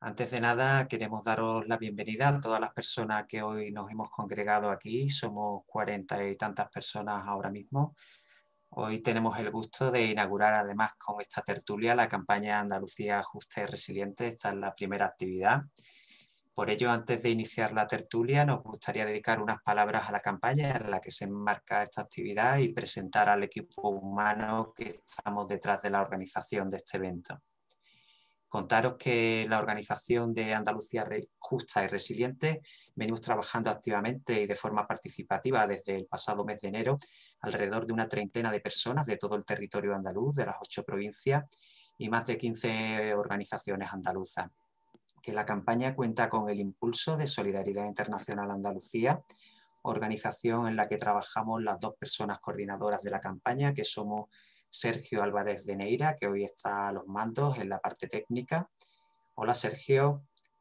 Antes de nada, queremos daros la bienvenida a todas las personas que hoy nos hemos congregado aquí. Somos 40 y tantas personas ahora mismo. Hoy tenemos el gusto de inaugurar además con esta tertulia la campaña Andalucía Justa y Resiliente. Esta es la primera actividad. Por ello, antes de iniciar la tertulia, nos gustaría dedicar unas palabras a la campaña en la que se enmarca esta actividad y presentar al equipo humano que estamos detrás de la organización de este evento. Contaros que la organización de Andalucía Justa y Resiliente venimos trabajando activamente y de forma participativa desde el pasado mes de enero, alrededor de una treintena de personas de todo el territorio andaluz, de las 8 provincias y más de 15 organizaciones andaluzas. Que la campaña cuenta con el impulso de Solidaridad Internacional Andalucía, organización en la que trabajamos las dos personas coordinadoras de la campaña, que somos Sergio Álvarez de Neira, que hoy está a los mandos en la parte técnica. Hola, Sergio.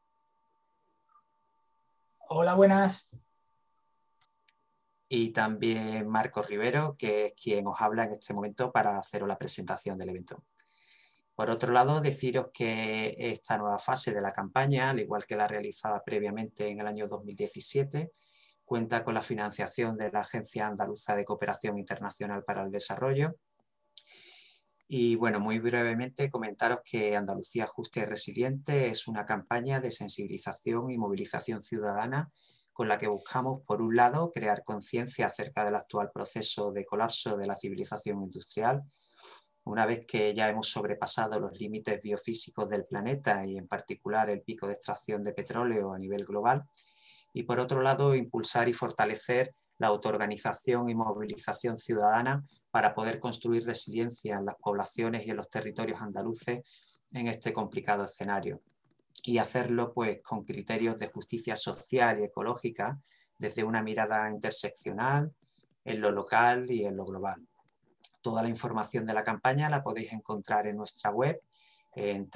Hola, buenas. Y también Marcos Rivero, que es quien os habla en este momento para haceros la presentación del evento. Por otro lado, deciros que esta nueva fase de la campaña, al igual que la realizada previamente en el año 2017, cuenta con la financiación de la Agencia Andaluza de Cooperación Internacional para el Desarrollo. Y bueno, muy brevemente comentaros que Andalucía Justa y Resiliente es una campaña de sensibilización y movilización ciudadana con la que buscamos, por un lado, crear conciencia acerca del actual proceso de colapso de la civilización industrial, una vez que ya hemos sobrepasado los límites biofísicos del planeta y en particular el pico de extracción de petróleo a nivel global, y por otro lado, impulsar y fortalecer la autoorganización y movilización ciudadana para poder construir resiliencia en las poblaciones y en los territorios andaluces en este complicado escenario. Y hacerlo pues con criterios de justicia social y ecológica desde una mirada interseccional en lo local y en lo global. Toda la información de la campaña la podéis encontrar en nuestra web en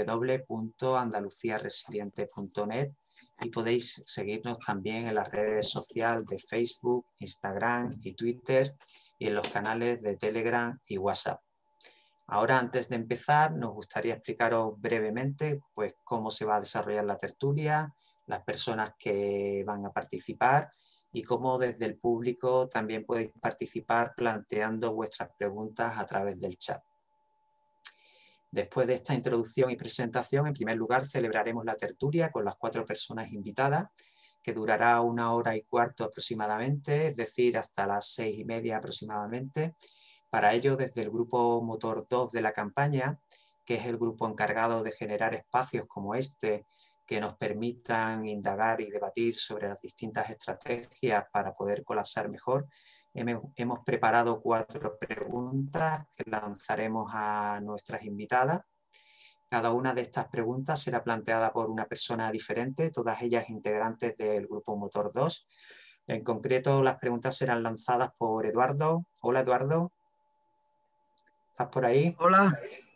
www.andaluciaresiliente.net y podéis seguirnos también en las redes sociales de Facebook, Instagram y Twitter y en los canales de Telegram y WhatsApp. Ahora, antes de empezar, nos gustaría explicaros brevemente pues, cómo se va a desarrollar la tertulia, las personas que van a participar y cómo desde el público también podéis participar planteando vuestras preguntas a través del chat. Después de esta introducción y presentación, en primer lugar celebraremos la tertulia con las 4 personas invitadas, que durará 1 hora y cuarto aproximadamente, es decir, hasta las 6:30 aproximadamente. Para ello, desde el grupo Motor 2 de la campaña, que es el grupo encargado de generar espacios como este, que nos permitan indagar y debatir sobre las distintas estrategias para poder colapsar mejor, hemos preparado 4 preguntas que lanzaremos a nuestras invitadas. Cada una de estas preguntas será planteada por una persona diferente, todas ellas integrantes del grupo Motor 2. En concreto, las preguntas serán lanzadas por Eduardo. Hola, Eduardo. ¿Estás por ahí? Hola.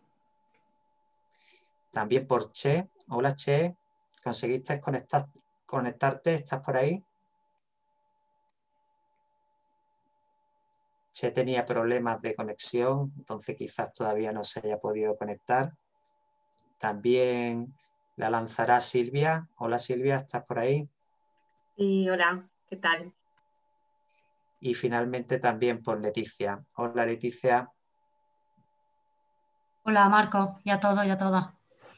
También por Che. Hola, Che. ¿Conseguiste conectarte? ¿Estás por ahí? Che tenía problemas de conexión, entonces quizás todavía no se haya podido conectar. También la lanzará Silvia. Hola, Silvia, ¿estás por ahí? Sí, hola, ¿qué tal? Y finalmente también por Leticia. Hola, Leticia. Hola, Marco, y a todos y a todas.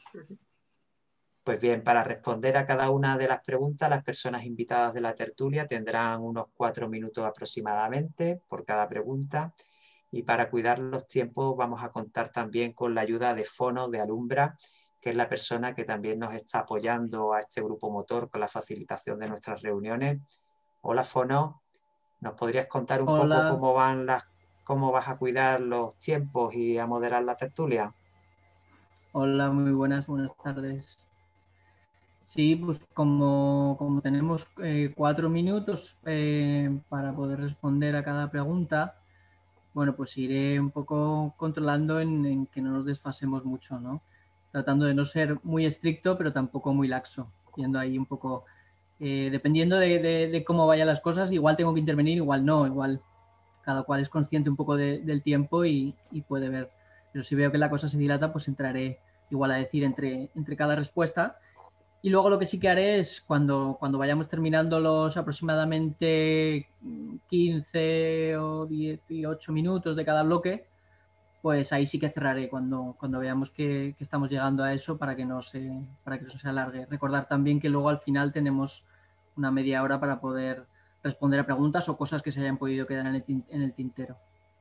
Pues bien, para responder a cada una de las preguntas, las personas invitadas de la tertulia tendrán unos 4 minutos aproximadamente por cada pregunta. Y para cuidar los tiempos vamos a contar también con la ayuda de Fono de Alumbra, que es la persona que también nos está apoyando a este grupo motor con la facilitación de nuestras reuniones. Hola, Fono. ¿Nos podrías contar un poco cómo vas a cuidar los tiempos y a moderar la tertulia? Hola, muy buenas tardes. Sí, pues como tenemos 4 minutos para poder responder a cada pregunta, bueno, pues iré un poco controlando en que no nos desfasemos mucho, ¿no? Tratando de no ser muy estricto, pero tampoco muy laxo, yendo ahí un poco, dependiendo de cómo vayan las cosas, igual tengo que intervenir, igual no, igual cada cual es consciente un poco del tiempo y puede ver. Pero si veo que la cosa se dilata, pues entraré igual a decir entre cada respuesta Y luego lo que sí que haré es cuando vayamos terminando los aproximadamente 15 o 18 minutos de cada bloque, pues ahí sí que cerraré cuando veamos que estamos llegando a eso para que no se alargue. Recordar también que luego al final tenemos una media hora para poder responder a preguntas o cosas que se hayan podido quedar en el tintero.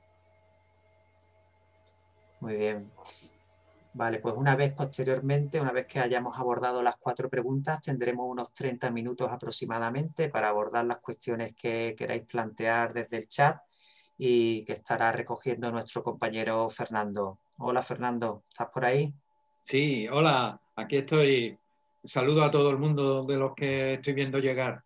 Muy bien. Vale, pues una vez que hayamos abordado las 4 preguntas, tendremos unos 30 minutos aproximadamente para abordar las cuestiones que queráis plantear desde el chat y que estará recogiendo nuestro compañero Fernando. Hola Fernando, ¿estás por ahí? Sí, hola, aquí estoy. Saludo a todo el mundo de los que estoy viendo llegar.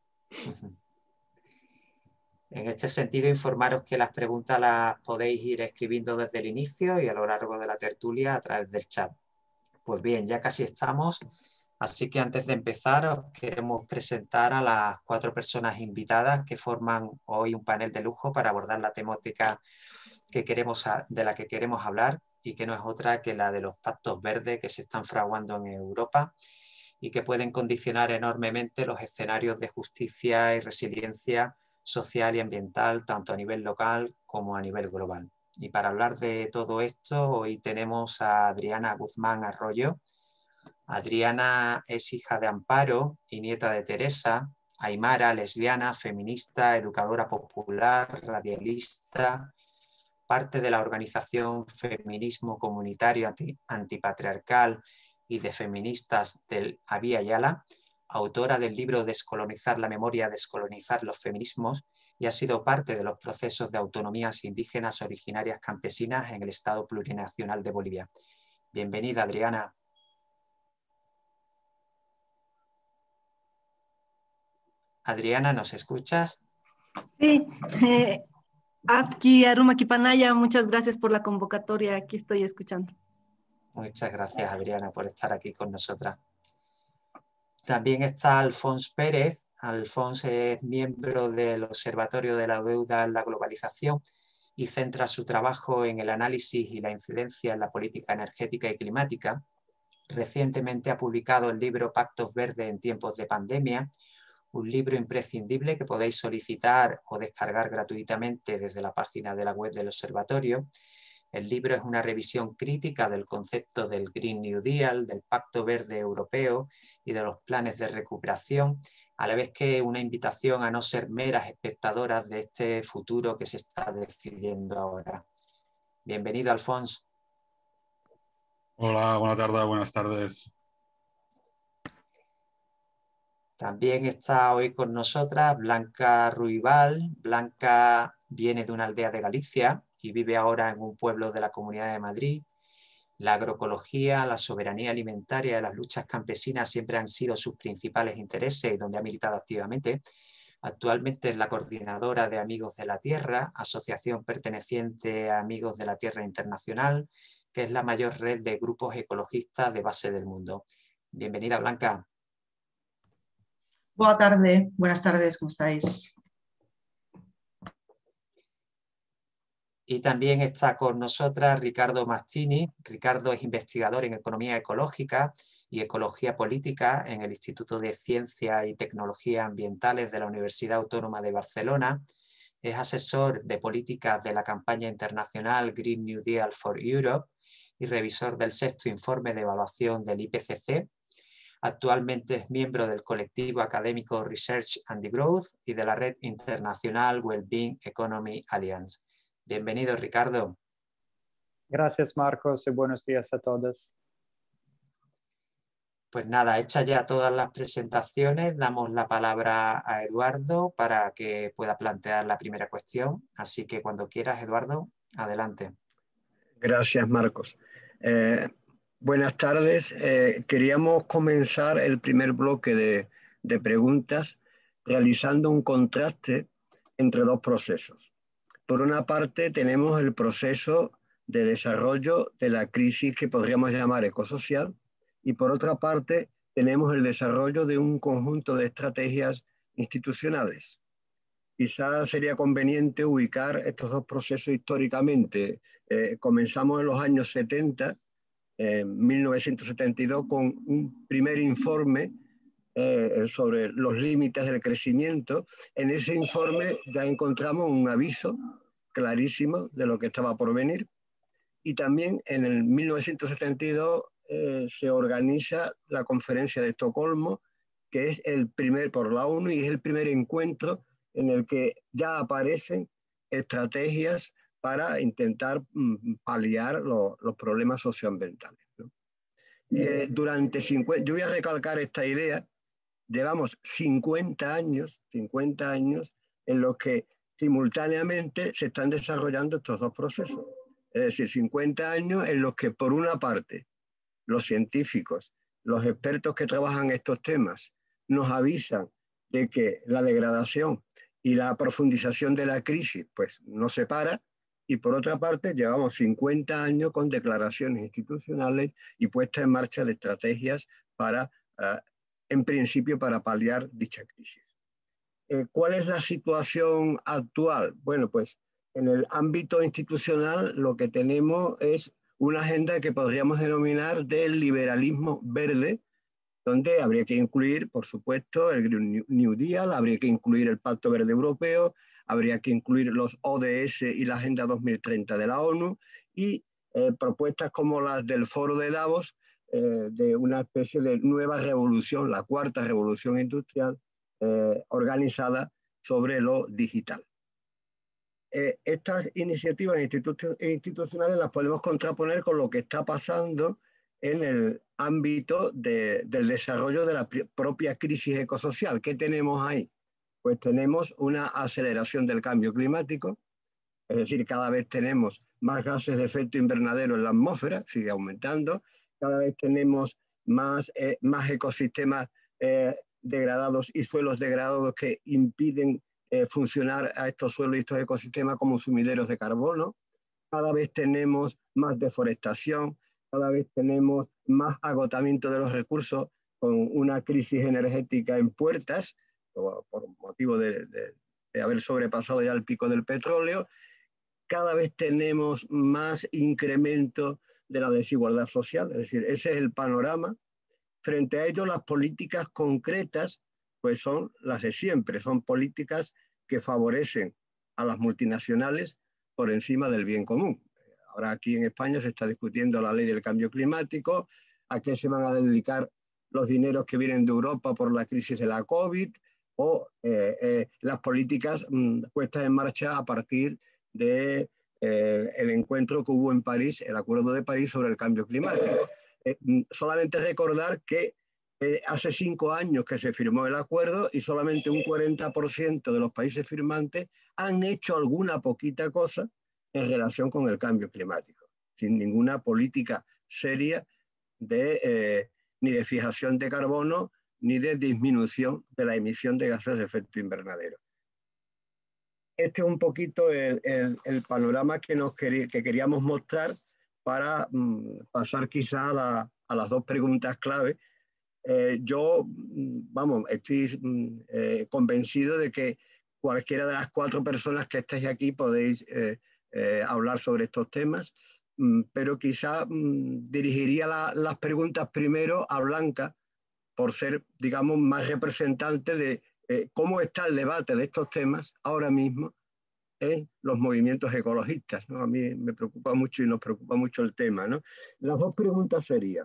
En este sentido, informaros que las preguntas las podéis ir escribiendo desde el inicio y a lo largo de la tertulia a través del chat. Pues bien, ya casi estamos, así que antes de empezar os queremos presentar a las 4 personas invitadas que forman hoy un panel de lujo para abordar la temática de la que queremos hablar y que no es otra que la de los pactos verdes que se están fraguando en Europa y que pueden condicionar enormemente los escenarios de justicia y resiliencia social y ambiental, tanto a nivel local como a nivel global. Y para hablar de todo esto, hoy tenemos a Adriana Guzmán Arroyo. Adriana es hija de Amparo y nieta de Teresa, aymara, lesbiana, feminista, educadora popular, radialista, parte de la organización Feminismo Comunitario Antipatriarcal y de Feministas del Avia Yala, autora del libro Descolonizar la memoria, descolonizar los feminismos, y ha sido parte de los procesos de autonomías indígenas originarias campesinas en el Estado Plurinacional de Bolivia. Bienvenida, Adriana. Adriana, ¿nos escuchas? Sí, Aski Aruma Kipanaya, muchas gracias por la convocatoria, aquí estoy escuchando. Muchas gracias, Adriana, por estar aquí con nosotras. También está Alfons Pérez. Alfons es miembro del Observatorio de la Deuda en la Globalización y centra su trabajo en el análisis y la incidencia en la política energética y climática. Recientemente ha publicado el libro Pactos Verdes en tiempos de pandemia, un libro imprescindible que podéis solicitar o descargar gratuitamente desde la página de la web del Observatorio. El libro es una revisión crítica del concepto del Green New Deal, del Pacto Verde Europeo y de los planes de recuperación, a la vez que una invitación a no ser meras espectadoras de este futuro que se está decidiendo ahora. Bienvenido, Alfons. Hola, buenas tardes. También está hoy con nosotras Blanca Ruibal. Blanca viene de una aldea de Galicia y vive ahora en un pueblo de la Comunidad de Madrid. La agroecología, la soberanía alimentaria y las luchas campesinas siempre han sido sus principales intereses y donde ha militado activamente. Actualmente es la coordinadora de Amigos de la Tierra, asociación perteneciente a Amigos de la Tierra Internacional, que es la mayor red de grupos ecologistas de base del mundo. Bienvenida, Blanca. Buenas tardes, ¿cómo estáis? Y también está con nosotras Ricardo Mastini. Ricardo es investigador en Economía Ecológica y Ecología Política en el Instituto de Ciencia y Tecnología Ambientales de la Universidad Autónoma de Barcelona. Es asesor de políticas de la campaña internacional Green New Deal for Europe y revisor del 6º informe de evaluación del IPCC. Actualmente es miembro del colectivo académico Research and Growth y de la red internacional Wellbeing Economy Alliance. Bienvenido, Ricardo. Gracias, Marcos, y buenos días a todos. Pues nada, hechas ya todas las presentaciones, damos la palabra a Eduardo para que pueda plantear la primera cuestión. Así que cuando quieras, Eduardo, adelante. Gracias, Marcos. Buenas tardes. Queríamos comenzar el primer bloque de preguntas realizando un contraste entre dos procesos. Por una parte, tenemos el proceso de desarrollo de la crisis que podríamos llamar ecosocial, y por otra parte, tenemos el desarrollo de un conjunto de estrategias institucionales. Quizás sería conveniente ubicar estos dos procesos históricamente. Comenzamos en los años 70, 1972, con un primer informe sobre los límites del crecimiento. En ese informe ya encontramos un aviso clarísimo de lo que estaba por venir. Y también en el 1972 se organiza la Conferencia de Estocolmo, que es el primer, por la ONU, y es el primer encuentro en el que ya aparecen estrategias para intentar paliar los problemas socioambientales, ¿no? Yo voy a recalcar esta idea. Llevamos 50 años en los que simultáneamente se están desarrollando estos dos procesos. Es decir, 50 años en los que, por una parte, los científicos, los expertos que trabajan estos temas, nos avisan de que la degradación y la profundización de la crisis pues, no se para, y por otra parte, llevamos 50 años con declaraciones institucionales y puesta en marcha de estrategias para, en principio, para paliar dicha crisis. ¿Cuál es la situación actual? Bueno, pues en el ámbito institucional lo que tenemos es una agenda que podríamos denominar del liberalismo verde, donde habría que incluir, por supuesto, el Green New Deal, habría que incluir el Pacto Verde Europeo, habría que incluir los ODS y la Agenda 2030 de la ONU, y propuestas como las del Foro de Davos, de una especie de nueva revolución, la cuarta revolución industrial, organizada sobre lo digital. Estas iniciativas institucionales las podemos contraponer con lo que está pasando en el ámbito del desarrollo de la propia crisis ecosocial. ¿Qué tenemos ahí? Pues tenemos una aceleración del cambio climático, es decir, cada vez tenemos más gases de efecto invernadero en la atmósfera, sigue aumentando, cada vez tenemos más ecosistemas degradados y suelos degradados que impiden funcionar a estos suelos y estos ecosistemas como sumideros de carbono. Cada vez tenemos más deforestación, cada vez tenemos más agotamiento de los recursos, con una crisis energética en puertas, por motivo de haber sobrepasado ya el pico del petróleo. Cada vez tenemos más incremento de la desigualdad social, es decir, ese es el panorama. Frente a ello, las políticas concretas pues son las de siempre, son políticas que favorecen a las multinacionales por encima del bien común. Ahora aquí en España se está discutiendo la ley del cambio climático, a qué se van a dedicar los dineros que vienen de Europa por la crisis de la COVID, o las políticas puestas en marcha a partir de el encuentro que hubo en París, el Acuerdo de París sobre el cambio climático. Solamente recordar que hace 5 años que se firmó el acuerdo y solamente un 40% de los países firmantes han hecho alguna poquita cosa en relación con el cambio climático, sin ninguna política seria ni de fijación de carbono ni de disminución de la emisión de gases de efecto invernadero. Este es un poquito el panorama que queríamos mostrar para pasar quizá a las dos preguntas clave. Yo, estoy convencido de que cualquiera de las 4 personas que estáis aquí podéis hablar sobre estos temas, pero quizá dirigiría las preguntas primero a Blanca, por ser, digamos, más representante de cómo está el debate de estos temas ahora mismo en los movimientos ecologistas, ¿no? A mí me preocupa mucho y nos preocupa mucho el tema, ¿no? Las dos preguntas serían: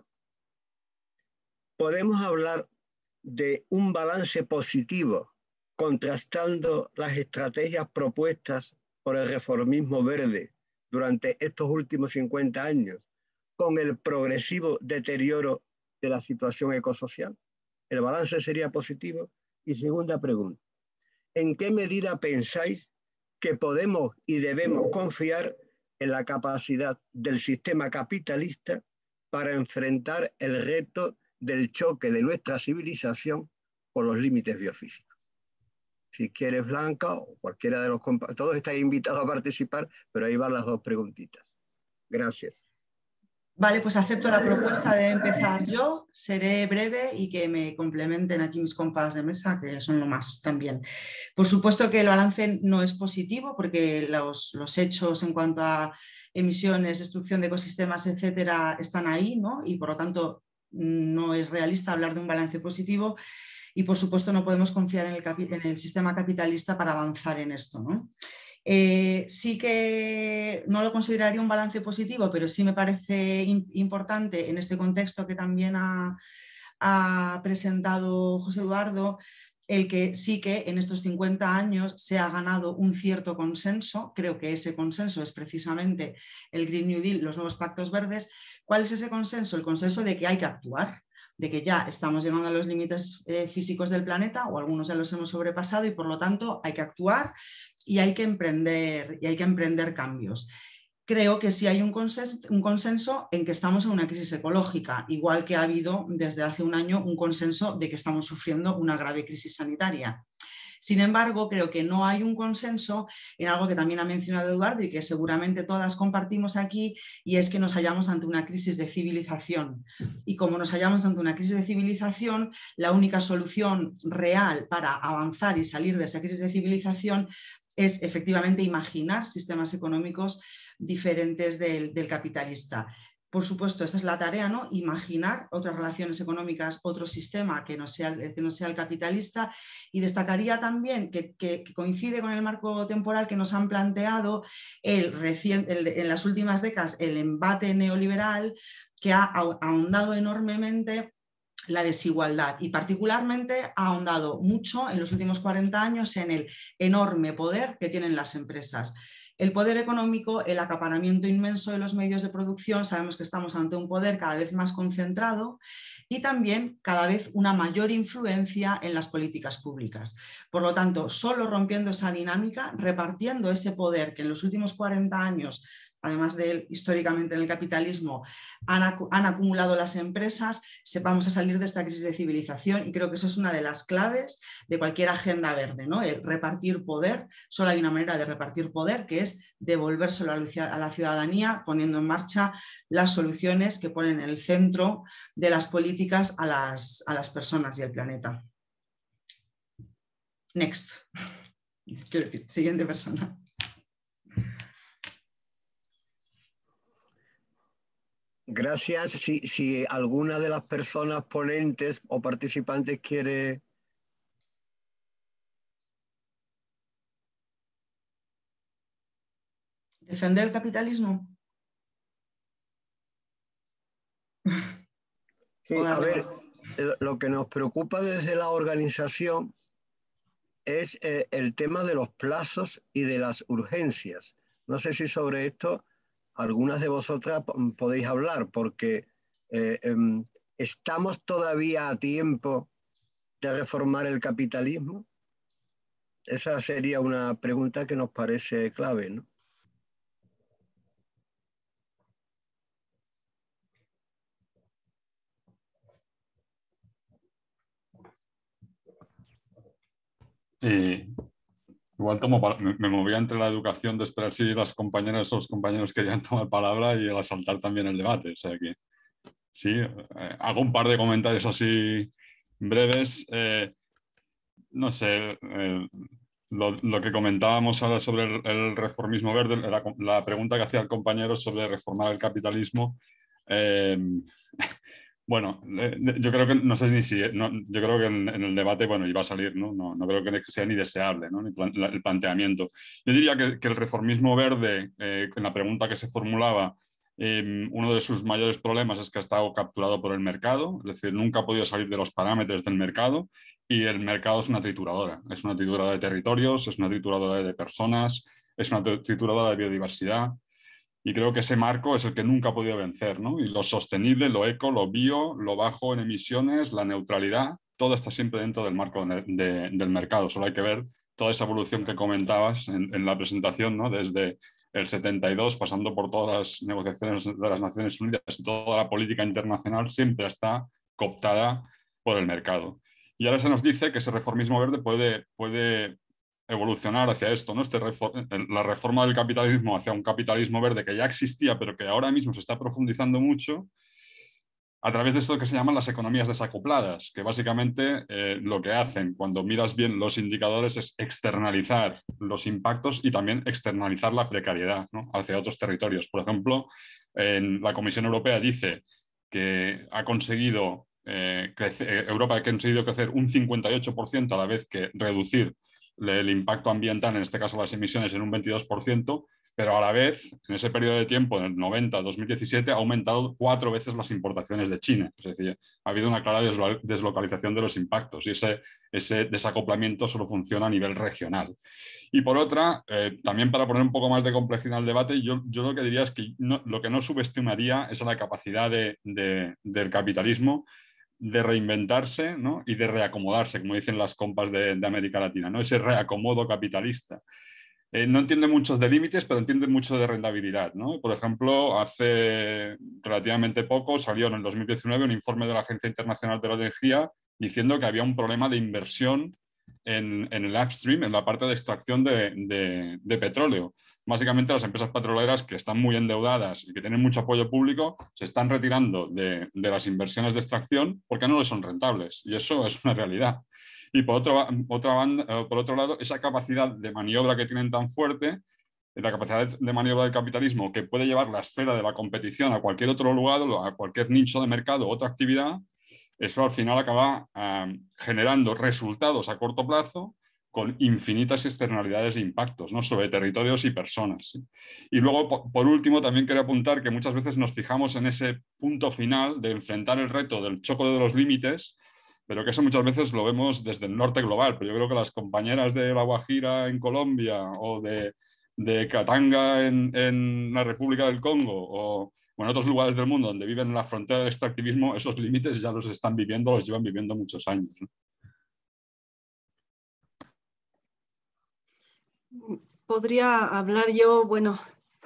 ¿podemos hablar de un balance positivo contrastando las estrategias propuestas por el reformismo verde durante estos últimos 50 años con el progresivo deterioro de la situación ecosocial? ¿El balance sería positivo? Y segunda pregunta: ¿en qué medida pensáis que podemos y debemos confiar en la capacidad del sistema capitalista para enfrentar el reto del choque de nuestra civilización con los límites biofísicos? Si quieres, Blanca, o cualquiera de los compañeros, todos estáis invitados a participar, pero ahí van las dos preguntitas. Gracias. Vale, pues acepto la propuesta de empezar yo. Seré breve y que me complementen aquí mis compas de mesa, que son lo más también. Por supuesto que el balance no es positivo, porque los hechos en cuanto a emisiones, destrucción de ecosistemas, etcétera, están ahí, ¿no? Y por lo tanto no es realista hablar de un balance positivo. y por supuesto no podemos confiar en el sistema capitalista para avanzar en esto, ¿no? Sí que no lo consideraría un balance positivo, pero sí me parece importante en este contexto que también ha presentado José Eduardo, el que sí que en estos 50 años se ha ganado un cierto consenso. Creo que ese consenso es precisamente el Green New Deal, los nuevos pactos verdes. ¿Cuál es ese consenso? El consenso de que hay que actuar, de que ya estamos llegando a los límites físicos del planeta, o algunos ya los hemos sobrepasado, y por lo tanto hay que actuar y hay que emprender cambios. Creo que sí hay un consenso en que estamos en una crisis ecológica, igual que ha habido desde hace un año un consenso de que estamos sufriendo una grave crisis sanitaria. Sin embargo, creo que no hay un consenso en algo que también ha mencionado Eduardo y que seguramente todas compartimos aquí, y es que nos hallamos ante una crisis de civilización. Y como nos hallamos ante una crisis de civilización, la única solución real para avanzar y salir de esa crisis de civilización es efectivamente imaginar sistemas económicos diferentes del capitalista. Por supuesto, esta es la tarea, ¿no? Imaginar otras relaciones económicas, otro sistema que no sea el capitalista, y destacaría también que coincide con el marco temporal que nos han planteado en las últimas décadas el embate neoliberal, que ha ahondado enormemente la desigualdad, y particularmente ha ahondado mucho en los últimos 40 años en el enorme poder que tienen las empresas. El poder económico, el acaparamiento inmenso de los medios de producción. Sabemos que estamos ante un poder cada vez más concentrado y también cada vez una mayor influencia en las políticas públicas. Por lo tanto, solo rompiendo esa dinámica, repartiendo ese poder que en los últimos 40 años, además de históricamente en el capitalismo, han acumulado las empresas, vamos a salir de esta crisis de civilización. Y creo que eso es una de las claves de cualquier agenda verde, ¿no? El repartir poder. Solo hay una manera de repartir poder, que es devolvérselo a la ciudadanía, poniendo en marcha las soluciones que ponen en el centro de las políticas a las personas y al planeta. Next. Siguiente persona. Gracias. Si alguna de las personas ponentes o participantes quiere... ¿Defender el capitalismo? Sí, a ver, lo que nos preocupa desde la organización es el tema de los plazos y de las urgencias. No sé si sobre esto algunas de vosotras podéis hablar, porque ¿estamos todavía a tiempo de reformar el capitalismo? Esa sería una pregunta que nos parece clave, ¿no? Igual me movía entre la educación de esperar si las compañeras o los compañeros querían tomar palabra y el asaltar también el debate. O sea que sí, hago un par de comentarios así breves. No sé, lo que comentábamos ahora sobre el reformismo verde, la pregunta que hacía el compañero sobre reformar el capitalismo. Bueno, yo creo que, no sé ni si, no, yo creo que en el debate, bueno, iba a salir, ¿no? No creo que sea ni deseable, ¿no? El planteamiento. Yo diría que el reformismo verde, en la pregunta que se formulaba, uno de sus mayores problemas es que ha estado capturado por el mercado, es decir, nunca ha podido salir de los parámetros del mercado, y el mercado es una trituradora de territorios, es una trituradora de personas, es una trituradora de biodiversidad. Y creo que ese marco es el que nunca ha podido vencer, ¿no? Y lo sostenible, lo eco, lo bio, lo bajo en emisiones, la neutralidad, todo está siempre dentro del marco del mercado. Solo hay que ver toda esa evolución que comentabas en la presentación, ¿no? Desde el 72, pasando por todas las negociaciones de las Naciones Unidas y toda la política internacional, siempre está cooptada por el mercado. Y ahora se nos dice que ese reformismo verde puede evolucionar hacia esto, ¿no? La reforma del capitalismo hacia un capitalismo verde que ya existía, pero que ahora mismo se está profundizando mucho a través de esto que se llaman las economías desacopladas, que básicamente lo que hacen cuando miras bien los indicadores es externalizar los impactos y también externalizar la precariedad, ¿no? Hacia otros territorios. Por ejemplo, la Comisión Europea dice que ha conseguido Europa ha conseguido crecer un 58% a la vez que reducir el impacto ambiental, en este caso las emisiones, en un 22%, pero a la vez, en ese periodo de tiempo, en el 90-2017, ha aumentado 4 veces las importaciones de China. Es decir, ha habido una clara deslocalización de los impactos y ese desacoplamiento solo funciona a nivel regional. Y por otra, también para poner un poco más de complejidad al debate, yo lo que diría es que lo que no subestimaría es a la capacidad del capitalismo de reinventarse, ¿no? Y de reacomodarse, como dicen las compas de América Latina, ¿no? Ese reacomodo capitalista. No entiende muchos de límites, pero entiende mucho de rentabilidad, ¿no? Por ejemplo, hace relativamente poco salió en el 2019 un informe de la Agencia Internacional de la Energía diciendo que había un problema de inversión en el upstream, en la parte de extracción de petróleo. Básicamente las empresas petroleras que están muy endeudadas y que tienen mucho apoyo público se están retirando de las inversiones de extracción porque no les son rentables, y eso es una realidad. Y por otro lado, esa capacidad de maniobra que tienen tan fuerte, la capacidad de maniobra del capitalismo, que puede llevar la esfera de la competición a cualquier otro lugar, a cualquier nicho de mercado, otra actividad, eso al final acaba generando resultados a corto plazo con infinitas externalidades e impactos, ¿no? Sobre territorios y personas, ¿sí? Y luego, por último, también quiero apuntar que muchas veces nos fijamos en ese punto final de enfrentar el reto del choque de los límites, pero que eso muchas veces lo vemos desde el norte global. Pero yo creo que las compañeras de La Guajira en Colombia o de Katanga en la República del Congo o en otros lugares del mundo donde viven en la frontera del extractivismo, esos límites ya los están viviendo, los llevan viviendo muchos años, ¿no? Podría hablar yo, bueno,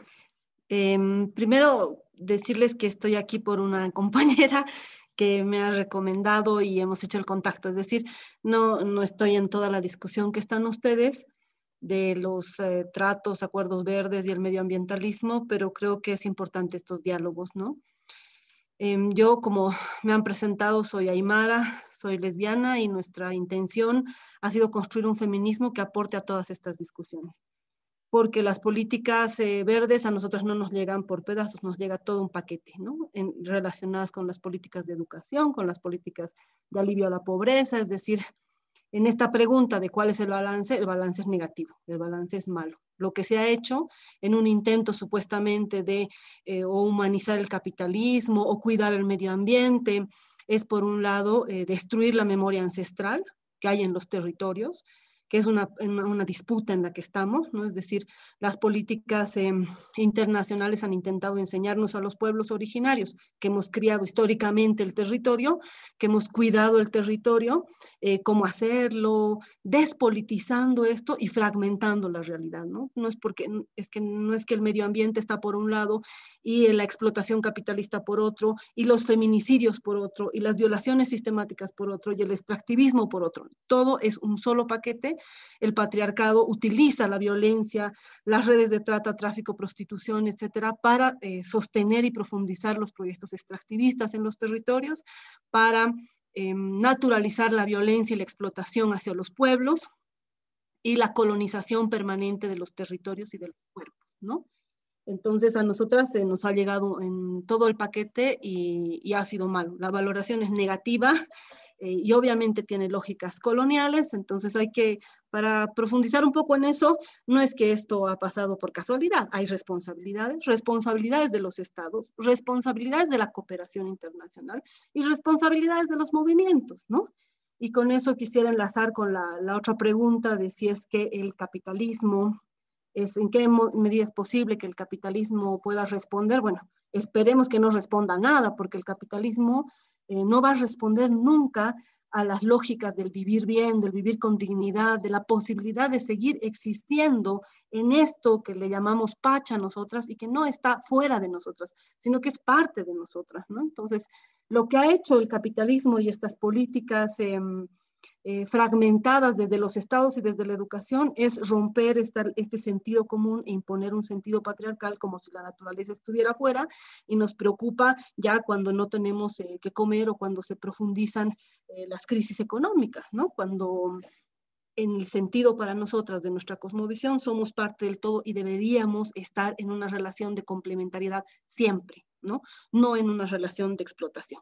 primero decirles que estoy aquí por una compañera que me ha recomendado y hemos hecho el contacto. Es decir, no estoy en toda la discusión que están ustedes de los tratos, acuerdos verdes y el medioambientalismo, pero creo que es importante estos diálogos, ¿no? Yo, como me han presentado, soy aymara, soy lesbiana y nuestra intención ha sido construir un feminismo que aporte a todas estas discusiones. Porque las políticas verdes a nosotras no nos llegan por pedazos, nos llega todo un paquete, ¿no? Relacionadas con las políticas de educación, con las políticas de alivio a la pobreza, es decir, en esta pregunta de cuál es el balance es negativo, el balance es malo. Lo que se ha hecho en un intento supuestamente de o humanizar el capitalismo o cuidar el medio ambiente es, por un lado, destruir la memoria ancestral que hay en los territorios, que es una disputa en la que estamos, ¿no? Es decir, las políticas internacionales han intentado enseñarnos a los pueblos originarios que hemos criado históricamente el territorio, que hemos cuidado el territorio, cómo hacerlo, despolitizando esto y fragmentando la realidad, ¿no? No es que el medio ambiente está por un lado y la explotación capitalista por otro, y los feminicidios por otro, y las violaciones sistemáticas por otro, y el extractivismo por otro. Todo es un solo paquete. El patriarcado utiliza la violencia, las redes de trata, tráfico, prostitución, etcétera, para sostener y profundizar los proyectos extractivistas en los territorios, para naturalizar la violencia y la explotación hacia los pueblos y la colonización permanente de los territorios y de los cuerpos, ¿no? Entonces a nosotras nos ha llegado en todo el paquete y ha sido malo. La valoración es negativa y obviamente tiene lógicas coloniales, entonces para profundizar un poco en eso, no es que esto ha pasado por casualidad, hay responsabilidades de los estados, responsabilidades de la cooperación internacional y responsabilidades de los movimientos, ¿no? Y con eso quisiera enlazar con la otra pregunta de si es que el capitalismo en qué medida es posible que el capitalismo pueda responder. Bueno, esperemos que no responda a nada, porque el capitalismo no va a responder nunca a las lógicas del vivir bien, del vivir con dignidad, de la posibilidad de seguir existiendo en esto que le llamamos Pacha a nosotras y que no está fuera de nosotras, sino que es parte de nosotras, ¿no? Entonces, lo que ha hecho el capitalismo y estas políticas fragmentadas desde los estados y desde la educación es romper este sentido común e imponer un sentido patriarcal como si la naturaleza estuviera afuera, y nos preocupa ya cuando no tenemos que comer o cuando se profundizan las crisis económicas, ¿no? Cuando en el sentido para nosotras de nuestra cosmovisión somos parte del todo y deberíamos estar en una relación de complementariedad siempre, ¿no? No en una relación de explotación.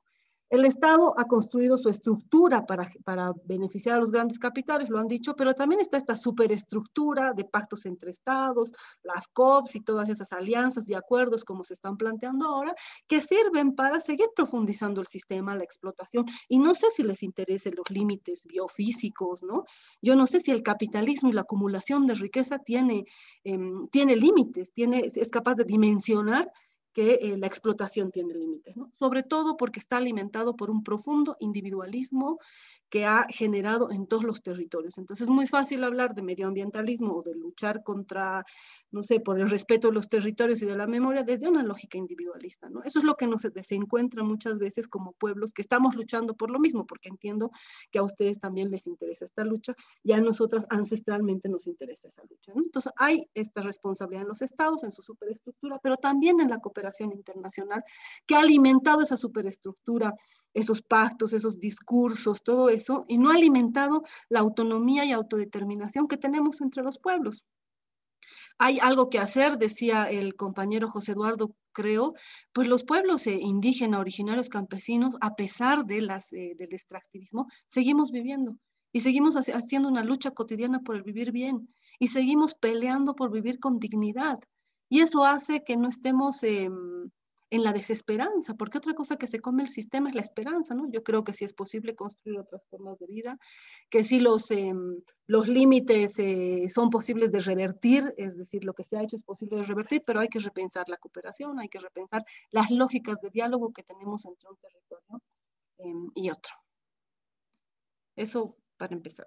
El Estado ha construido su estructura para beneficiar a los grandes capitales, lo han dicho, pero también está esta superestructura de pactos entre Estados, las COPs y todas esas alianzas y acuerdos como se están planteando ahora, que sirven para seguir profundizando el sistema, la explotación. Y no sé si les interesen los límites biofísicos, ¿no? Yo no sé si el capitalismo y la acumulación de riqueza tiene límites, es capaz de dimensionar que la explotación tiene límites, ¿no? Sobre todo porque está alimentado por un profundo individualismo que ha generado en todos los territorios. Entonces es muy fácil hablar de medioambientalismo o de luchar contra, no sé, por el respeto de los territorios y de la memoria desde una lógica individualista, ¿no? Eso es lo que se encuentra muchas veces como pueblos que estamos luchando por lo mismo, porque entiendo que a ustedes también les interesa esta lucha y a nosotras ancestralmente nos interesa esa lucha, ¿no? Entonces hay esta responsabilidad en los estados, en su superestructura, pero también en la cooperación internacional que ha alimentado esa superestructura, esos pactos, esos discursos, todo eso, y no ha alimentado la autonomía y autodeterminación que tenemos entre los pueblos. Hay algo que hacer, decía el compañero José Eduardo, creo, pues los pueblos indígenas, originarios, campesinos, a pesar de del extractivismo, seguimos viviendo y seguimos haciendo una lucha cotidiana por el vivir bien y seguimos peleando por vivir con dignidad. Y eso hace que no estemos en la desesperanza, porque otra cosa que se come el sistema es la esperanza, ¿no? Yo creo que sí es posible construir otras formas de vida, que sí los límites son posibles de revertir, es decir, lo que se ha hecho es posible de revertir, pero hay que repensar la cooperación, hay que repensar las lógicas de diálogo que tenemos entre un territorio y otro. Eso para empezar.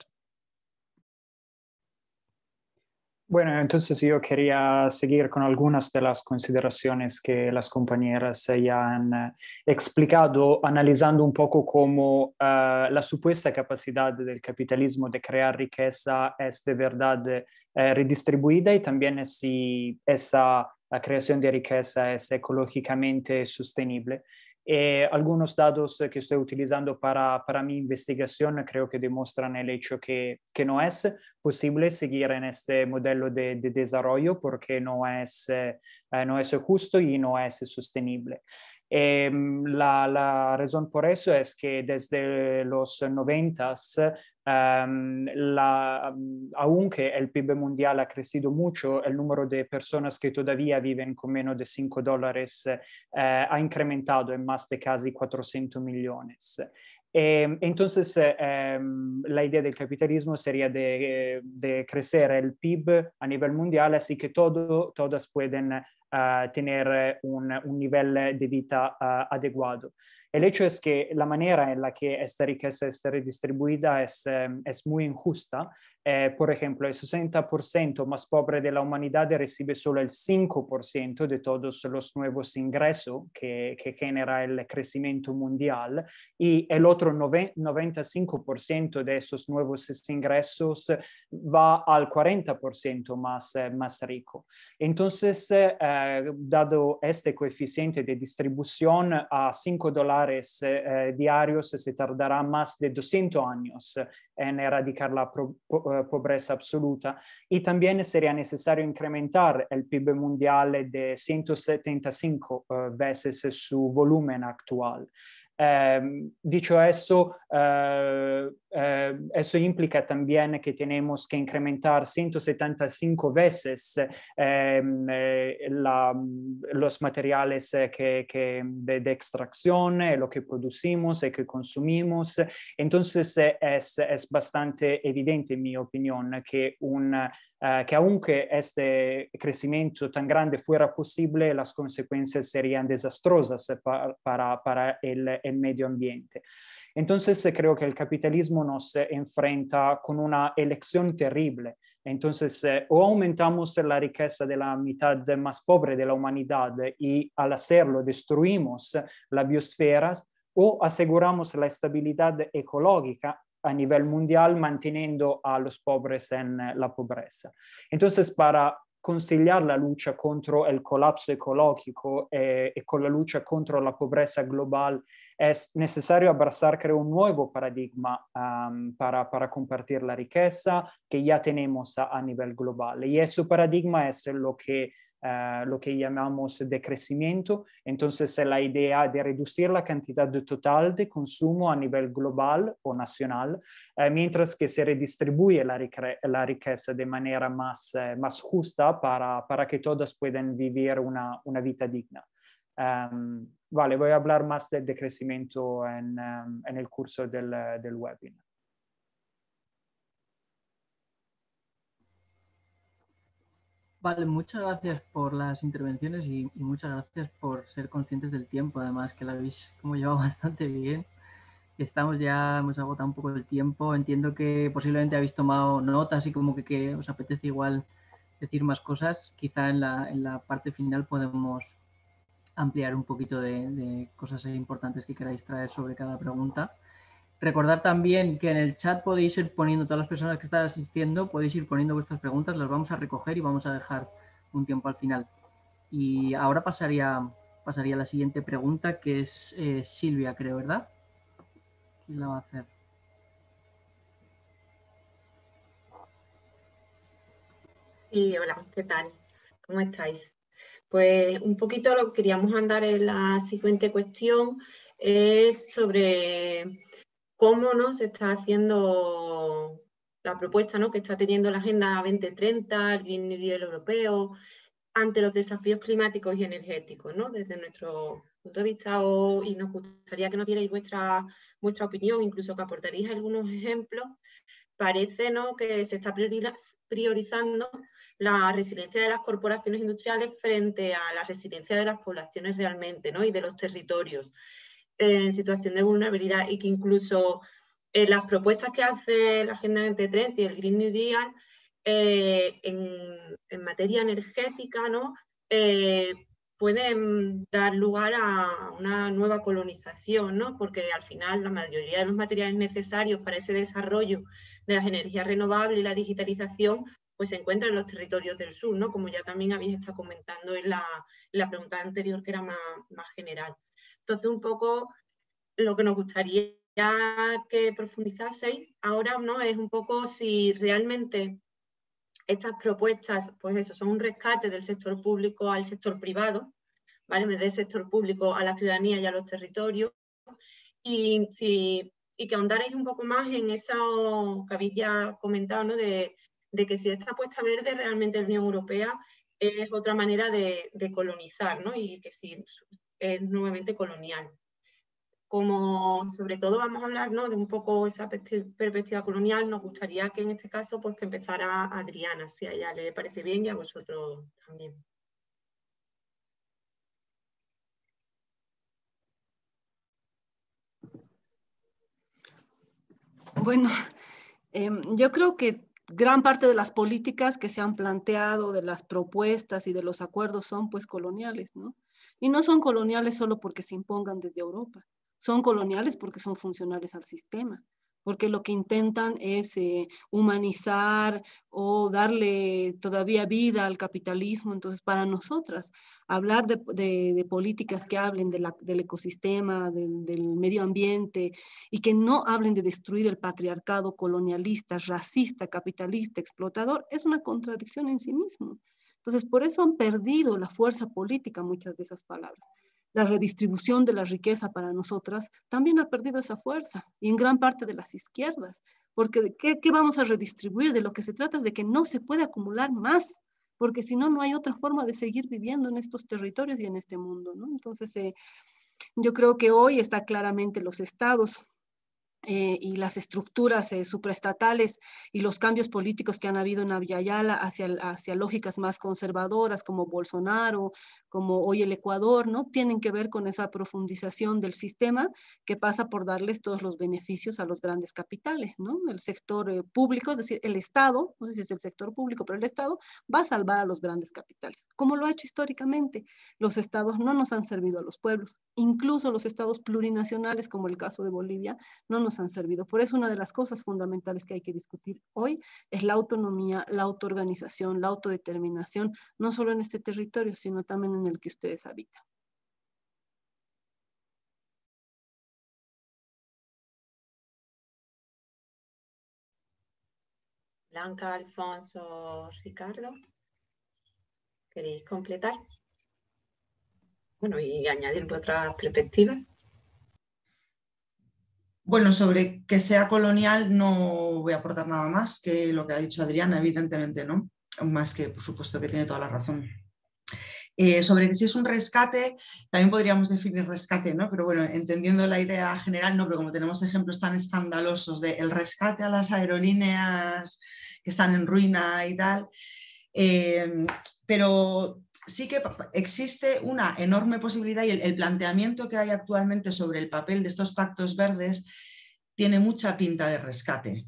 Bueno, entonces yo quería seguir con algunas de las consideraciones que las compañeras ya han explicado, analizando un poco cómo la supuesta capacidad del capitalismo de crear riqueza es de verdad redistribuida y también si esa creación de riqueza es ecológicamente sostenible. Algunos datos que estoy utilizando para mi investigación creo que demuestran el hecho que no es posible seguir en este modelo de desarrollo porque no es justo y no es sostenible. La razón por eso es que desde los 90s, aunque el PIB mundial ha crecido mucho, el número de personas que todavía viven con menos de $5 ha incrementado en más de casi 400 millones. Entonces, la idea del capitalismo sería de crecer el PIB a nivel mundial, así que todas pueden tener un nivel de vida adecuado. El hecho es que la manera en la que esta riqueza está redistribuida es muy injusta. Por ejemplo, el 60% más pobre de la humanidad recibe solo el 5% de todos los nuevos ingresos que genera el crecimiento mundial y el otro 95% de esos nuevos ingresos va al 40% más rico. Entonces, dado este coeficiente de distribución a $5 diarios, se tardará más de 200 años en erradicar la pobreza absoluta y también sería necesario incrementar el PIB mundial de 175 veces su volumen actual. Dicho eso, eso implica también que tenemos que incrementar 175 veces los materiales de extracción, lo que producimos y que consumimos. Entonces es bastante evidente, en mi opinión, que aunque este crecimiento tan grande fuera posible, las consecuencias serían desastrosas para el medio ambiente. Entonces creo que el capitalismo nos enfrenta con una elección terrible. Entonces, o aumentamos la riqueza de la mitad más pobre de la humanidad y al hacerlo destruimos la biosfera, o aseguramos la estabilidad ecológica a nivel mundial manteniendo a los pobres en la pobreza. Entonces, para conciliar la lucha contra el colapso ecológico y con la lucha contra la pobreza global, es necesario abrazar, creo, un nuevo paradigma para compartir la riqueza que ya tenemos a nivel global. Y ese paradigma es lo que lo que llamamos decrecimiento. Entonces, la idea de reducir la cantidad total de consumo a nivel global o nacional, mientras que se redistribuye la riqueza de manera más justa para que todos puedan vivir una vida digna. Vale, voy a hablar más del decrecimiento en el curso del webinar. Vale, muchas gracias por las intervenciones y muchas gracias por ser conscientes del tiempo, además que lo habéis como llevado bastante bien. Hemos agotado un poco el tiempo, entiendo que posiblemente habéis tomado notas y como que os apetece igual decir más cosas. Quizá en la parte final podemos ampliar un poquito de cosas importantes que queráis traer sobre cada pregunta. Recordar también que en el chat podéis ir poniendo, todas las personas que están asistiendo, podéis ir poniendo vuestras preguntas, las vamos a recoger y vamos a dejar un tiempo al final. Y ahora pasaría a la siguiente pregunta, que es Silvia, creo, ¿verdad? ¿Quién la va a hacer? Sí, hola, ¿qué tal? ¿Cómo estáis? Pues un poquito lo que queríamos andar en la siguiente cuestión es sobre cómo ¿no? se está haciendo la propuesta ¿no? que está teniendo la Agenda 2030, el Green New Deal europeo, ante los desafíos climáticos y energéticos, ¿no? Desde nuestro punto de vista, y nos gustaría que nos dierais vuestra opinión, incluso que aportaréis algunos ejemplos. Parece ¿no? que se está priorizando la resiliencia de las corporaciones industriales frente a la resiliencia de las poblaciones realmente, ¿no? Y de los territorios en situación de vulnerabilidad, y que incluso las propuestas que hace la Agenda 2030 y el Green New Deal en materia energética, ¿no? Pueden dar lugar a una nueva colonización, ¿no? Porque al final la mayoría de los materiales necesarios para ese desarrollo de las energías renovables y la digitalización pues se encuentran en los territorios del sur, ¿no? Como ya también habéis estado comentando en la pregunta anterior, que era más general. Entonces, un poco lo que nos gustaría que profundizaseis ahora, ¿no? Es un poco si realmente estas propuestas, pues eso, son un rescate del sector público al sector privado, ¿vale? Del sector público a la ciudadanía y a los territorios, y que ahondaréis un poco más en eso que habéis ya comentado, ¿no? De que si esta apuesta verde realmente la Unión Europea es otra manera de colonizar, ¿no? Y que si es nuevamente colonial. Como sobre todo vamos a hablar, ¿no? de un poco esa perspectiva colonial, nos gustaría que en este caso pues que empezara Adriana, si a ella le parece bien y a vosotros también. Bueno, yo creo que gran parte de las políticas que se han planteado, de las propuestas y de los acuerdos son pues coloniales, ¿no? Y no son coloniales solo porque se impongan desde Europa, son coloniales porque son funcionales al sistema, porque lo que intentan es humanizar o darle todavía vida al capitalismo. Entonces, para nosotras, hablar de políticas que hablen del ecosistema, del medio ambiente, y que no hablen de destruir el patriarcado colonialista, racista, capitalista, explotador, es una contradicción en sí mismo. Entonces, por eso han perdido la fuerza política muchas de esas palabras. La redistribución de la riqueza para nosotras también ha perdido esa fuerza, y en gran parte de las izquierdas, porque ¿qué vamos a redistribuir? De lo que se trata es de que no se puede acumular más, porque si no, no hay otra forma de seguir viviendo en estos territorios y en este mundo, ¿no? Entonces, yo creo que hoy está claramente los estados y las estructuras supraestatales y los cambios políticos que han habido en Abya hacia lógicas más conservadoras como Bolsonaro, como hoy el Ecuador, ¿no? Tienen que ver con esa profundización del sistema que pasa por darles todos los beneficios a los grandes capitales, ¿no? El sector público, es decir, el Estado, no sé si es el sector público, pero el Estado va a salvar a los grandes capitales, como lo ha hecho históricamente. Los estados no nos han servido a los pueblos, incluso los estados plurinacionales, como el caso de Bolivia, no nos han servido. Por eso una de las cosas fundamentales que hay que discutir hoy es la autonomía, la autoorganización, la autodeterminación, no solo en este territorio, sino también en el que ustedes habitan. Blanca, Alfonso, Ricardo. ¿Queréis completar? Bueno, y añadir otras perspectivas. Bueno, sobre que sea colonial no voy a aportar nada más que lo que ha dicho Adriana, evidentemente, ¿no? Más que, por supuesto, que tiene toda la razón. Sobre que si es un rescate, también podríamos definir rescate, ¿no? Pero bueno, entendiendo la idea general, no, pero como tenemos ejemplos tan escandalosos de el rescate a las aerolíneas que están en ruina y tal, pero sí que existe una enorme posibilidad y el planteamiento que hay actualmente sobre el papel de estos pactos verdes tiene mucha pinta de rescate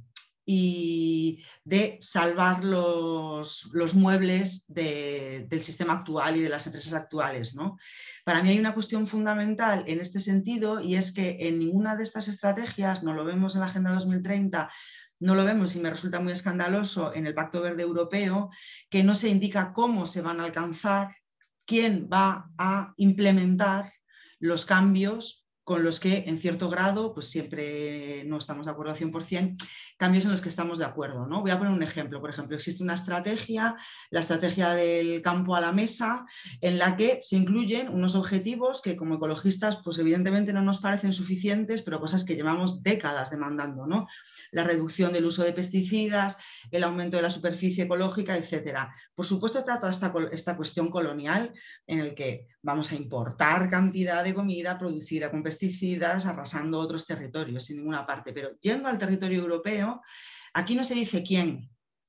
y de salvar los muebles del sistema actual y de las empresas actuales, ¿no? Para mí hay una cuestión fundamental en este sentido y es que en ninguna de estas estrategias, no lo vemos en la Agenda 2030, no lo vemos y me resulta muy escandaloso en el Pacto Verde Europeo, que no se indica cómo se van a alcanzar, quién va a implementar los cambios con los que en cierto grado, pues siempre no estamos de acuerdo al 100%, cambios en los que estamos de acuerdo, ¿no? Voy a poner un ejemplo. Por ejemplo, existe una estrategia, la estrategia del campo a la mesa, en la que se incluyen unos objetivos que como ecologistas, pues evidentemente no nos parecen suficientes, pero cosas que llevamos décadas demandando, ¿no? La reducción del uso de pesticidas, el aumento de la superficie ecológica, etcétera. Por supuesto, trata esta cuestión colonial en el que vamos a importar cantidad de comida producida con pesticidas, arrasando otros territorios sin ninguna parte. Pero yendo al territorio europeo, aquí no se dice quién.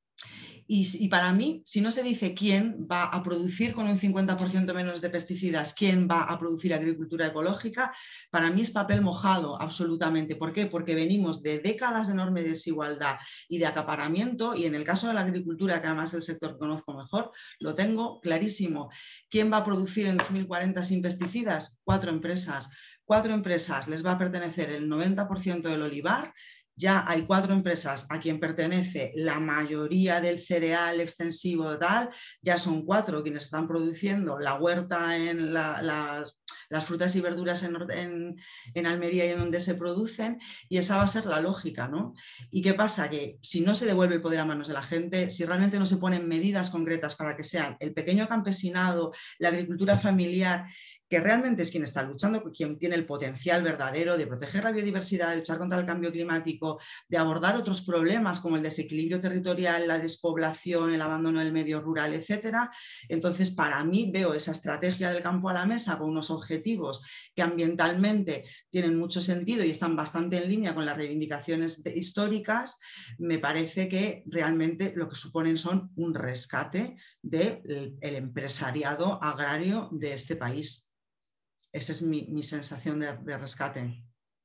Y para mí, si no se dice quién va a producir con un 50% menos de pesticidas, quién va a producir agricultura ecológica, para mí es papel mojado, absolutamente. ¿Por qué? Porque venimos de décadas de enorme desigualdad y de acaparamiento, y en el caso de la agricultura, que además es el sector que conozco mejor, lo tengo clarísimo. ¿Quién va a producir en 2040 sin pesticidas? 4 empresas. 4 empresas les va a pertenecer el 90% del olivar. Ya hay 4 empresas a quien pertenece la mayoría del cereal extensivo tal, ya son 4 quienes están produciendo la huerta en las frutas y verduras en Almería y en donde se producen, y esa va a ser la lógica, ¿no? ¿Y qué pasa? Que si no se devuelve el poder a manos de la gente, si realmente no se ponen medidas concretas para que sean el pequeño campesinado, la agricultura familiar, que realmente es quien está luchando, quien tiene el potencial verdadero de proteger la biodiversidad, de luchar contra el cambio climático, de abordar otros problemas como el desequilibrio territorial, la despoblación, el abandono del medio rural, etcétera. Entonces, para mí, veo esa estrategia del campo a la mesa con unos objetivos que ambientalmente tienen mucho sentido y están bastante en línea con las reivindicaciones históricas. Me parece que realmente lo que suponen son un rescate del empresariado agrario de este país. Esa es mi sensación de rescate.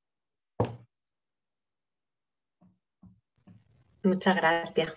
Muchas gracias.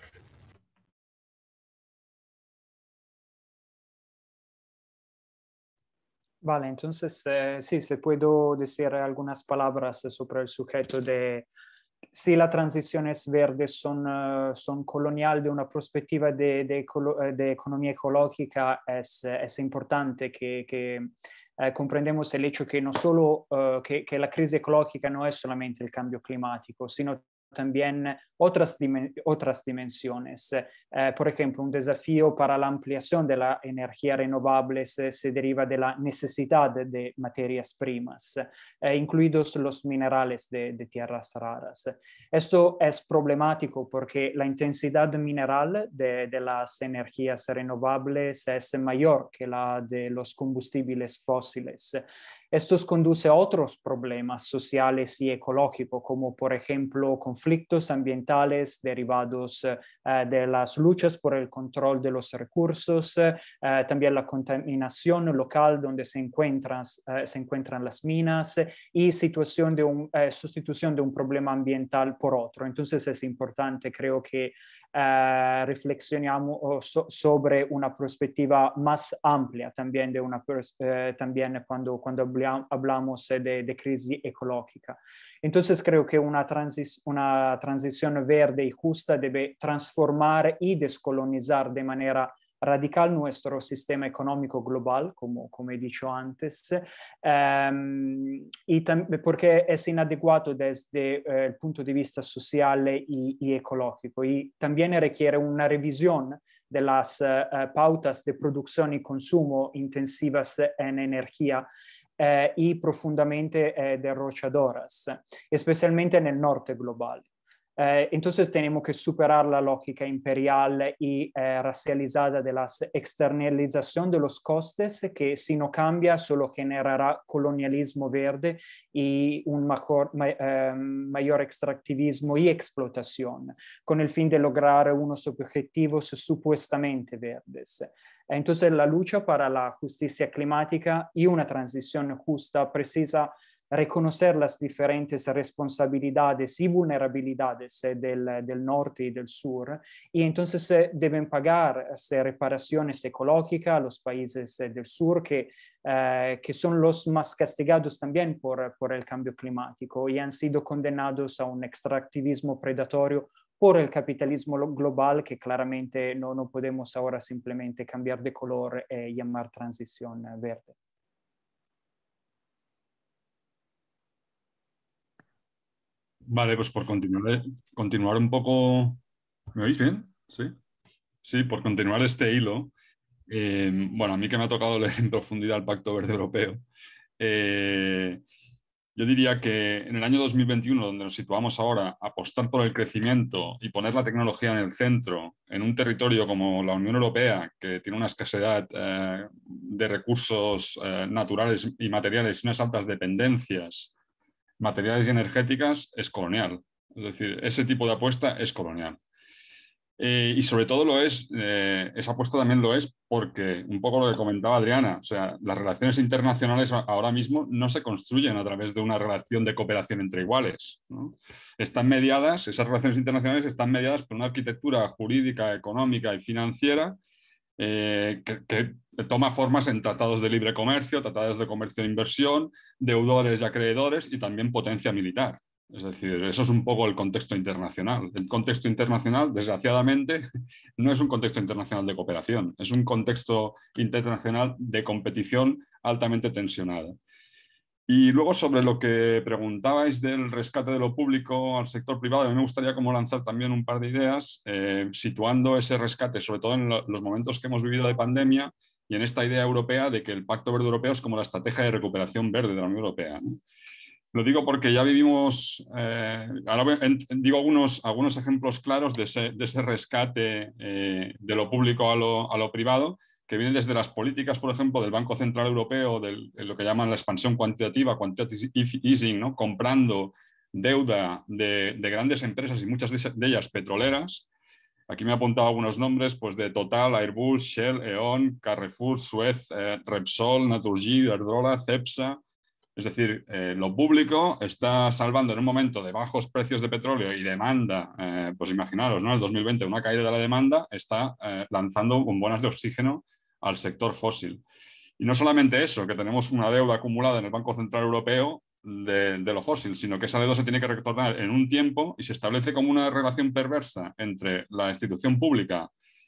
Vale, entonces sí, se puedo decir algunas palabras sobre el sujeto de si las transiciones verdes son colonial de una perspectiva de economía ecológica, es importante que comprendemos el hecho que no solo que la crisis ecológica no es solamente el cambio climático, sino también otras dimensiones. Por ejemplo, un desafío para la ampliación de la energía renovable se deriva de la necesidad de materias primas, incluidos los minerales de tierras raras. Esto es problemático porque la intensidad mineral de las energías renovables es mayor que la de los combustibles fósiles. Esto conduce a otros problemas sociales y ecológicos, como por ejemplo conflictos ambientales derivados de las luchas por el control de los recursos, también la contaminación local donde se encuentran las minas y sustitución de un problema ambiental por otro. Entonces es importante, creo que reflexionamos sobre una perspectiva más amplia también, también cuando hablamos de crisis ecológica. Entonces creo que una transición verde y justa debe transformar y descolonizar de manera radical nuestro sistema económico global, como he dicho antes, porque es inadecuado desde el punto de vista social y ecológico, y también requiere una revisión de las pautas de producción y consumo intensivas en energía y profundamente derrochadoras, especialmente en el norte global. Entonces tenemos que superar la lógica imperial y racializada de la externalización de los costes, que si no cambia solo generará colonialismo verde y un mayor extractivismo y explotación, con el fin de lograr unos objetivos supuestamente verdes. Entonces la lucha para la justicia climática y una transición justa precisa reconocer las diferentes responsabilidades y vulnerabilidades del norte y del sur, y entonces deben pagarse reparaciones ecológicas a los países del sur que son los más castigados también por el cambio climático y han sido condenados a un extractivismo predatorio por el capitalismo global, que claramente no podemos ahora simplemente cambiar de color y llamar transición verde. Vale, pues por continuar un poco... ¿Me oís bien? Sí. Sí, por continuar este hilo. Bueno, a mí que me ha tocado leer en profundidad el Pacto Verde Europeo, yo diría que en el año 2021, donde nos situamos ahora, apostar por el crecimiento y poner la tecnología en el centro, en un territorio como la Unión Europea, que tiene una escasez de recursos naturales y materiales y unas altas dependencias materiales y energéticas, es colonial. Es decir, ese tipo de apuesta es colonial. Y sobre todo lo es, esa apuesta también lo es porque, un poco lo que comentaba Adriana, o sea, las relaciones internacionales ahora mismo no se construyen a través de una relación de cooperación entre iguales, ¿no? Están mediadas, esas relaciones internacionales están mediadas por una arquitectura jurídica, económica y financiera que toma formas en tratados de libre comercio, tratados de comercio e inversión, deudores y acreedores y también potencia militar. Es decir, eso es un poco el contexto internacional. El contexto internacional, desgraciadamente, no es un contexto internacional de cooperación, es un contexto internacional de competición altamente tensionada. Y luego sobre lo que preguntabais del rescate de lo público al sector privado, a mí me gustaría como lanzar también un par de ideas, situando ese rescate, sobre todo en los momentos que hemos vivido de pandemia y en esta idea europea de que el Pacto Verde Europeo es como la estrategia de recuperación verde de la Unión Europea, ¿no? Lo digo porque ya vivimos, ahora digo algunos ejemplos claros de ese rescate de lo público a lo privado, que viene desde las políticas, por ejemplo, del Banco Central Europeo, de lo que llaman la expansión cuantitativa, quantitative easing, ¿no? Comprando deuda de grandes empresas y muchas de ellas petroleras. Aquí me he apuntado algunos nombres pues, de Total, Airbus, Shell, E.ON, Carrefour, Suez, Repsol, Naturgy, Iberdrola, Cepsa. Es decir, lo público está salvando en un momento de bajos precios de petróleo y demanda, pues imaginaros, ¿no? En el 2020 una caída de la demanda está lanzando bombonas de oxígeno al sector fósil. Y no solamente eso, que tenemos una deuda acumulada en el Banco Central Europeo de lo fósil, sino que esa deuda se tiene que retornar en un tiempo y se establece como una relación perversa entre la institución pública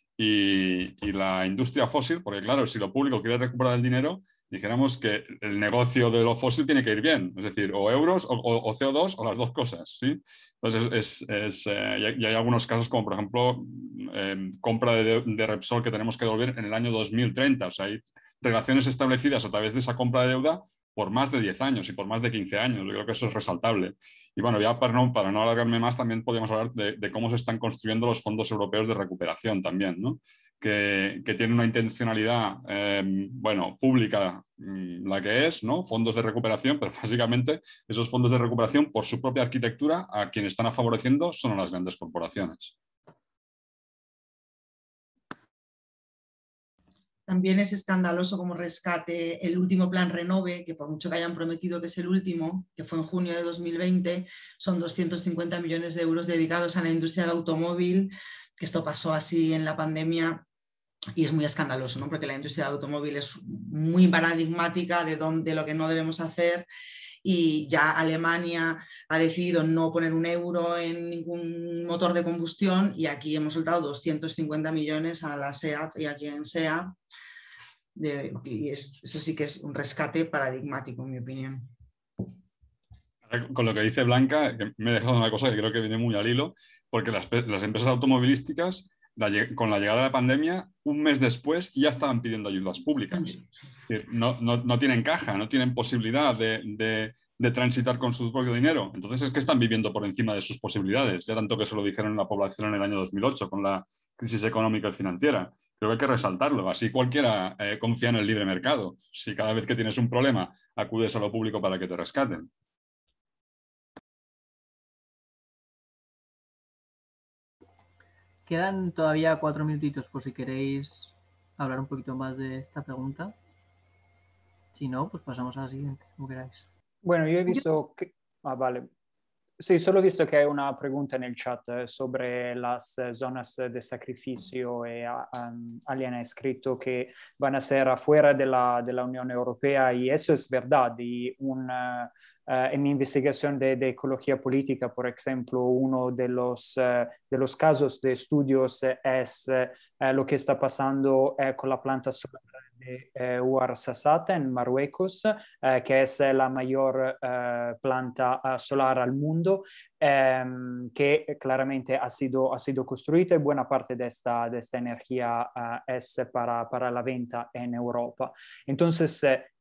y la industria fósil, porque claro, si lo público quiere recuperar el dinero, dijéramos que el negocio de lo fósil tiene que ir bien, es decir, o euros o CO2 o las dos cosas, ¿sí? Entonces, y hay algunos casos como, por ejemplo, compra de Repsol que tenemos que devolver en el año 2030. O sea, hay relaciones establecidas a través de esa compra de deuda por más de 10 años y por más de 15 años. Yo creo que eso es resaltable. Y bueno, ya para no alargarme más, también podríamos hablar de cómo se están construyendo los fondos europeos de recuperación también, ¿no? Que tiene una intencionalidad, bueno, pública, la que es, ¿no? Fondos de recuperación, pero básicamente esos fondos de recuperación, por su propia arquitectura, a quienes están favoreciendo son a las grandes corporaciones. También es escandaloso como rescate el último plan Renove, que por mucho que hayan prometido que es el último, que fue en junio de 2020, son 250 millones de euros dedicados a la industria del automóvil, que esto pasó así en la pandemia y es muy escandaloso, ¿no? Porque la industria del automóvil es muy paradigmática de lo que no debemos hacer. Y ya Alemania ha decidido no poner un euro en ningún motor de combustión y aquí hemos soltado 250 millones a la SEAT y a quien sea. Y eso sí que es un rescate paradigmático, en mi opinión. Con lo que dice Blanca, me he dejado una cosa que creo que viene muy al hilo, porque las empresas automovilísticas con la llegada de la pandemia, un mes después ya estaban pidiendo ayudas públicas. Es decir, no tienen caja, no tienen posibilidad de transitar con su propio dinero. Entonces es que están viviendo por encima de sus posibilidades, ya tanto que se lo dijeron en la población en el año 2008 con la crisis económica y financiera. Creo que hay que resaltarlo. Así cualquiera confía en el libre mercado. Si cada vez que tienes un problema acudes a lo público para que te rescaten. Quedan todavía 4 minutitos por si queréis hablar un poquito más de esta pregunta. Si no, pues pasamos a la siguiente, como queráis. Bueno, yo he visto que... vale. Sí, solo he visto que hay una pregunta en el chat sobre las zonas de sacrificio y alguien ha escrito que van a ser afuera de la Unión Europea y eso es verdad. Y en mi investigación de ecología política, por ejemplo, uno de los casos de estudios es lo que está pasando con la planta solar de Ouarzazate en Marruecos, que es la mayor planta solar al mundo, que claramente ha sido construita y buena parte de esta energía es para la venta en Europa. Entonces,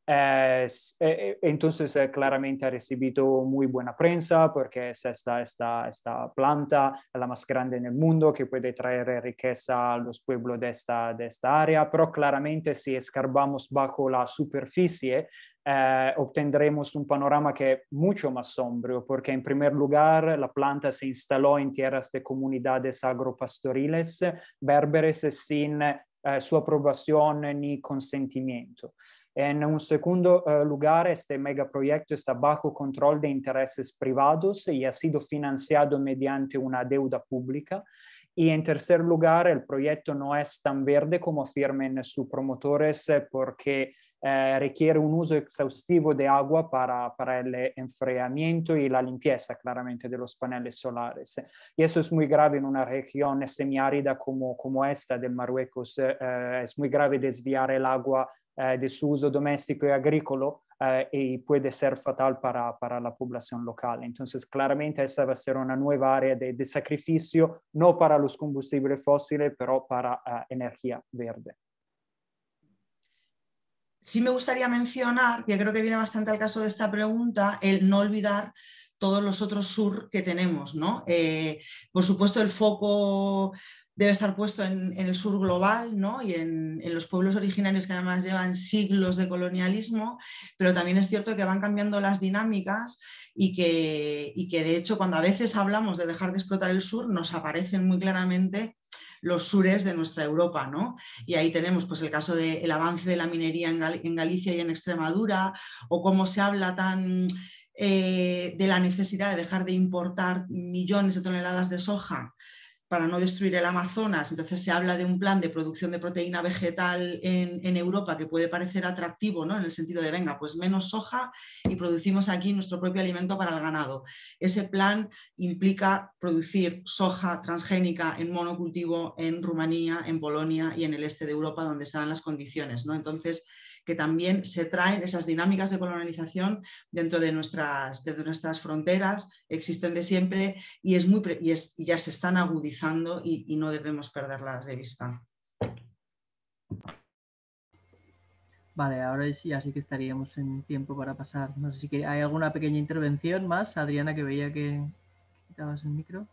claramente ha recibido muy buena prensa porque es esta planta la más grande en el mundo que puede traer riqueza a los pueblos de esta área, pero claramente si escarbamos bajo la superficie obtendremos un panorama que es mucho más sombrío porque en primer lugar la planta se instaló en tierras de comunidades agropastoriles berberes sin su aprobación ni consentimiento. En un segundo lugar, este megaproyecto está bajo control de intereses privados y ha sido financiado mediante una deuda pública. Y en tercer lugar, el proyecto no es tan verde como afirman sus promotores porque requiere un uso exhaustivo de agua para el enfriamiento y la limpieza claramente de los paneles solares. Y eso es muy grave en una región semiárida como esta del Marruecos. Es muy grave desviar el agua de su uso doméstico y agrícola y puede ser fatal para la población local. Entonces, claramente esta va a ser una nueva área de sacrificio, no para los combustibles fósiles, pero para energía verde. Sí me gustaría mencionar, que creo que viene bastante al caso de esta pregunta, el no olvidar todos los otros sur que tenemos, ¿no? Por supuesto, el foco debe estar puesto en el sur global, ¿no? Y en los pueblos originarios que además llevan siglos de colonialismo, pero también es cierto que van cambiando las dinámicas y que de hecho cuando a veces hablamos de dejar de explotar el sur nos aparecen muy claramente los sures de nuestra Europa, ¿no? Y ahí tenemos pues, el caso del avance de la minería en Galicia y en Extremadura, o cómo se habla tan de la necesidad de dejar de importar millones de toneladas de soja para no destruir el Amazonas. Entonces se habla de un plan de producción de proteína vegetal en Europa que puede parecer atractivo, ¿no? En el sentido de, venga, pues menos soja y producimos aquí nuestro propio alimento para el ganado. Ese plan implica producir soja transgénica en monocultivo en Rumanía, en Polonia y en el este de Europa, donde se dan las condiciones, ¿no? Entonces, que también se traen esas dinámicas de colonización dentro de nuestras fronteras, existen de siempre y ya se están agudizando y no debemos perderlas de vista. Vale, ahora ya sí que estaríamos en tiempo para pasar. No sé si hay alguna pequeña intervención más. Adriana, que veía que quitabas el micro.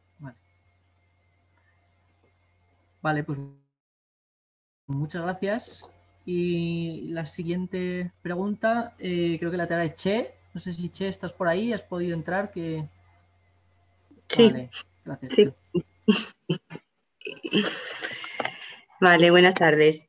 Vale, pues muchas gracias. Y la siguiente pregunta, creo que la tendrá Che. No sé si Che estás por ahí, has podido entrar. Sí. Vale, gracias. Sí. Vale, buenas tardes.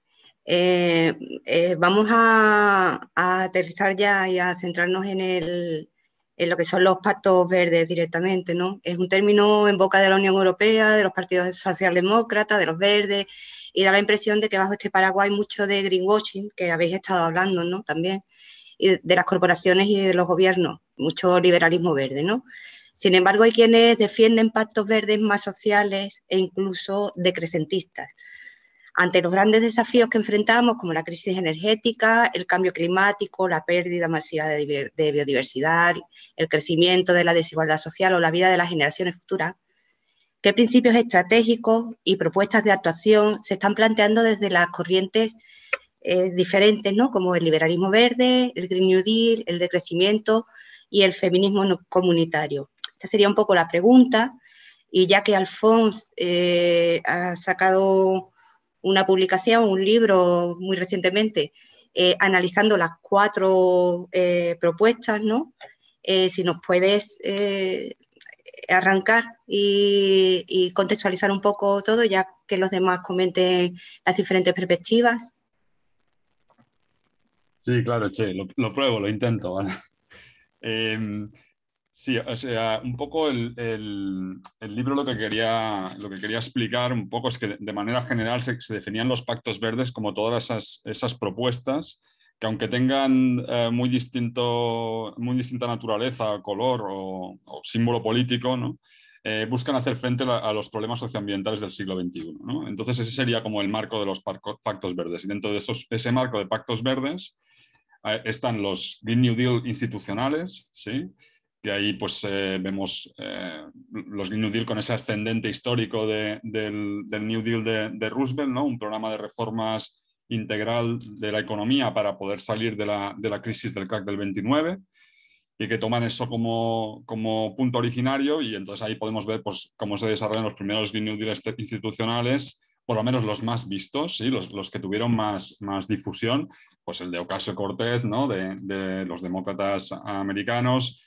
Vamos a aterrizar ya y a centrarnos en lo que son los pactos verdes directamente, ¿no? Es un término en boca de la Unión Europea, de los partidos socialdemócratas, de los verdes, y da la impresión de que bajo este paraguas hay mucho de greenwashing, que habéis estado hablando, ¿no? También, y de las corporaciones y de los gobiernos, mucho liberalismo verde, ¿no? Sin embargo, hay quienes defienden pactos verdes más sociales e incluso decrecentistas. Ante los grandes desafíos que enfrentamos, como la crisis energética, el cambio climático, la pérdida masiva de biodiversidad, el crecimiento de la desigualdad social o la vida de las generaciones futuras, ¿Qué principios estratégicos y propuestas de actuación se están planteando desde las corrientes diferentes, ¿no? Como el liberalismo verde, el Green New Deal, el decrecimiento y el feminismo comunitario? Esta sería un poco la pregunta, y ya que Alphonse ha sacado una publicación, un libro muy recientemente, analizando las 4 propuestas, ¿no? Si nos puedes arrancar y contextualizar un poco todo, ya que los demás comenten las diferentes perspectivas. Sí, claro, che, lo pruebo, lo intento, ¿vale? Sí, o sea, un poco el libro lo que quería explicar un poco es que de manera general se definían los pactos verdes como todas esas propuestas que, aunque tengan muy distinta naturaleza, color o símbolo político, ¿no? Buscan hacer frente a los problemas socioambientales del siglo XXI, ¿no? Entonces ese sería como el marco de los pactos verdes, y dentro de ese marco de pactos verdes están los Green New Deal institucionales, ¿sí? Que ahí pues vemos los Green New Deal con ese ascendente histórico del New Deal de Roosevelt, ¿no? Un programa de reformas integral de la economía para poder salir de la crisis del crack del 29, y que toman eso como punto originario, y entonces ahí podemos ver pues, cómo se desarrollan los primeros Green New Deal institucionales, por lo menos los más vistos, ¿sí? los que tuvieron más difusión, pues el de Ocasio-Cortez, ¿no? de los demócratas americanos,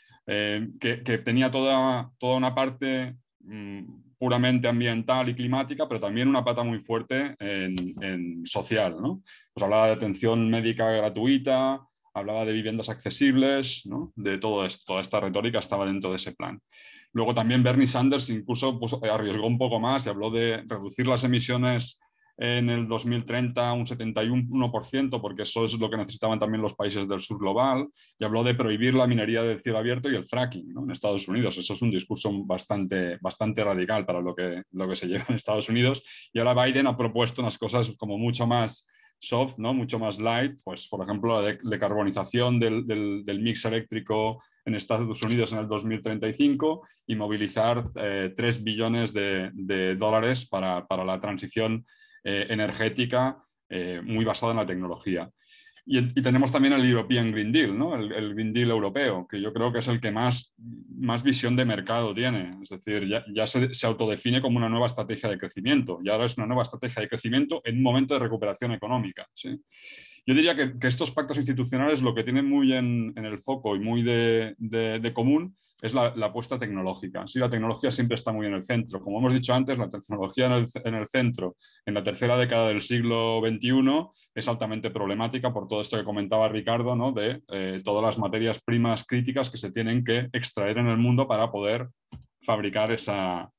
que tenía toda una parte puramente ambiental y climática, pero también una pata muy fuerte en social, ¿no? Pues hablaba de atención médica gratuita, hablaba de viviendas accesibles, ¿no? De todo esto, toda esta retórica estaba dentro de ese plan. Luego también Bernie Sanders incluso pues, arriesgó un poco más y habló de reducir las emisiones en el 2030 un 71%, porque eso es lo que necesitaban también los países del sur global, y habló de prohibir la minería del cielo abierto y el fracking, ¿no? En Estados Unidos. Eso es un discurso bastante radical para lo que se lleva en Estados Unidos, y ahora Biden ha propuesto unas cosas como mucho más soft, ¿no? Mucho más light, pues por ejemplo la decarbonización del mix eléctrico en Estados Unidos en el 2035 y movilizar 3 billones de dólares para la transición energética muy basada en la tecnología. Y tenemos también el European Green Deal, ¿no? el Green Deal europeo, que yo creo que es el que más visión de mercado tiene. Es decir, ya se autodefine como una nueva estrategia de crecimiento, y ahora es una nueva estrategia de crecimiento en un momento de recuperación económica, ¿sí? Yo diría que estos pactos institucionales lo que tienen muy en el foco y muy de común es la apuesta tecnológica. Sí, la tecnología siempre está muy en el centro. Como hemos dicho antes, la tecnología en el centro en la tercera década del siglo XXI es altamente problemática por todo esto que comentaba Ricardo, ¿no? De todas las materias primas críticas que se tienen que extraer en el mundo para poder fabricar esa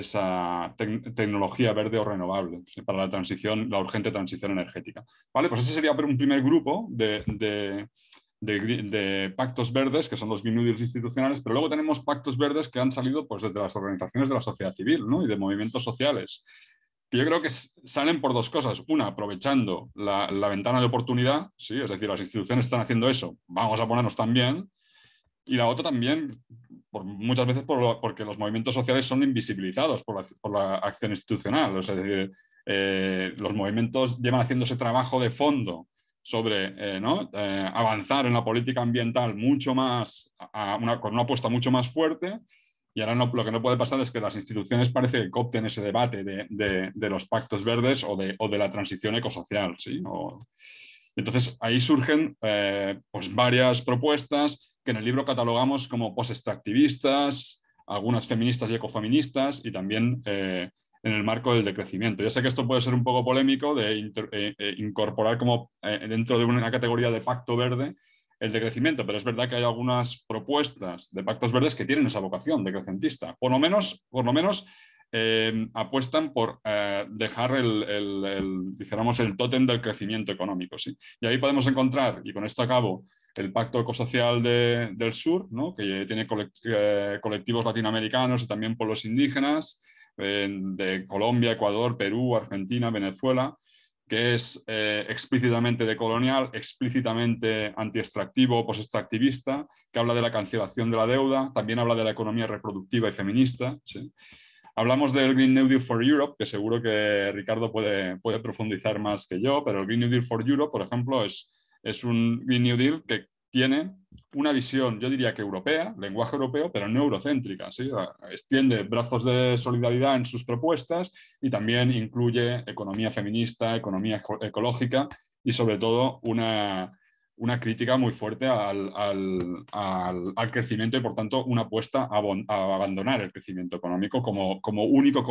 tecnología verde o renovable, ¿sí? Para la urgente transición energética. ¿Vale? Pues ese sería un primer grupo de pactos verdes, que son los Green New Deals institucionales, pero luego tenemos pactos verdes que han salido pues, desde las organizaciones de la sociedad civil, ¿no? Y de movimientos sociales, que yo creo que salen por 2 cosas. Una, aprovechando la ventana de oportunidad, ¿sí? Es decir, las instituciones están haciendo eso, vamos a ponernos también. Y la otra también, muchas veces porque los movimientos sociales son invisibilizados por la acción institucional. Es decir, los movimientos llevan haciendo ese trabajo de fondo sobre avanzar en la política ambiental mucho más, con una apuesta mucho más fuerte, y ahora lo que no puede pasar es que las instituciones parece que coopten ese debate de los pactos verdes o de la transición ecosocial, ¿sí? Entonces ahí surgen pues varias propuestas que en el libro catalogamos como post-extractivistas, algunas feministas y ecofeministas, y también en el marco del decrecimiento. Ya sé que esto puede ser un poco polémico de incorporar como dentro de una categoría de pacto verde el decrecimiento, pero es verdad que hay algunas propuestas de pactos verdes que tienen esa vocación decrecentista. Por lo menos apuestan por dejar dijéramos, el tótem del crecimiento económico, ¿sí? Y ahí podemos encontrar, y con esto acabo, el Pacto Ecosocial del Sur, ¿no? Que tiene colectivos latinoamericanos y también pueblos indígenas de Colombia, Ecuador, Perú, Argentina, Venezuela, que es explícitamente decolonial, explícitamente anti-extractivo, post-extractivista, que habla de la cancelación de la deuda, también habla de la economía reproductiva y feminista, ¿sí? Hablamos del Green New Deal for Europe, que seguro que Ricardo puede profundizar más que yo, pero el Green New Deal for Europe, por ejemplo, es un Green New Deal que tiene una visión, yo diría que europea, lenguaje europeo, pero no eurocéntrica, ¿sí? Extiende brazos de solidaridad en sus propuestas y también incluye economía feminista, economía ecológica y sobre todo una crítica muy fuerte al crecimiento y por tanto una apuesta a abandonar el crecimiento económico como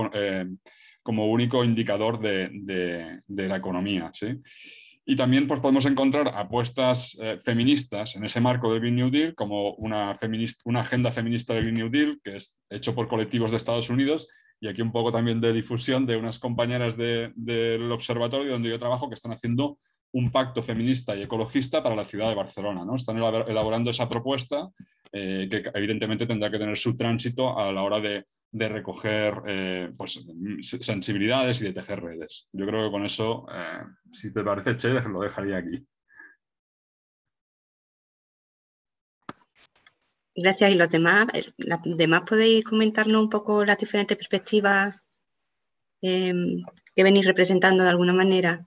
único indicador de la economía, ¿sí? Y también pues, podemos encontrar apuestas feministas en ese marco del Green New Deal, como una agenda feminista del Green New Deal, que es hecho por colectivos de Estados Unidos, y aquí un poco también de difusión de unas compañeras del observatorio donde yo trabajo que están haciendo un pacto feminista y ecologista para la ciudad de Barcelona, ¿no? Están elaborando esa propuesta que evidentemente tendrá que tener su tránsito a la hora de recoger pues, sensibilidades y de tejer redes. Yo creo que con eso, si te parece, Che, lo dejaría aquí. Gracias. ¿Y los demás podéis comentarnos un poco las diferentes perspectivas que venís representando de alguna manera?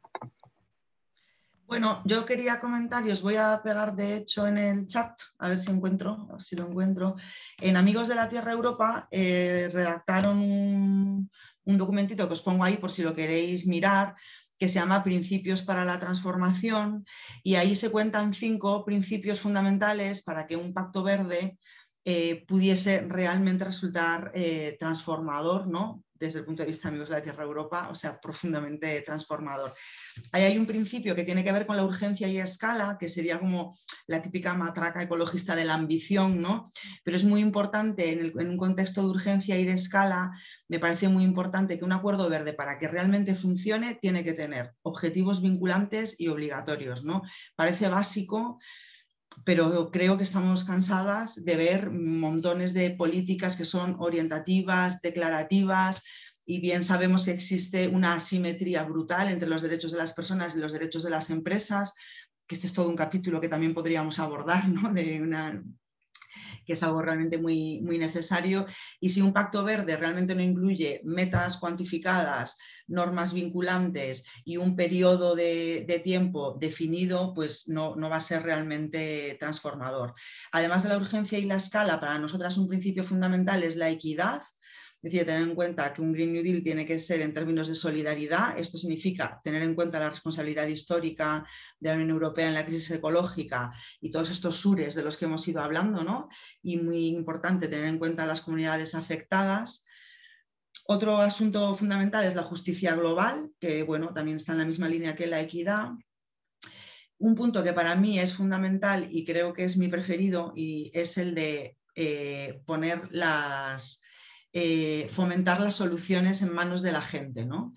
Bueno, yo quería comentar y os voy a pegar de hecho en el chat, a ver si lo encuentro. En Amigos de la Tierra Europa redactaron un documentito que os pongo ahí por si lo queréis mirar, que se llama Principios para la Transformación, y ahí se cuentan 5 principios fundamentales para que un pacto verde pudiese realmente resultar transformador, ¿no? Desde el punto de vista de Amigos de la Tierra Europa, o sea, profundamente transformador. Ahí hay un principio que tiene que ver con la urgencia y escala, que sería como la típica matraca ecologista de la ambición, ¿no? Pero es muy importante en un contexto de urgencia y de escala, me parece muy importante que un acuerdo verde, para que realmente funcione, tiene que tener objetivos vinculantes y obligatorios, ¿no? Parece básico, pero creo que estamos cansadas de ver montones de políticas que son orientativas, declarativas, y bien sabemos que existe una asimetría brutal entre los derechos de las personas y los derechos de las empresas, que este es todo un capítulo que también podríamos abordar, ¿no? Que es algo realmente muy, muy necesario. Y si un pacto verde realmente no incluye metas cuantificadas, normas vinculantes y un periodo de tiempo definido, pues no va a ser realmente transformador. Además de la urgencia y la escala, para nosotras un principio fundamental es la equidad. Es decir, tener en cuenta que un Green New Deal tiene que ser en términos de solidaridad. Esto significa tener en cuenta la responsabilidad histórica de la Unión Europea en la crisis ecológica y todos estos sures de los que hemos ido hablando, ¿no? Y muy importante tener en cuenta las comunidades afectadas. Otro asunto fundamental es la justicia global, que bueno, también está en la misma línea que la equidad. Un punto que para mí es fundamental y creo que es mi preferido y es el de fomentar las soluciones en manos de la gente, ¿no?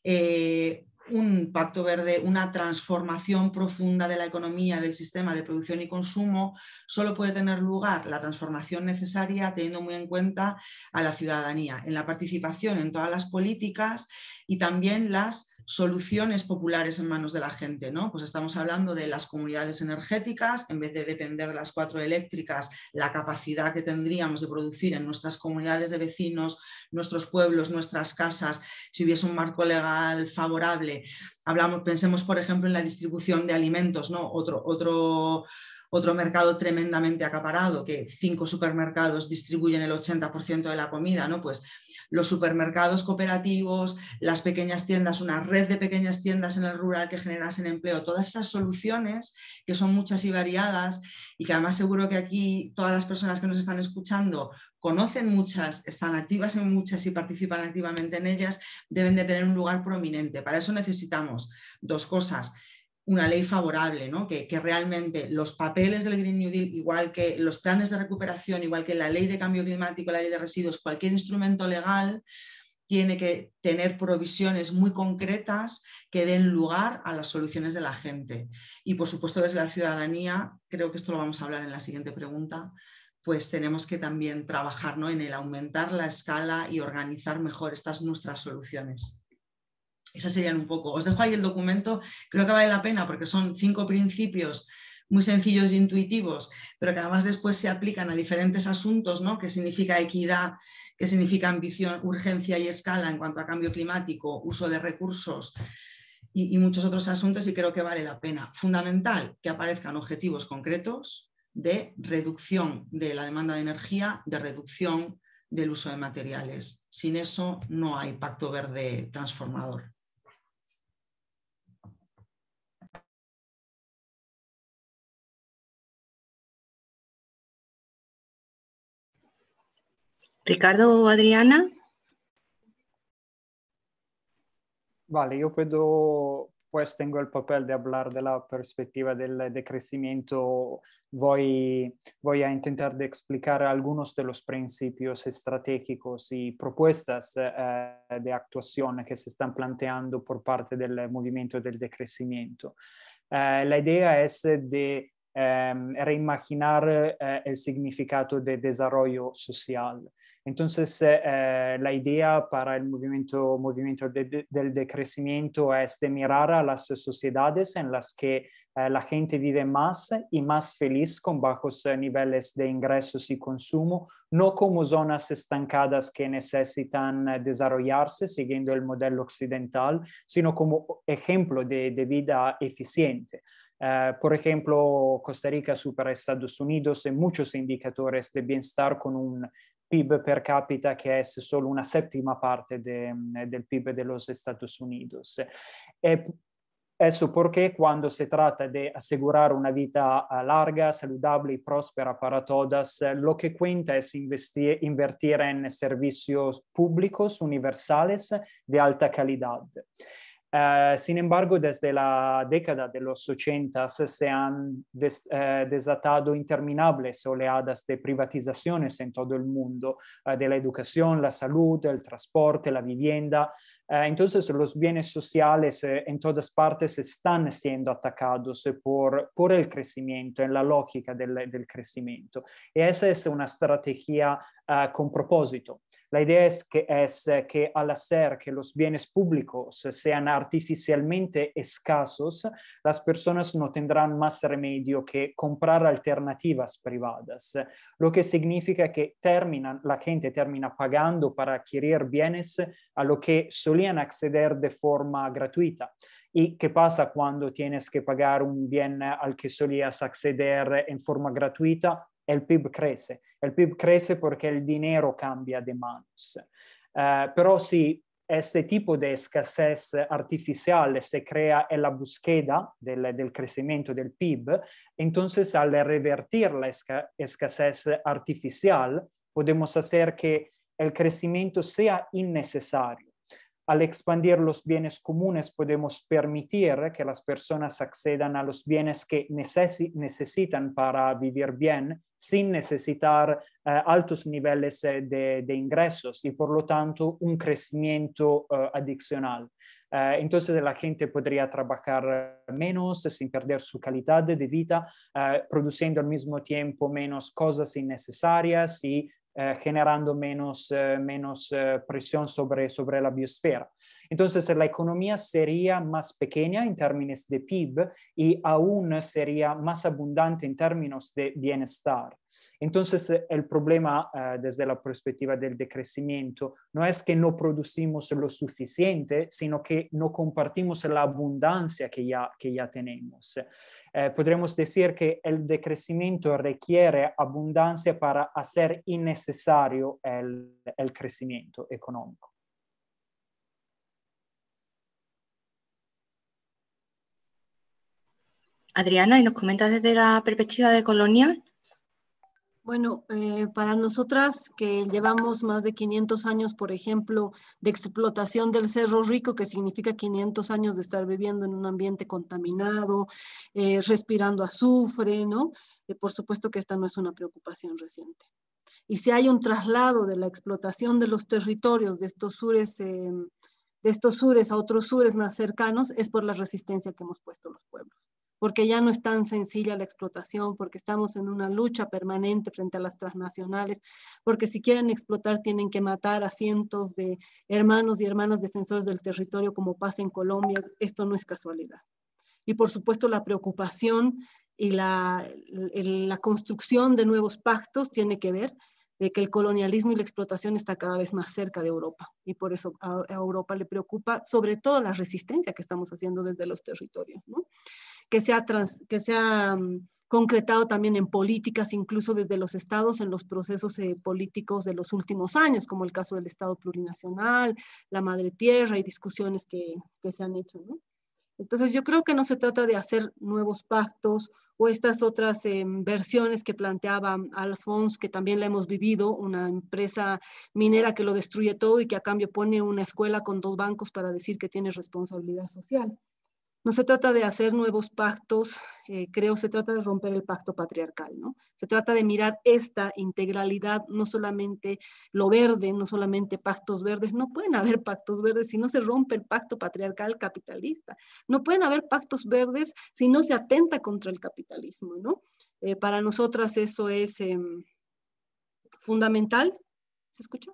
Un pacto verde, una transformación profunda de la economía, del sistema de producción y consumo, solo puede tener lugar la transformación necesaria teniendo muy en cuenta a la ciudadanía, en la participación en todas las políticas y también las soluciones populares en manos de la gente, ¿no? Pues estamos hablando de las comunidades energéticas, en vez de depender de las 4 eléctricas, la capacidad que tendríamos de producir en nuestras comunidades de vecinos, nuestros pueblos, nuestras casas, si hubiese un marco legal favorable. Pensemos, por ejemplo, en la distribución de alimentos, ¿no? Otro mercado tremendamente acaparado, que 5 supermercados distribuyen el 80% de la comida, ¿no? Pues los supermercados cooperativos, las pequeñas tiendas, una red de pequeñas tiendas en el rural que generasen empleo, todas esas soluciones que son muchas y variadas y que además seguro que aquí todas las personas que nos están escuchando conocen muchas, están activas en muchas y participan activamente en ellas, deben de tener un lugar prominente. Para eso necesitamos 2 cosas. Una ley favorable, ¿no? que realmente los papeles del Green New Deal, igual que los planes de recuperación, igual que la ley de cambio climático, la ley de residuos, cualquier instrumento legal tiene que tener provisiones muy concretas que den lugar a las soluciones de la gente. Y por supuesto desde la ciudadanía, creo que esto lo vamos a hablar en la siguiente pregunta, pues tenemos que también trabajar, ¿no? en el aumentar la escala y organizar mejor estas nuestras soluciones. Esas serían un poco. Os dejo ahí el documento, creo que vale la pena porque son 5 principios muy sencillos e intuitivos, pero que además después se aplican a diferentes asuntos, ¿no? ¿Qué significa equidad? ¿Qué significa ambición, urgencia y escala en cuanto a cambio climático, uso de recursos y muchos otros asuntos? Y creo que vale la pena. Fundamental que aparezcan objetivos concretos de reducción de la demanda de energía, de reducción del uso de materiales. Sin eso no hay pacto verde transformador. Ricardo o Adriana. Vale, yo puedo, pues tengo el papel de hablar de la perspectiva del decrecimiento. Voy a intentar de explicar algunos de los principios estratégicos y propuestas de actuación que se están planteando por parte del movimiento del decrecimiento. La idea es de reimaginar el significado de desarrollo social. Entonces, la idea para el movimiento del decrecimiento es de mirar a las sociedades en las que la gente vive más y más feliz con bajos niveles de ingresos y consumo, no como zonas estancadas que necesitan desarrollarse siguiendo el modelo occidental, sino como ejemplo de vida eficiente. Por ejemplo, Costa Rica supera a Estados Unidos en muchos indicadores de bienestar con un PIB per cápita que es solo una séptima parte del PIB de los Estados Unidos. Eso porque cuando se trata de asegurar una vida larga, saludable y próspera para todas, lo que cuenta es invertir en servicios públicos universales de alta calidad. Sin embargo, desde la década de los 80 se han desatado interminables oleadas de privatizaciones en todo el mundo, de la educación, la salud, el transporte, la vivienda. Entonces, los bienes sociales en todas partes están siendo atacados por el crecimiento, en la lógica del crecimiento. Y esa es una estrategia con propósito. La idea es que al hacer que los bienes públicos sean artificialmente escasos, las personas no tendrán más remedio que comprar alternativas privadas, lo que significa que la gente termina pagando para adquirir bienes a lo que solían acceder de forma gratuita. ¿Y qué pasa cuando tienes que pagar un bien al que solías acceder en forma gratuita? El PIB crece. El PIB crece porque el dinero cambia de manos. Pero si este tipo de escasez artificial se crea en la búsqueda del crecimiento del PIB, entonces al revertir la escasez artificial, podemos hacer que el crecimiento sea innecesario. Al expandir los bienes comunes podemos permitir que las personas accedan a los bienes que necesitan para vivir bien sin necesitar altos niveles de ingresos y por lo tanto un crecimiento adicional. Entonces la gente podría trabajar menos sin perder su calidad de vida, produciendo al mismo tiempo menos cosas innecesarias y generando menos presión sobre la biosfera. Entonces la economía sería más pequeña en términos de PIB y aún sería más abundante en términos de bienestar. Entonces el problema desde la perspectiva del decrecimiento no es que no producimos lo suficiente, sino que no compartimos la abundancia que ya tenemos. Podremos decir que el decrecimiento requiere abundancia para hacer innecesario el crecimiento económico. Adriana, ¿y nos comentas desde la perspectiva de colonial? Bueno, para nosotras que llevamos más de 500 años, por ejemplo, de explotación del Cerro Rico, que significa 500 años de estar viviendo en un ambiente contaminado, respirando azufre, ¿no? Por supuesto que esta no es una preocupación reciente. Y si hay un traslado de la explotación de los territorios de estos sures a otros sures más cercanos, es por la resistencia que hemos puesto los pueblos. Porque ya no es tan sencilla la explotación, porque estamos en una lucha permanente frente a las transnacionales, porque si quieren explotar tienen que matar a cientos de hermanos y hermanas defensores del territorio como pasa en Colombia. Esto no es casualidad. Y por supuesto la preocupación y la construcción de nuevos pactos tiene que ver de que el colonialismo y la explotación está cada vez más cerca de Europa, y por eso a Europa le preocupa sobre todo la resistencia que estamos haciendo desde los territorios, ¿no? Que se ha concretado también en políticas, incluso desde los estados, en los procesos políticos de los últimos años, como el caso del Estado plurinacional, la madre tierra y discusiones que se han hecho, ¿no? Entonces yo creo que no se trata de hacer nuevos pactos o estas otras versiones que planteaba Alphonse, que también la hemos vivido, una empresa minera que lo destruye todo y que a cambio pone una escuela con 2 bancos para decir que tiene responsabilidad social. No se trata de hacer nuevos pactos, creo se trata de romper el pacto patriarcal, ¿no? Se trata de mirar esta integralidad, no solamente lo verde, no solamente pactos verdes, no pueden haber pactos verdes si no se rompe el pacto patriarcal capitalista, no pueden haber pactos verdes si no se atenta contra el capitalismo, ¿no? Para nosotras eso es fundamental. ¿Se escucha?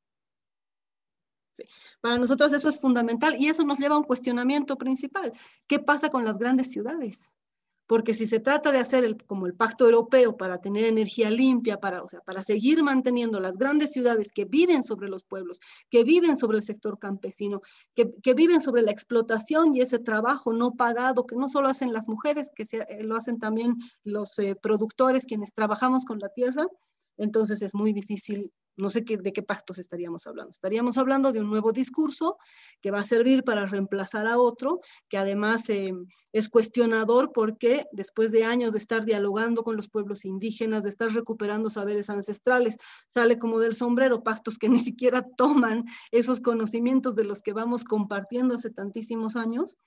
Sí. Para nosotros eso es fundamental y eso nos lleva a un cuestionamiento principal. ¿Qué pasa con las grandes ciudades? Porque si se trata de hacer como el pacto europeo para tener energía limpia, para seguir manteniendo las grandes ciudades que viven sobre los pueblos, que viven sobre el sector campesino, que viven sobre la explotación y ese trabajo no pagado, que no solo hacen las mujeres, que lo hacen también los productores, quienes trabajamos con la tierra, entonces es muy difícil. No sé de qué pactos estaríamos hablando. Estaríamos hablando de un nuevo discurso que va a servir para reemplazar a otro, que además es cuestionador porque después de años de estar dialogando con los pueblos indígenas, de estar recuperando saberes ancestrales, sale como del sombrero pactos que ni siquiera toman esos conocimientos de los que vamos compartiendo hace tantísimos años.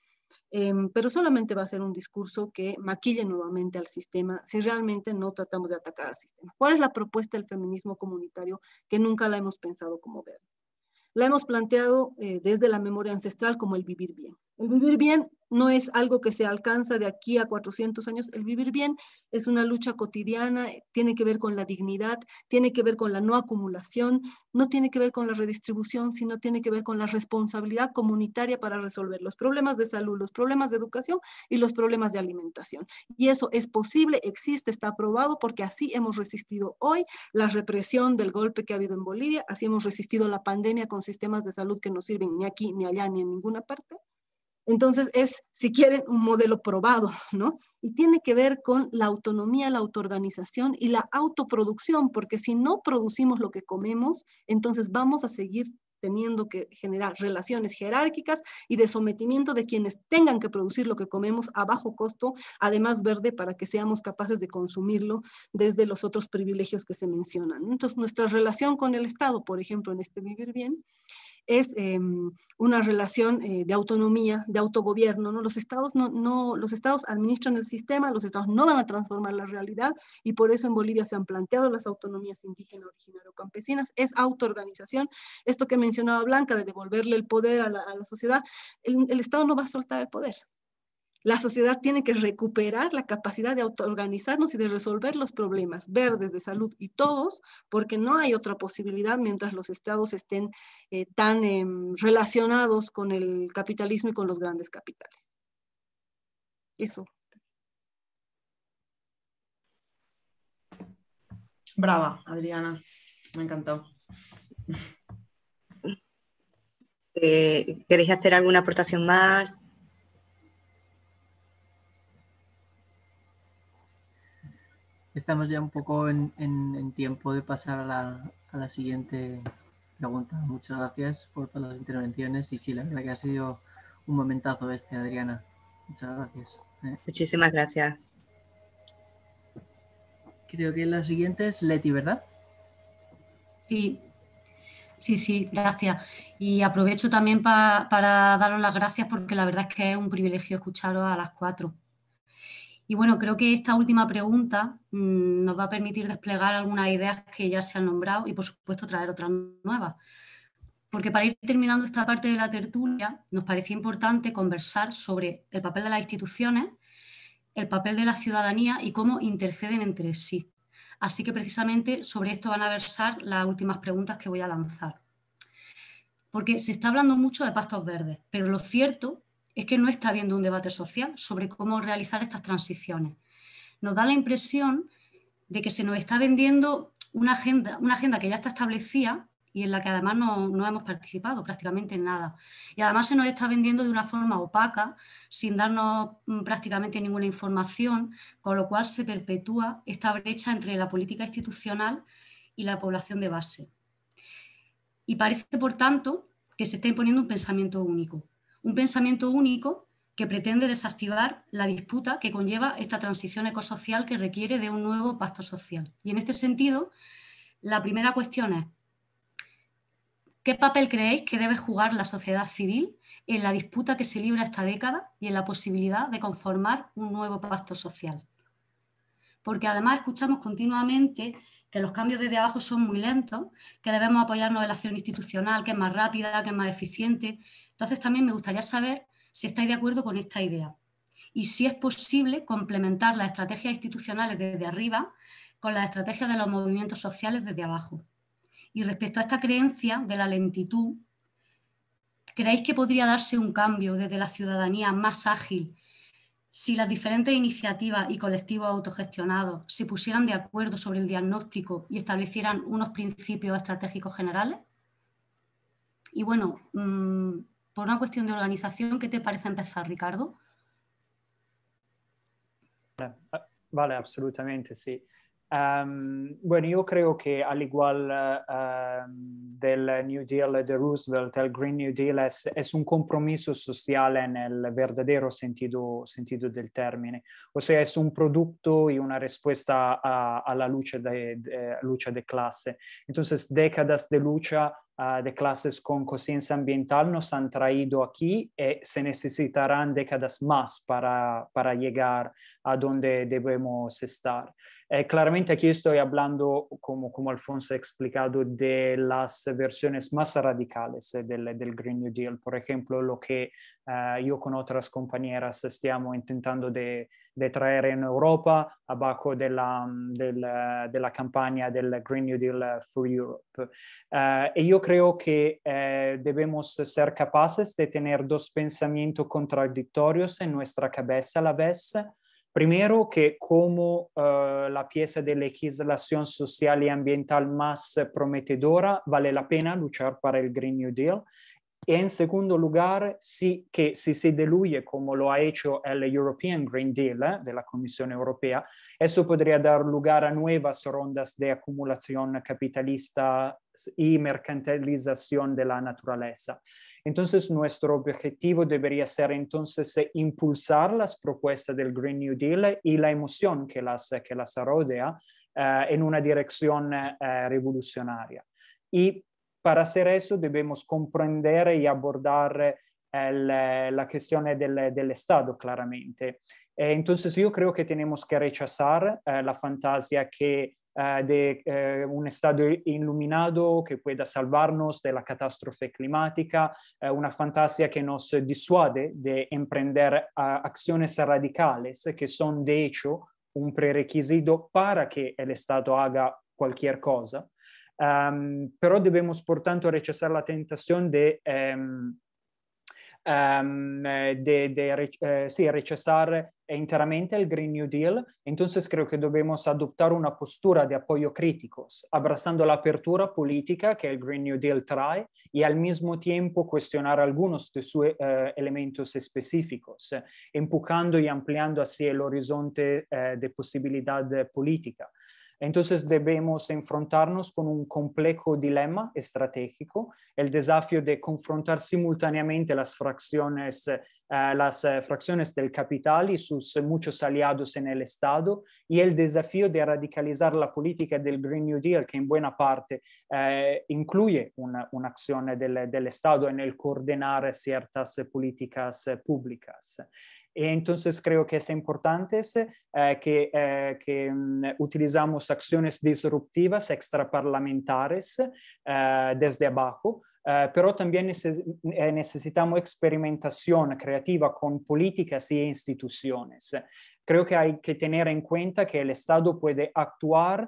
Pero solamente va a ser un discurso que maquille nuevamente al sistema si realmente no tratamos de atacar al sistema. ¿Cuál es la propuesta del feminismo comunitario que nunca la hemos pensado como verde? La hemos planteado desde la memoria ancestral como el vivir bien. El vivir bien no es algo que se alcanza de aquí a 400 años. El vivir bien es una lucha cotidiana, tiene que ver con la dignidad, tiene que ver con la no acumulación, no tiene que ver con la redistribución, sino tiene que ver con la responsabilidad comunitaria para resolver los problemas de salud, los problemas de educación y los problemas de alimentación. Y eso es posible, existe, está aprobado, porque así hemos resistido hoy la represión del golpe que ha habido en Bolivia, así hemos resistido la pandemia con sistemas de salud que no sirven ni aquí, ni allá, ni en ninguna parte. Entonces es, si quieren, un modelo probado, ¿no? Y tiene que ver con la autonomía, la autoorganización y la autoproducción, porque si no producimos lo que comemos, entonces vamos a seguir teniendo que generar relaciones jerárquicas y de sometimiento de quienes tengan que producir lo que comemos a bajo costo, además verde, para que seamos capaces de consumirlo desde los otros privilegios que se mencionan. Entonces, nuestra relación con el Estado, por ejemplo, en este vivir bien, es una relación de autonomía, de autogobierno, ¿no? Los estados los estados administran el sistema, los estados no van a transformar la realidad, y por eso en Bolivia se han planteado las autonomías indígenas, originarias o campesinas, es autoorganización. Esto que mencionaba Blanca, de devolverle el poder a la sociedad, el Estado no va a soltar el poder. La sociedad tiene que recuperar la capacidad de autoorganizarnos y de resolver los problemas verdes, de salud y todos, porque no hay otra posibilidad mientras los estados estén tan relacionados con el capitalismo y con los grandes capitales. Eso. Brava, Adriana. Me encantó. ¿Queréis hacer alguna aportación más? Estamos ya un poco en tiempo de pasar a la siguiente pregunta. Muchas gracias por todas las intervenciones y sí, la verdad que ha sido un momentazo Adriana. Muchas gracias. Muchísimas gracias. Creo que la siguiente es Leti, ¿verdad? Sí, gracias. Y aprovecho también para daros las gracias porque la verdad es que es un privilegio escucharos a las 4. Y bueno, creo que esta última pregunta nos va a permitir desplegar algunas ideas que ya se han nombrado y, por supuesto, traer otras nuevas. Porque para ir terminando esta parte de la tertulia, nos parecía importante conversar sobre el papel de las instituciones, el papel de la ciudadanía y cómo interceden entre sí. Así que, precisamente, sobre esto van a versar las últimas preguntas que voy a lanzar. Porque se está hablando mucho de pactos verdes, pero lo cierto es que no está habiendo un debate social sobre cómo realizar estas transiciones. nos da la impresión de que se nos está vendiendo una agenda que ya está establecida y en la que además no hemos participado prácticamente en nada. Y además se nos está vendiendo de una forma opaca, sin darnos prácticamente ninguna información, con lo cual se perpetúa esta brecha entre la política institucional y la población de base. Y parece, por tanto, que se está imponiendo un pensamiento único que pretende desactivar la disputa que conlleva esta transición ecosocial que requiere de un nuevo pacto social. Y en este sentido, la primera cuestión es: ¿qué papel creéis que debe jugar la sociedad civil en la disputa que se libra esta década y en la posibilidad de conformar un nuevo pacto social? Porque además escuchamos continuamente que los cambios desde abajo son muy lentos, que debemos apoyarnos en la acción institucional, que es más rápida, que es más eficiente. Entonces también me gustaría saber si estáis de acuerdo con esta idea y si es posible complementar las estrategias institucionales desde arriba con las estrategias de los movimientos sociales desde abajo. Y respecto a esta creencia de la lentitud, ¿creéis que podría darse un cambio desde la ciudadanía más ágil si las diferentes iniciativas y colectivos autogestionados se pusieran de acuerdo sobre el diagnóstico y establecieran unos principios estratégicos generales? Y bueno, por una cuestión de organización, ¿qué te parece empezar, Ricardo? Vale, absolutamente, sí. Bueno, yo creo que al igual del New Deal de Roosevelt, el Green New Deal es un compromiso social en el verdadero sentido del término. O sea, es un producto y una respuesta a la lucha de clase. Entonces, décadas de lucha de clases con conciencia ambiental nos han traído aquí y se necesitarán décadas más para llegar a donde debemos estar. Claramente aquí estoy hablando, como Alfonso ha explicado, de las versiones más radicales del Green New Deal. Por ejemplo, lo que yo con otras compañeras stiamo intentando de traer en Europa abajo de la campaña del Green New Deal for Europe. Y yo creo que debemos ser capaces de tener dos pensamientos contradictorios en nuestra cabeza a la vez. Primero, que como la pieza de legislación social y ambiental más prometedora, vale la pena luchar para el Green New Deal. Y en segundo lugar, que si se diluye como lo ha hecho el European Green Deal de la Comisión Europea, eso podría dar lugar a nuevas rondas de acumulación capitalista y mercantilización de la naturaleza. Entonces, nuestro objetivo debería ser entonces impulsar las propuestas del Green New Deal y la emoción que las rodea en una dirección revolucionaria. Y para hacer eso debemos comprender y abordar la cuestión del Estado claramente. Entonces yo creo que tenemos que rechazar la fantasía de un Estado iluminado que pueda salvarnos de la catástrofe climática, una fantasía que nos disuade de emprender acciones radicales que son de hecho un prerequisito para que el Estado haga cualquier cosa. Pero debemos, por tanto, rechazar la tentación de rechazar enteramente el Green New Deal. Entonces creo que debemos adoptar una postura de apoyo críticos, abrazando la apertura política que el Green New Deal trae y al mismo tiempo cuestionar algunos de sus elementos específicos, empujando y ampliando así el horizonte de posibilidad política. Entonces debemos enfrentarnos con un complejo dilema estratégico, el desafío de confrontar simultáneamente las fracciones del capital y sus muchos aliados en el Estado y el desafío de radicalizar la política del Green New Deal, que en buena parte incluye una acción del Estado en el coordinar ciertas políticas públicas. Entonces creo que es importante que utilizamos acciones disruptivas extraparlamentares desde abajo, pero también necesitamos experimentación creativa con políticas y instituciones. Creo que hay que tener en cuenta que el Estado puede actuar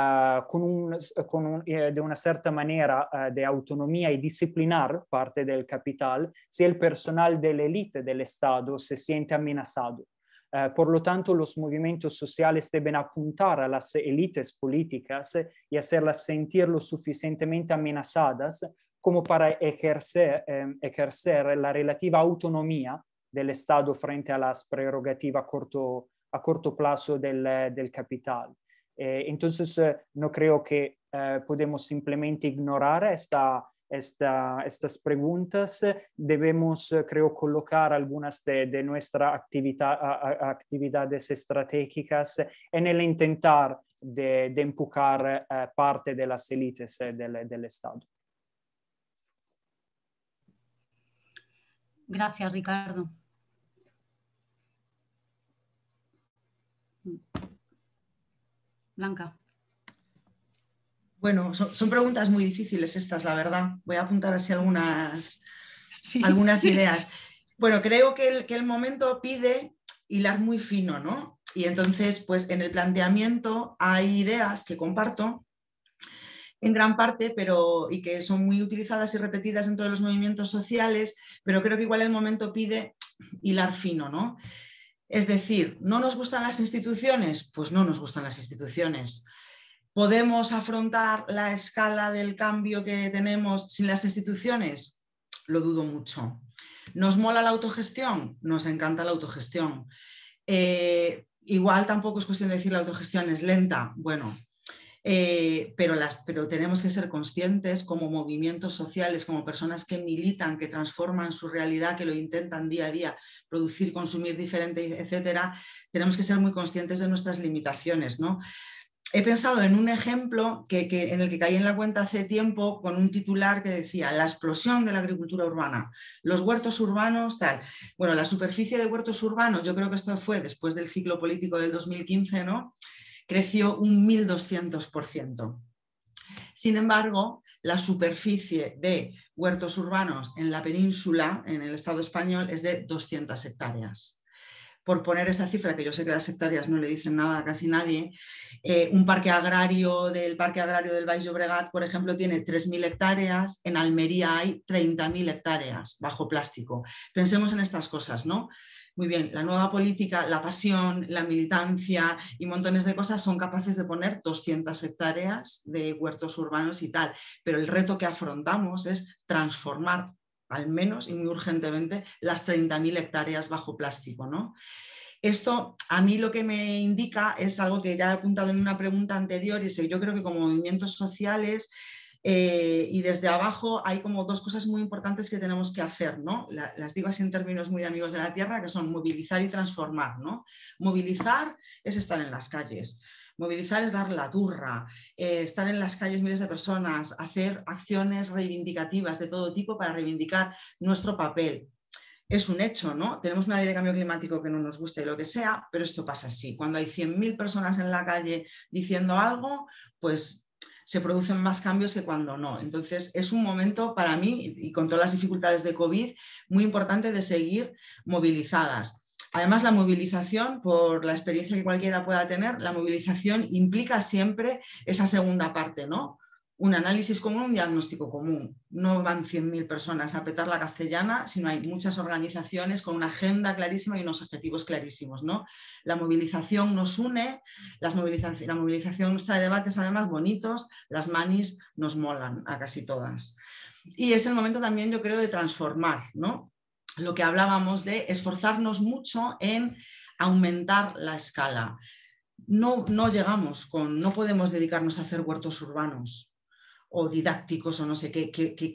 de una cierta manera de autonomía y disciplinar parte del capital si el personal de la élite del Estado se siente amenazado. Por lo tanto, los movimientos sociales deben apuntar a las élites políticas y hacerlas sentir lo suficientemente amenazadas como para ejercer la relativa autonomía del Estado frente a las prerrogativas a corto plazo del capital. Entonces, no creo que podemos simplemente ignorar estas preguntas. Debemos, creo, colocar algunas de nuestras actividades estratégicas en el intentar de empujar parte de las élites del Estado. Gracias, Ricardo. Blanca. Bueno, son preguntas muy difíciles estas, la verdad. Voy a apuntar así algunas ideas. Bueno, creo que el momento pide hilar muy fino, ¿no? Y entonces, pues en el planteamiento hay ideas que comparto en gran parte, y que son muy utilizadas y repetidas dentro de los movimientos sociales, pero creo que igual el momento pide hilar fino, ¿no? Es decir, ¿no nos gustan las instituciones? Pues no nos gustan las instituciones. ¿Podemos afrontar la escala del cambio que tenemos sin las instituciones? Lo dudo mucho. ¿Nos mola la autogestión? Nos encanta la autogestión. Igual tampoco es cuestión de decir la autogestión es lenta. Bueno, pero tenemos que ser conscientes como movimientos sociales, como personas que militan, que transforman su realidad, que lo intentan día a día, producir, consumir diferente, etcétera. Tenemos que ser muy conscientes de nuestras limitaciones, ¿no? He pensado en un ejemplo en el que caí en la cuenta hace tiempo con un titular que decía la explosión de la agricultura urbana, los huertos urbanos, tal. Bueno, la superficie de huertos urbanos, yo creo que esto fue después del ciclo político del 2015, ¿no? Creció un 1200%. Sin embargo, la superficie de huertos urbanos en la península, en el Estado español, es de 200 hectáreas. Por poner esa cifra, que yo sé que las hectáreas no le dicen nada a casi nadie, un parque agrario del Baix Llobregat, por ejemplo, tiene 3.000 hectáreas, en Almería hay 30.000 hectáreas bajo plástico. Pensemos en estas cosas, ¿no? Muy bien, la nueva política, la pasión, la militancia y montones de cosas son capaces de poner 200 hectáreas de huertos urbanos y tal, pero el reto que afrontamos es transformar al menos y muy urgentemente las 30.000 hectáreas bajo plástico, ¿no? Esto a mí lo que me indica es algo que ya he apuntado en una pregunta anterior, y es que yo creo que como movimientos sociales y desde abajo hay como dos cosas muy importantes que tenemos que hacer, ¿no? Las digo así en términos muy de amigos de la tierra, que son movilizar y transformar, ¿no? Movilizar es estar en las calles. Movilizar es dar la turra, estar en las calles miles de personas, hacer acciones reivindicativas de todo tipo para reivindicar nuestro papel. Es un hecho, ¿no? Tenemos una ley de cambio climático que no nos gusta y lo que sea, pero esto pasa así. Cuando hay 100.000 personas en la calle diciendo algo, pues se producen más cambios que cuando no. Entonces es un momento para mí, y con todas las dificultades de COVID, muy importante de seguir movilizadas. Además, la movilización, por la experiencia que cualquiera pueda tener, la movilización implica siempre esa segunda parte, ¿no? Un análisis común, un diagnóstico común. No van 100.000 personas a petar la castellana, sino hay muchas organizaciones con una agenda clarísima y unos objetivos clarísimos, ¿no? La movilización nos une, la movilización nos trae debates además bonitos, las manis nos molan a casi todas. Y es el momento también, yo creo, de transformar, ¿no? Lo que hablábamos de esforzarnos mucho en aumentar la escala. No podemos dedicarnos a hacer huertos urbanos o didácticos o no sé qué,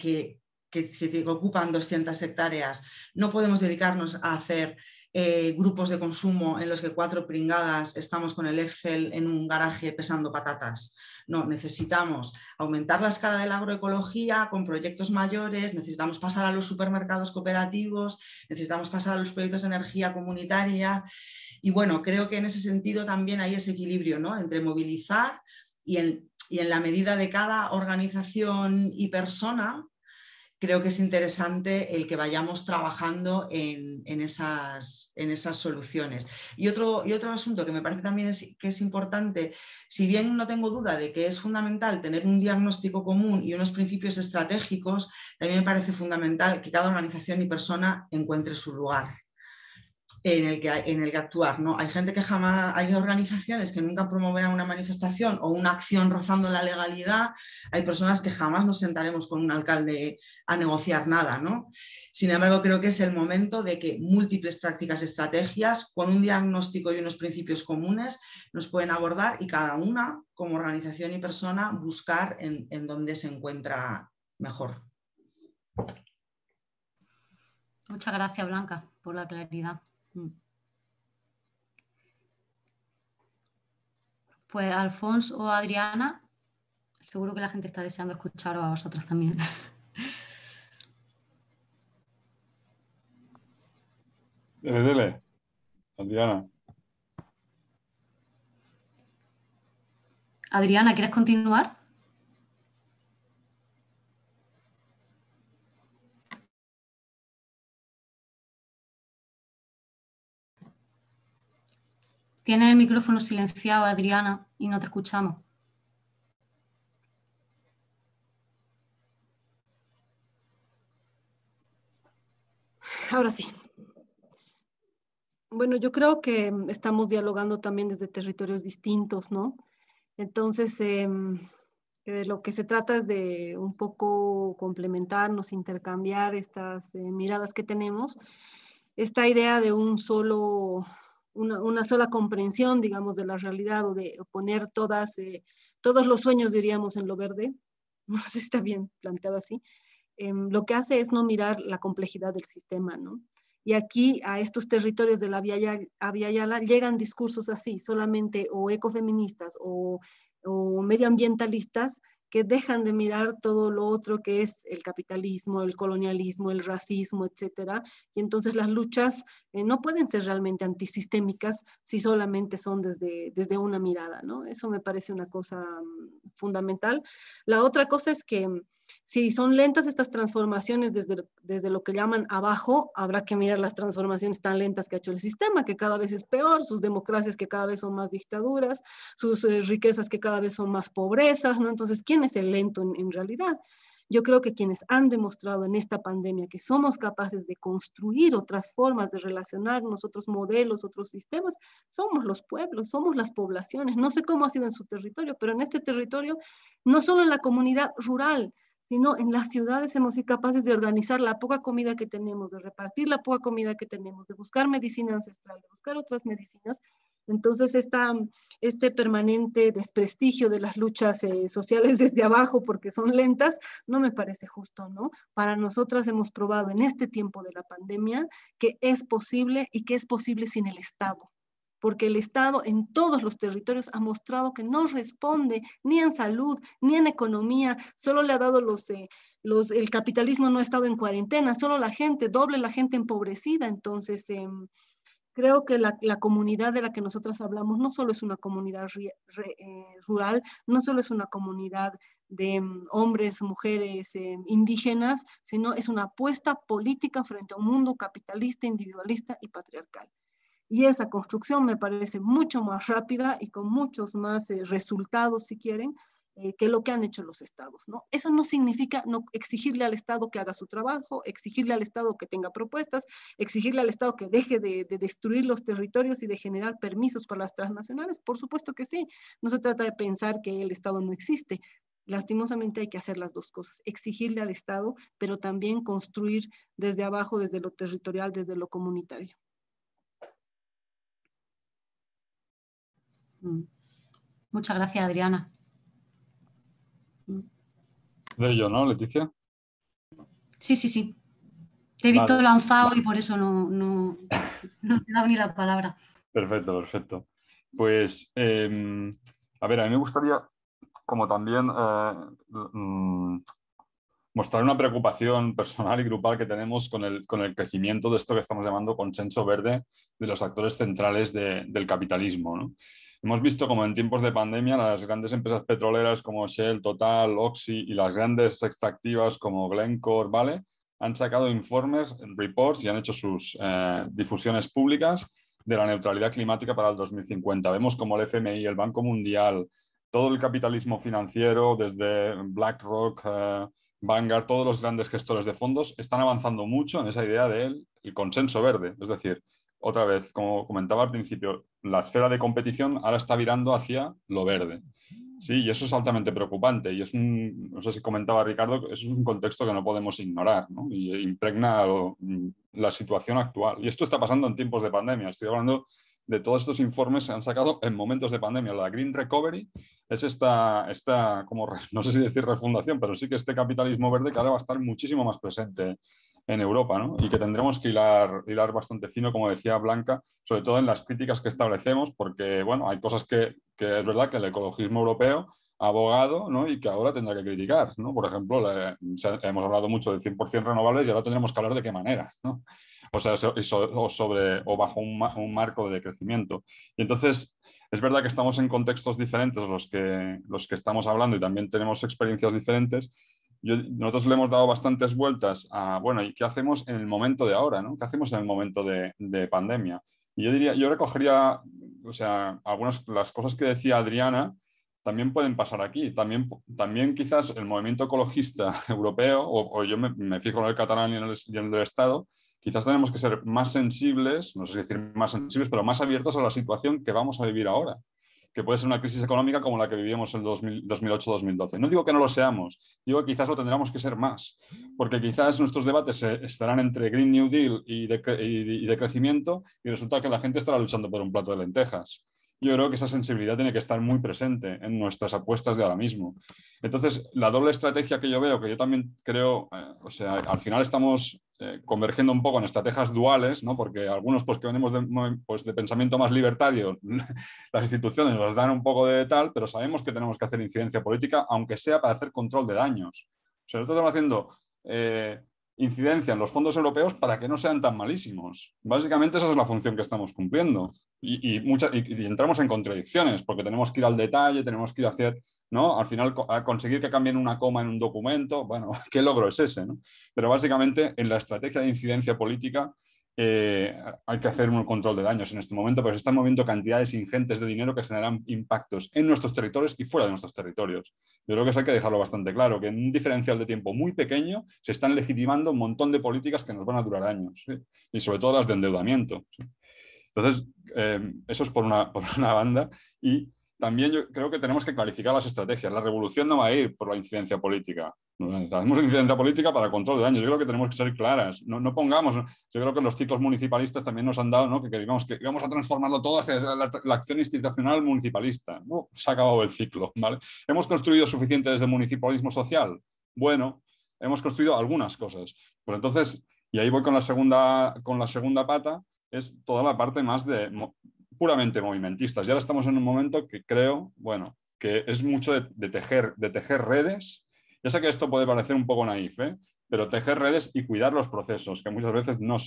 que ocupan 200 hectáreas. No podemos dedicarnos a hacer grupos de consumo en los que 4 pringadas estamos con el Excel en un garaje pesando patatas. No, necesitamos aumentar la escala de la agroecología con proyectos mayores, necesitamos pasar a los supermercados cooperativos, necesitamos pasar a los proyectos de energía comunitaria. Y bueno, creo que en ese sentido también hay ese equilibrio, ¿no? Entre movilizar y en la medida de cada organización y persona, creo que es interesante el que vayamos trabajando en esas soluciones. Y otro asunto que me parece también que es importante, si bien no tengo duda de que es fundamental tener un diagnóstico común y unos principios estratégicos, también me parece fundamental que cada organización y persona encuentre su lugar. en el que actuar, ¿no? Hay gente que jamás, hay organizaciones que nunca promoverán una manifestación o una acción rozando la legalidad, hay personas que jamás nos sentaremos con un alcalde a negociar nada, ¿no? Sin embargo, creo que es el momento de que múltiples prácticas y estrategias con un diagnóstico y unos principios comunes nos pueden abordar y cada una, como organización y persona, buscar en dónde se encuentra mejor. Muchas gracias, Blanca, por la claridad. Pues Alfonso o Adriana, seguro que la gente está deseando escucharos a vosotras también. Dele, Adriana. Adriana, ¿quieres continuar? Tienes el micrófono silenciado, Adriana, y no te escuchamos. Ahora sí. Bueno, yo creo que estamos dialogando también desde territorios distintos, ¿no? Entonces, de lo que se trata es de un poco complementarnos, intercambiar estas miradas que tenemos. Esta idea de una sola comprensión, digamos, de la realidad o de poner todos los sueños, diríamos, en lo verde, no sé si está bien planteado así, lo que hace es no mirar la complejidad del sistema, ¿no? Y aquí a estos territorios de la Vía Yala llegan discursos así, solamente o ecofeministas o medioambientalistas que dejan de mirar todo lo otro que es el capitalismo, el colonialismo, el racismo, etcétera. Y entonces las luchas no pueden ser realmente antisistémicas si solamente son desde una mirada, ¿no? Eso me parece una cosa fundamental. La otra cosa es que si son lentas estas transformaciones desde lo que llaman abajo, habrá que mirar las transformaciones tan lentas que ha hecho el sistema, que cada vez es peor, sus democracias que cada vez son más dictaduras, sus riquezas que cada vez son más pobrezas, ¿no? Entonces, ¿quién es el lento en realidad? Yo creo que quienes han demostrado en esta pandemia que somos capaces de construir otras formas de relacionarnos, otros modelos, otros sistemas, somos los pueblos, somos las poblaciones. No sé cómo ha sido en su territorio, pero en este territorio, no solo en la comunidad rural, sino en las ciudades hemos sido capaces de organizar la poca comida que tenemos, de repartir la poca comida que tenemos, de buscar medicina ancestral, de buscar otras medicinas. Entonces, este permanente desprestigio de las luchas sociales desde abajo, porque son lentas, no me parece justo, ¿no? Para nosotras hemos probado en este tiempo de la pandemia que es posible y que es posible sin el Estado, porque el Estado en todos los territorios ha mostrado que no responde ni en salud, ni en economía, solo le ha dado el capitalismo no ha estado en cuarentena, solo la gente empobrecida. Entonces, creo que la comunidad de la que nosotras hablamos no solo es una comunidad rural, no solo es una comunidad de hombres, mujeres, indígenas, sino es una apuesta política frente a un mundo capitalista, individualista y patriarcal. Y esa construcción me parece mucho más rápida y con muchos más resultados, si quieren, que lo que han hecho los estados, ¿no? Eso no significa no exigirle al Estado que haga su trabajo, exigirle al Estado que tenga propuestas, exigirle al Estado que deje de destruir los territorios y de generar permisos para las transnacionales. Por supuesto que sí. No se trata de pensar que el Estado no existe. Lastimosamente hay que hacer las dos cosas, exigirle al Estado, pero también construir desde abajo, desde lo territorial, desde lo comunitario. Muchas gracias, Adriana. De yo, ¿no, Leticia? Sí. Te he visto lanzado y por eso no te he dado ni la palabra. Perfecto. Pues, a ver, a mí me gustaría como también mostrar una preocupación personal y grupal que tenemos con el crecimiento de esto que estamos llamando consenso verde de los actores centrales del capitalismo, ¿no? Hemos visto como en tiempos de pandemia las grandes empresas petroleras como Shell, Total, Oxy y las grandes extractivas como Glencore, ¿vale? Han sacado informes, reports y han hecho sus difusiones públicas de la neutralidad climática para el 2050. Vemos como el FMI, el Banco Mundial, todo el capitalismo financiero, desde BlackRock, Vanguard, todos los grandes gestores de fondos están avanzando mucho en esa idea del consenso verde. Es decir, otra vez, como comentaba al principio, la esfera de competición ahora está virando hacia lo verde. Sí, y eso es altamente preocupante y no sé si comentaba Ricardo, eso es un contexto que no podemos ignorar, ¿no? Y impregna la situación actual. Y esto está pasando en tiempos de pandemia. Estoy hablando de todos estos informes que se han sacado en momentos de pandemia. La Green Recovery es esta como, no sé si decir refundación, pero sí que este capitalismo verde que ahora va a estar muchísimo más presente en Europa, ¿no? Y que tendremos que hilar bastante fino, como decía Blanca, sobre todo en las críticas que establecemos, porque bueno, hay cosas que es verdad que el ecologismo europeo ha abogado, ¿no? Y que ahora tendrá que criticar, ¿no? Por ejemplo, hemos hablado mucho de 100% renovables y ahora tendremos que hablar de qué manera, ¿no? O sea, o bajo un marco de crecimiento. Y entonces, es verdad que estamos en contextos diferentes los que estamos hablando y también tenemos experiencias diferentes. Nosotros le hemos dado bastantes vueltas a, bueno, ¿y qué hacemos en el momento de ahora, ¿no? ¿Qué hacemos en el momento de pandemia? Y yo recogería, o sea, las cosas que decía Adriana también pueden pasar aquí. También quizás el movimiento ecologista europeo, o yo me fijo en el catalán y en el del Estado, quizás tenemos que ser más sensibles, no sé si decir más sensibles, pero más abiertos a la situación que vamos a vivir ahora, que puede ser una crisis económica como la que vivíamos en 2008-2012. No digo que no lo seamos, digo que quizás lo tendremos que ser más, porque quizás nuestros debates estarán entre Green New Deal y de crecimiento y resulta que la gente estará luchando por un plato de lentejas. Yo creo que esa sensibilidad tiene que estar muy presente en nuestras apuestas de ahora mismo. Entonces, la doble estrategia que yo veo, que yo también creo, o sea, al final estamos convergiendo un poco en estrategias duales, ¿no? Porque algunos pues, que venimos de pensamiento más libertario, las instituciones nos dan un poco de tal, pero sabemos que tenemos que hacer incidencia política, aunque sea para hacer control de daños. O sea, nosotros estamos haciendo incidencia en los fondos europeos para que no sean tan malísimos. Básicamente esa es la función que estamos cumpliendo. Y entramos en contradicciones, porque tenemos que ir al detalle, tenemos que ir a hacer, ¿no? Al final, a conseguir que cambien una coma en un documento, bueno, ¿qué logro es ese, ¿no? Pero básicamente en la estrategia de incidencia política hay que hacer un control de daños en este momento, porque se están moviendo cantidades ingentes de dinero que generan impactos en nuestros territorios y fuera de nuestros territorios. Yo creo que eso hay que dejarlo bastante claro, que en un diferencial de tiempo muy pequeño se están legitimando un montón de políticas que nos van a durar años, ¿sí? Y sobre todo las de endeudamiento, ¿sí? Entonces, eso es por una banda. Y también yo creo que tenemos que clarificar las estrategias. La revolución no va a ir por la incidencia política. Hacemos incidencia política para control de daños. Yo creo que tenemos que ser claras. No pongamos... Yo creo que los ciclos municipalistas también nos han dado, ¿no? que vamos a transformarlo todo hacia la acción institucional municipalista. No, se ha acabado el ciclo, ¿vale? ¿Hemos construido suficiente desde el municipalismo social? Bueno, hemos construido algunas cosas. Pues entonces, y ahí voy con la segunda pata, es toda la parte más puramente movimentistas. Y ahora estamos en un momento que creo, bueno, que es mucho de tejer redes. Ya sé que esto puede parecer un poco naif, pero tejer redes y cuidar los procesos, que muchas veces no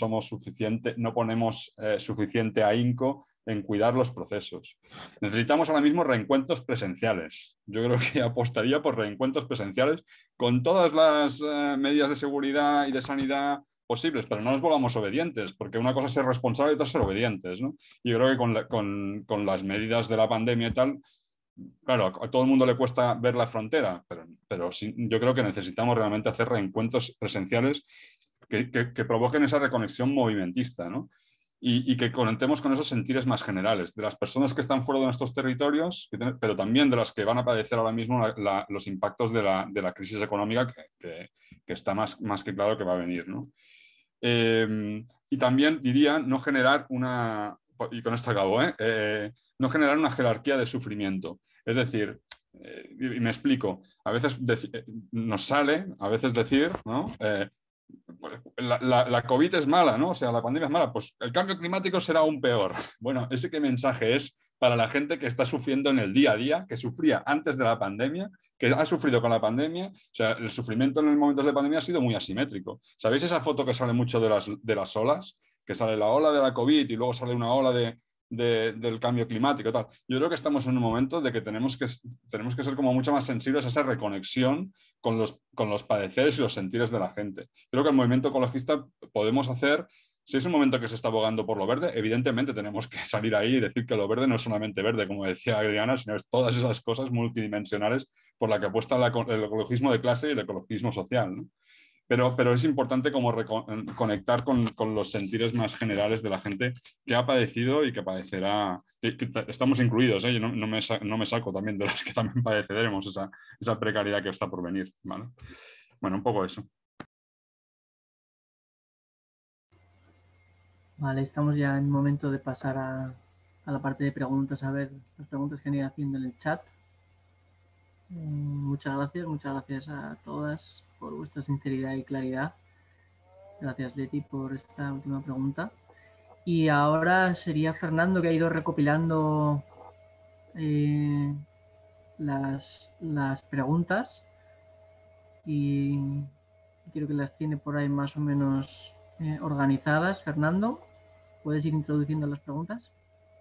ponemos suficiente ahínco en cuidar los procesos. Necesitamos ahora mismo reencuentros presenciales. Yo creo que apostaría por reencuentros presenciales con todas las medidas de seguridad y de sanidad posibles, pero no nos volvamos obedientes, porque una cosa es ser responsable y otra es ser obedientes, ¿no? Yo creo que con las medidas de la pandemia y tal, claro, a todo el mundo le cuesta ver la frontera, pero sí, yo creo que necesitamos realmente hacer reencuentros presenciales que provoquen esa reconexión movimentista, ¿no? Y que conectemos con esos sentires más generales, de las personas que están fuera de nuestros territorios, pero también de las que van a padecer ahora mismo los impactos de la crisis económica que está más que claro que va a venir, ¿no? Y también diría no generar y con esto acabo, no generar una jerarquía de sufrimiento. Es decir, y me explico, a veces nos sale decir, ¿no? La COVID es mala, ¿no? O sea, la pandemia es mala, pues el cambio climático será aún peor. Bueno, ¿ese qué mensaje es para la gente que está sufriendo en el día a día, que sufría antes de la pandemia, que ha sufrido con la pandemia? O sea, el sufrimiento en los momentos de pandemia ha sido muy asimétrico. ¿Sabéis esa foto que sale mucho de las olas? Que sale la ola de la COVID y luego sale una ola del cambio climático y tal. Yo creo que estamos en un momento de que tenemos que ser como mucho más sensibles a esa reconexión con los padeceres y los sentires de la gente. Creo que el movimiento ecologista podemos hacer, si es un momento que se está abogando por lo verde, evidentemente tenemos que salir ahí y decir que lo verde no es solamente verde, como decía Adriana, sino es todas esas cosas multidimensionales por las que apuesta el ecologismo de clase y el ecologismo social, ¿no? pero es importante como conectar con los sentires más generales de la gente que ha padecido y que padecerá, que estamos incluidos, ¿eh? Yo no me saco también de los que también padeceremos esa precariedad que está por venir, ¿vale? Bueno, un poco eso. Vale, estamos ya en el momento de pasar a la parte de preguntas, a ver las preguntas que han ido haciendo en el chat. Muchas gracias a todas por vuestra sinceridad y claridad. Gracias, Leti, por esta última pregunta. Y ahora sería Fernando, que ha ido recopilando las preguntas y creo que las tiene por ahí más o menos organizadas. Fernando, ¿puedes ir introduciendo las preguntas?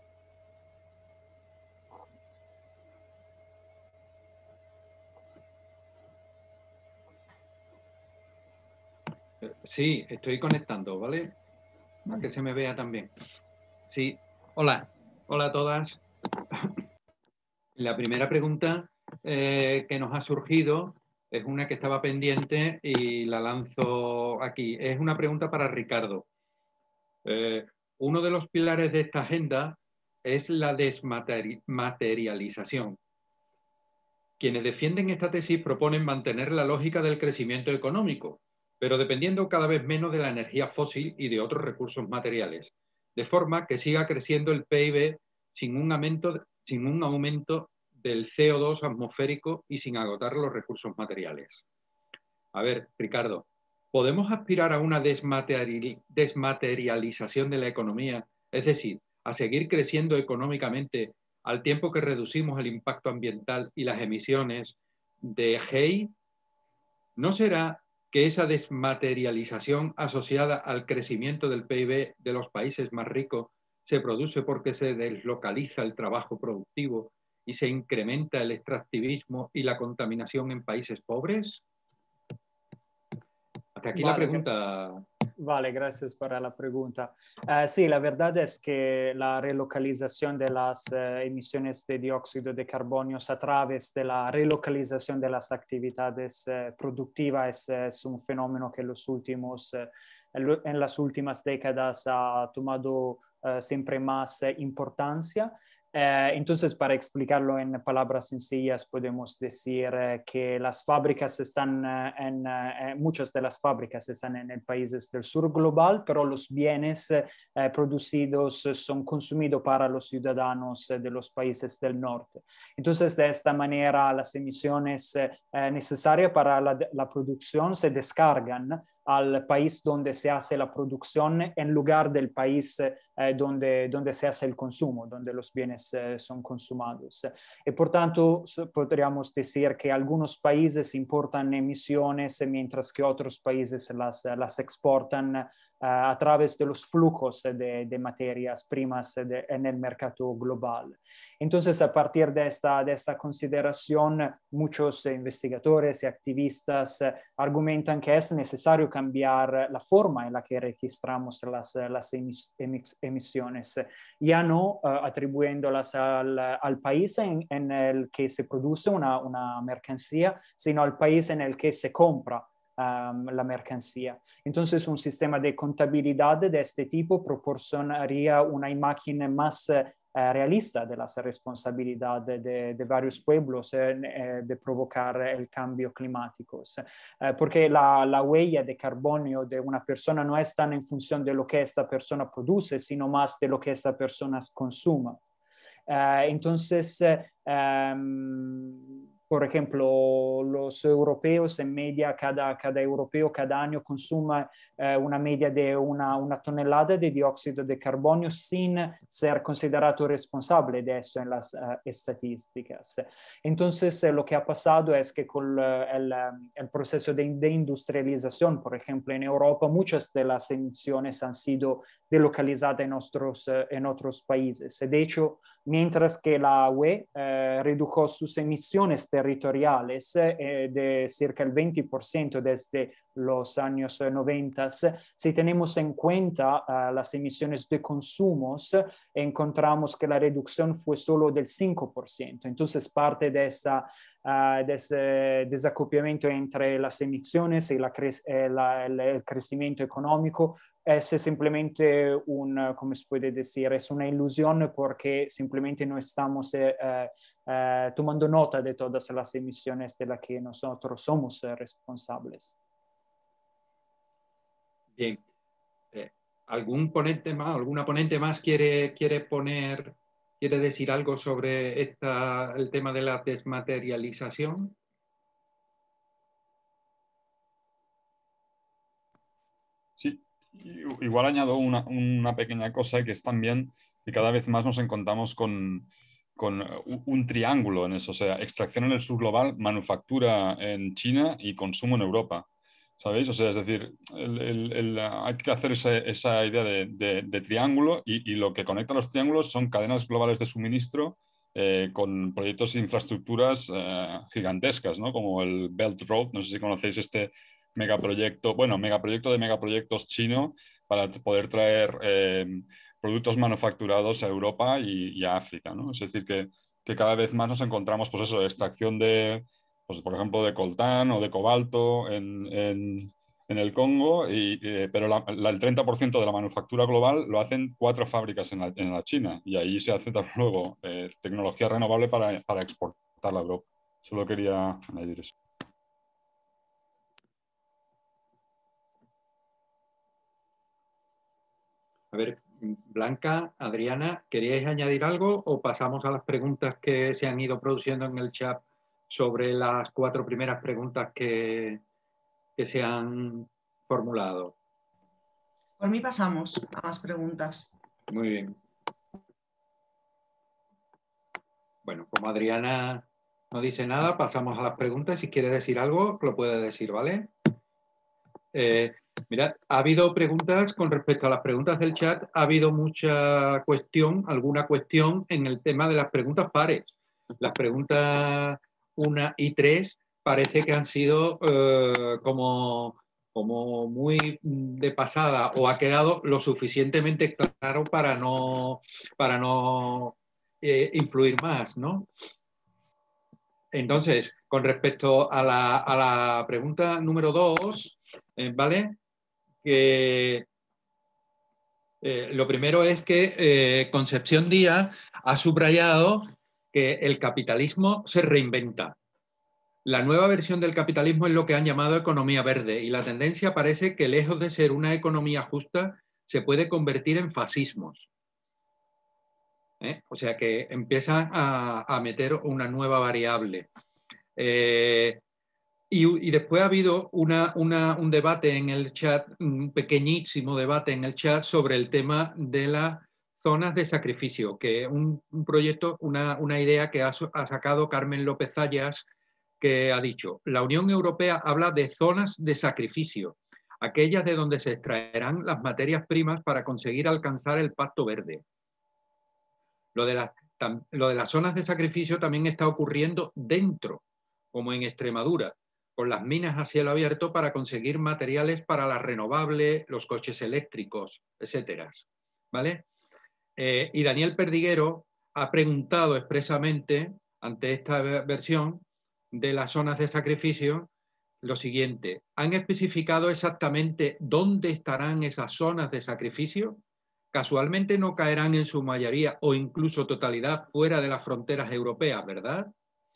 Sí, estoy conectando, ¿vale? Para que se me vea también. Sí, hola a todas. La primera pregunta que nos ha surgido es una que estaba pendiente y la lanzo aquí. Es una pregunta para Ricardo. Uno de los pilares de esta agenda es la desmaterialización. Quienes defienden esta tesis proponen mantener la lógica del crecimiento económico, pero dependiendo cada vez menos de la energía fósil y de otros recursos materiales, de forma que siga creciendo el PIB sin un aumento del CO2 atmosférico y sin agotar los recursos materiales. A ver, Ricardo, ¿podemos aspirar a una desmaterialización de la economía, es decir, a seguir creciendo económicamente al tiempo que reducimos el impacto ambiental y las emisiones de GEI? ¿No será que esa desmaterialización asociada al crecimiento del PIB de los países más ricos se produce porque se deslocaliza el trabajo productivo y se incrementa el extractivismo y la contaminación en países pobres? Hasta aquí la pregunta. Vale, gracias para la pregunta. Sí, la verdad es que la relocalización de las emisiones de dióxido de carbono a través de la relocalización de las actividades productivas es un fenómeno que en las últimas décadas ha tomado siempre más importancia. Entonces, para explicarlo en palabras sencillas, podemos decir que las fábricas muchas de las fábricas están en países del sur global, pero los bienes producidos son consumidos para los ciudadanos de los países del norte. Entonces, de esta manera, las emisiones necesarias para la producción se descargan al país donde se hace la producción en lugar del país donde se hace el consumo, donde los bienes son consumados. Y por tanto, podríamos decir que algunos países importan emisiones mientras que otros países las exportan a través de los flujos de materias primas en el mercado global. Entonces, a partir de esta consideración, muchos investigadores y activistas argumentan que es necesario cambiar la forma en la que registramos las emisiones, ya no atribuyéndolas al país en el que se produce una mercancía, sino al país en el que se compra la mercancía. Entonces, un sistema de contabilidad de este tipo proporcionaría una imagen más realista de las responsabilidades de varios pueblos de provocar el cambio climático. Porque la huella de carbono de una persona no es tan en función de lo que esta persona produce, sino más de lo que esta persona consuma. Entonces, por ejemplo, los europeos en media, cada europeo cada año consuma una media de una tonelada de dióxido de carbono sin ser considerado responsable de eso en las estadísticas. Entonces, lo que ha pasado es que con el proceso de industrialización, por ejemplo, en Europa, muchas de las emisiones han sido delocalizadas en otros países. De hecho, mientras que la UE redujo sus emisiones territoriales de cerca del 20% desde los años 90, si tenemos en cuenta las emisiones de consumos, encontramos que la reducción fue solo del 5%. Entonces, parte de ese desacoplamiento entre las emisiones y el crecimiento económico es simplemente ¿cómo se puede decir? Es una ilusión porque simplemente no estamos tomando nota de todas las emisiones de las que nosotros somos responsables. Bien. ¿Algún ponente más, alguna ponente más quiere decir algo sobre el tema de la desmaterialización? Sí, igual añado una pequeña cosa, que es también que cada vez más nos encontramos con un triángulo en eso, o sea, extracción en el sur global, manufactura en China y consumo en Europa, ¿sabéis? O sea, es decir, hay que hacer esa idea de triángulo, y lo que conecta los triángulos son cadenas globales de suministro con proyectos de infraestructuras gigantescas, ¿no? Como el Belt Road, no sé si conocéis este megaproyecto de megaproyectos chino para poder traer productos manufacturados a Europa y a África, ¿no? Es decir, que cada vez más nos encontramos, pues eso, extracción pues, por ejemplo, de coltán o de cobalto en el Congo, pero el 30% de la manufactura global lo hacen 4 fábricas en la China, y ahí se hace luego tecnología renovable para exportarla a Europa. Solo quería añadir eso. A ver, Blanca, Adriana, ¿queríais añadir algo o pasamos a las preguntas que se han ido produciendo en el chat sobre las 4 primeras preguntas que se han formulado? Por mí pasamos a las preguntas. Muy bien. Bueno, como Adriana no dice nada, pasamos a las preguntas. Si quiere decir algo, lo puede decir, ¿vale? Mirad, ha habido preguntas con respecto a las preguntas del chat, ha habido alguna cuestión en el tema de las preguntas pares. Las preguntas 1 y 3 parece que han sido como muy de pasada, o ha quedado lo suficientemente claro para no influir más, ¿no? Entonces, con respecto a la pregunta número 2, ¿vale? Que lo primero es que Concepción Díaz ha subrayado que el capitalismo se reinventa. La nueva versión del capitalismo es lo que han llamado economía verde, y la tendencia parece que, lejos de ser una economía justa, se puede convertir en fascismos. O sea que empiezan a meter una nueva variable. Y después ha habido un debate en el chat, un pequeñísimo debate en el chat sobre el tema de las zonas de sacrificio, que es un proyecto, una idea que ha sacado Carmen López Zayas, que ha dicho: la Unión Europea habla de zonas de sacrificio, aquellas de donde se extraerán las materias primas para conseguir alcanzar el Pacto Verde. Lo de las zonas de sacrificio también está ocurriendo dentro, como en Extremadura, con las minas a cielo abierto para conseguir materiales para las renovables, los coches eléctricos, etcétera, ¿vale? Y Daniel Perdiguero ha preguntado expresamente, ante esta versión de las zonas de sacrificio, lo siguiente: ¿han especificado exactamente dónde estarán esas zonas de sacrificio? Casualmente no caerán en su mayoría o incluso totalidad fuera de las fronteras europeas, ¿verdad?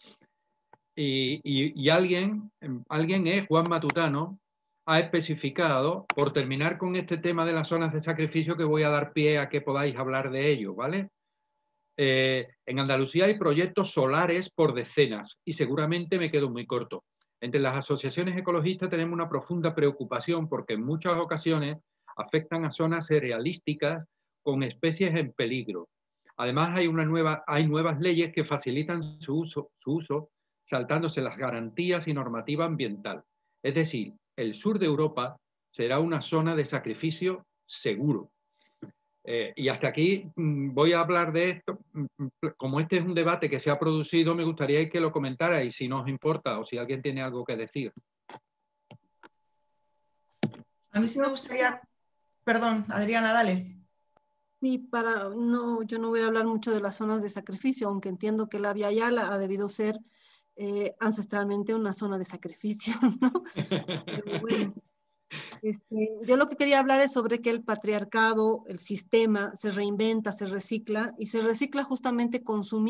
Y alguien Juan Matutano, ha especificado, por terminar con este tema de las zonas de sacrificio, que voy a dar pie a que podáis hablar de ello, ¿vale? En Andalucía hay proyectos solares por decenas, y seguramente me quedo muy corto. Entre las asociaciones ecologistas tenemos una profunda preocupación porque en muchas ocasiones afectan a zonas cerealísticas con especies en peligro. Además, hay nuevas leyes que facilitan su uso, saltándose las garantías y normativa ambiental. Es decir, el sur de Europa será una zona de sacrificio seguro. Y hasta aquí voy a hablar de esto. Como este es un debate que se ha producido, me gustaría que lo comentarais, si no os importa, o si alguien tiene algo que decir. A mí sí me gustaría, perdón, Adriana, dale. Sí, yo no voy a hablar mucho de las zonas de sacrificio, aunque entiendo que la Via Yala ha debido ser ancestralmente una zona de sacrificio, ¿no? Pero bueno, yo lo que quería hablar es sobre que el patriarcado, el sistema, se reinventa, se recicla, y se recicla justamente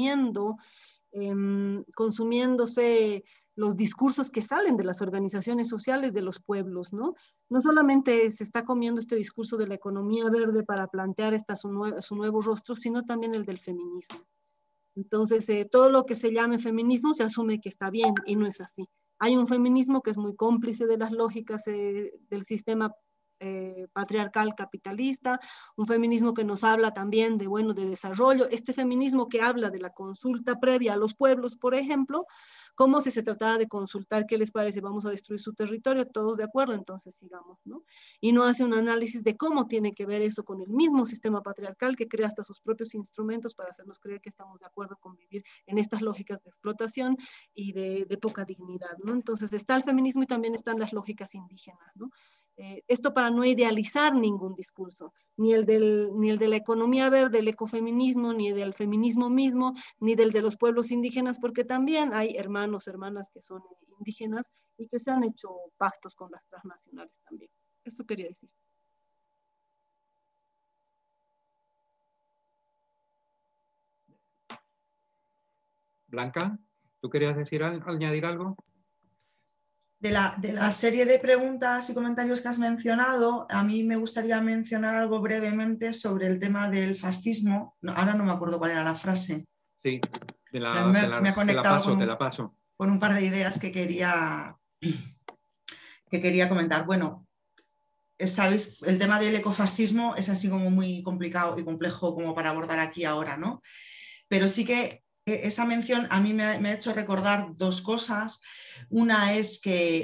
consumiéndose los discursos que salen de las organizaciones sociales de los pueblos, ¿no? No solamente se está comiendo este discurso de la economía verde para plantear su nuevo rostro, sino también el del feminismo. Entonces, todo lo que se llame feminismo se asume que está bien y no es así. Hay un feminismo que es muy cómplice de las lógicas del sistema patriarcal capitalista, un feminismo que nos habla también de, bueno, de desarrollo, este feminismo que habla de la consulta previa a los pueblos, por ejemplo, como si se tratara de consultar qué les parece, vamos a destruir su territorio, todos de acuerdo, entonces sigamos, ¿no? Y no hace un análisis de cómo tiene que ver eso con el mismo sistema patriarcal que crea hasta sus propios instrumentos para hacernos creer que estamos de acuerdo con vivir en estas lógicas de explotación y de poca dignidad, ¿no? Entonces está el feminismo y también están las lógicas indígenas, ¿no? Esto para no idealizar ningún discurso, ni el de la economía verde, el ecofeminismo, ni del feminismo mismo, ni del de los pueblos indígenas, porque también hay hermanos, hermanas que son indígenas y que se han hecho pactos con las transnacionales también. Eso quería decir. Blanca, ¿tú querías añadir algo? De la serie de preguntas y comentarios que has mencionado, a mí me gustaría mencionar algo brevemente sobre el tema del fascismo. No, ahora no me acuerdo cuál era la frase. Sí, me ha conectado te la paso. Con un par de ideas que quería comentar. Bueno, sabéis, el tema del ecofascismo es así como muy complicado y complejo como para abordar aquí ahora, ¿no? Pero sí que esa mención a mí me ha hecho recordar dos cosas. Una es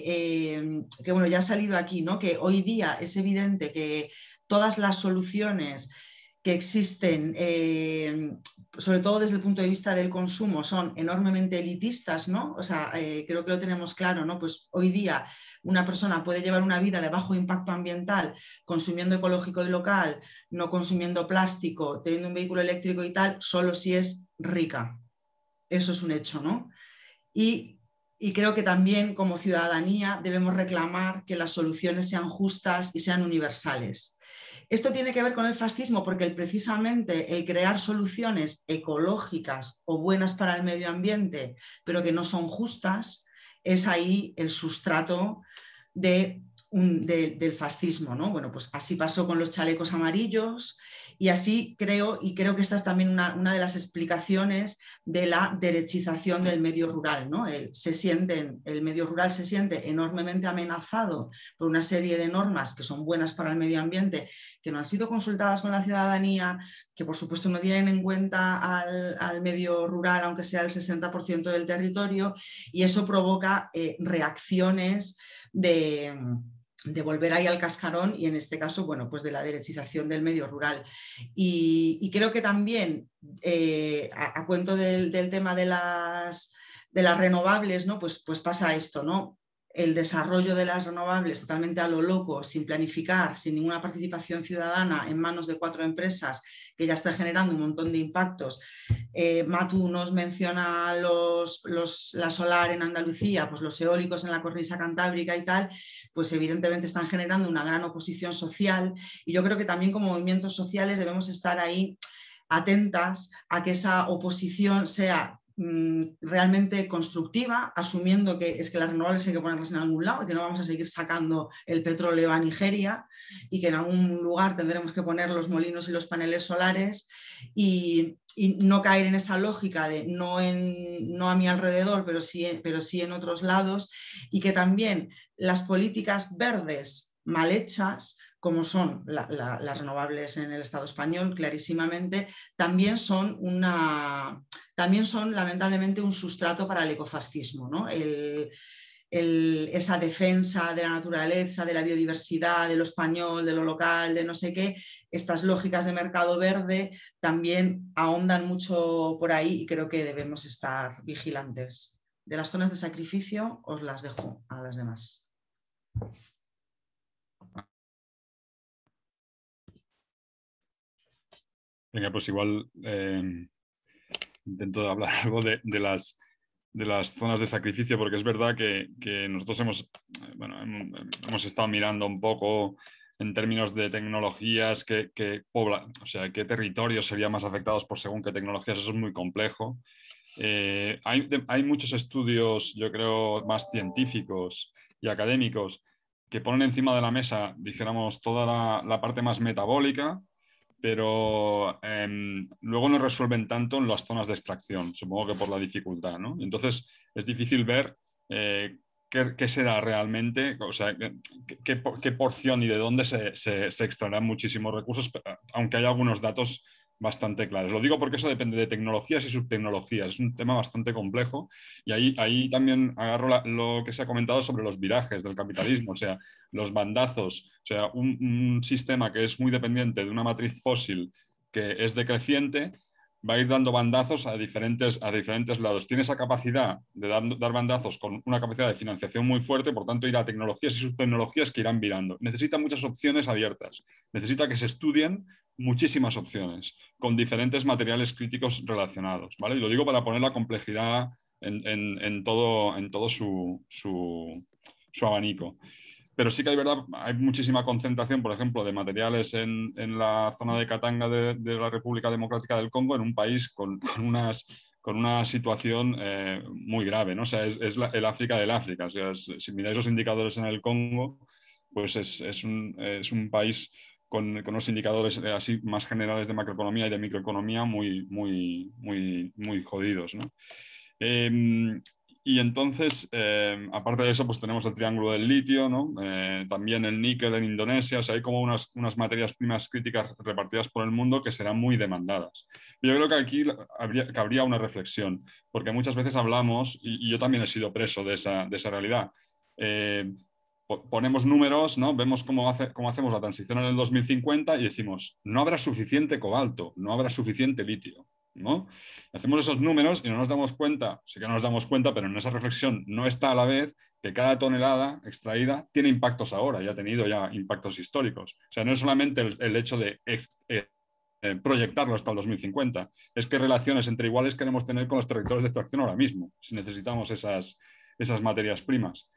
que bueno, ya ha salido aquí, ¿no? Que hoy día es evidente que todas las soluciones que existen, sobre todo desde el punto de vista del consumo, son enormemente elitistas, ¿no? O sea, creo que lo tenemos claro, ¿no? Pues hoy día una persona puede llevar una vida de bajo impacto ambiental, consumiendo ecológico y local, no consumiendo plástico, teniendo un vehículo eléctrico y tal, solo si es rica. Eso es un hecho, ¿no? Y creo que también como ciudadanía debemos reclamar que las soluciones sean justas y sean universales. Esto tiene que ver con el fascismo porque precisamente el crear soluciones ecológicas o buenas para el medio ambiente, pero que no son justas, es ahí el sustrato del fascismo, ¿no? Bueno, pues así pasó con los chalecos amarillos y así creo que esta es también una de las explicaciones de la derechización del medio rural, ¿no? El medio rural se siente enormemente amenazado por una serie de normas que son buenas para el medio ambiente, que no han sido consultadas con la ciudadanía, que por supuesto no tienen en cuenta al medio rural, aunque sea el 60% del territorio, y eso provoca reacciones de volver ahí al cascarón y en este caso, bueno, pues de la derechización del medio rural. Y creo que también, a cuento del tema de las renovables, ¿no? Pues pasa esto, ¿no? El desarrollo de las renovables totalmente a lo loco, sin planificar, sin ninguna participación ciudadana, en manos de 4 empresas que ya está generando un montón de impactos. Matu nos menciona la solar en Andalucía, pues los eólicos en la cornisa cantábrica y tal, pues evidentemente están generando una gran oposición social y yo creo que también como movimientos sociales debemos estar ahí atentas a que esa oposición sea realmente constructiva, asumiendo que es que las renovables hay que ponerlas en algún lado y que no vamos a seguir sacando el petróleo a Nigeria y que en algún lugar tendremos que poner los molinos y los paneles solares y no caer en esa lógica de no a mi alrededor, pero sí en otros lados, y que también las políticas verdes mal hechas, como son las renovables en el Estado español, clarísimamente, también son lamentablemente un sustrato para el ecofascismo, ¿no? Esa defensa de la naturaleza, de la biodiversidad, de lo español, de lo local, de no sé qué, estas lógicas de mercado verde también ahondan mucho por ahí y creo que debemos estar vigilantes. De las zonas de sacrificio os las dejo a las demás. Venga, pues igual intento hablar algo de las zonas de sacrificio, porque es verdad que nosotros hemos estado mirando un poco en términos de tecnologías, qué territorios serían más afectados por según qué tecnologías. Eso es muy complejo. Hay muchos estudios, yo creo, más científicos y académicos que ponen encima de la mesa, dijéramos, toda la parte más metabólica, pero luego no resuelven tanto en las zonas de extracción, supongo que por la dificultad, ¿no? Entonces es difícil ver qué será realmente, o sea, qué porción y de dónde se extraerán muchísimos recursos, aunque hay algunos datos bastante claros. Lo digo porque eso depende de tecnologías y subtecnologías, es un tema bastante complejo y ahí también agarro lo que se ha comentado sobre los virajes del capitalismo, o sea, los bandazos, o sea, un sistema que es muy dependiente de una matriz fósil que es decreciente, va a ir dando bandazos a diferentes lados. Tiene esa capacidad de dar bandazos con una capacidad de financiación muy fuerte, por tanto irá a tecnologías y subtecnologías que irán virando. Necesita muchas opciones abiertas, necesita que se estudien muchísimas opciones con diferentes materiales críticos relacionados, ¿vale? Y lo digo para poner la complejidad en todo su abanico. Pero sí que hay muchísima concentración, por ejemplo, de materiales en la zona de Katanga de la República Democrática del Congo, en un país con una situación muy grave, ¿no? O sea, es el África del África. O sea, si miráis los indicadores en el Congo, pues es un país con unos indicadores así más generales de macroeconomía y de microeconomía muy jodidos, ¿no? Y entonces, aparte de eso, pues tenemos el triángulo del litio, ¿no? También el níquel en Indonesia. O sea, hay como unas materias primas críticas repartidas por el mundo que serán muy demandadas. Yo creo que aquí cabría una reflexión, porque muchas veces hablamos, y yo también he sido preso de esa realidad. Ponemos números, ¿no? Vemos cómo hacemos la transición en el 2050 y decimos, no habrá suficiente cobalto, no habrá suficiente litio, ¿no? Hacemos esos números y no nos damos cuenta, sí que no nos damos cuenta, pero en esa reflexión no está a la vez que cada tonelada extraída tiene impactos ahora, ya ha tenido impactos históricos. O sea, no es solamente el hecho de proyectarlo hasta el 2050, es qué relaciones entre iguales queremos tener con los territorios de extracción ahora mismo, si necesitamos esas materias primas.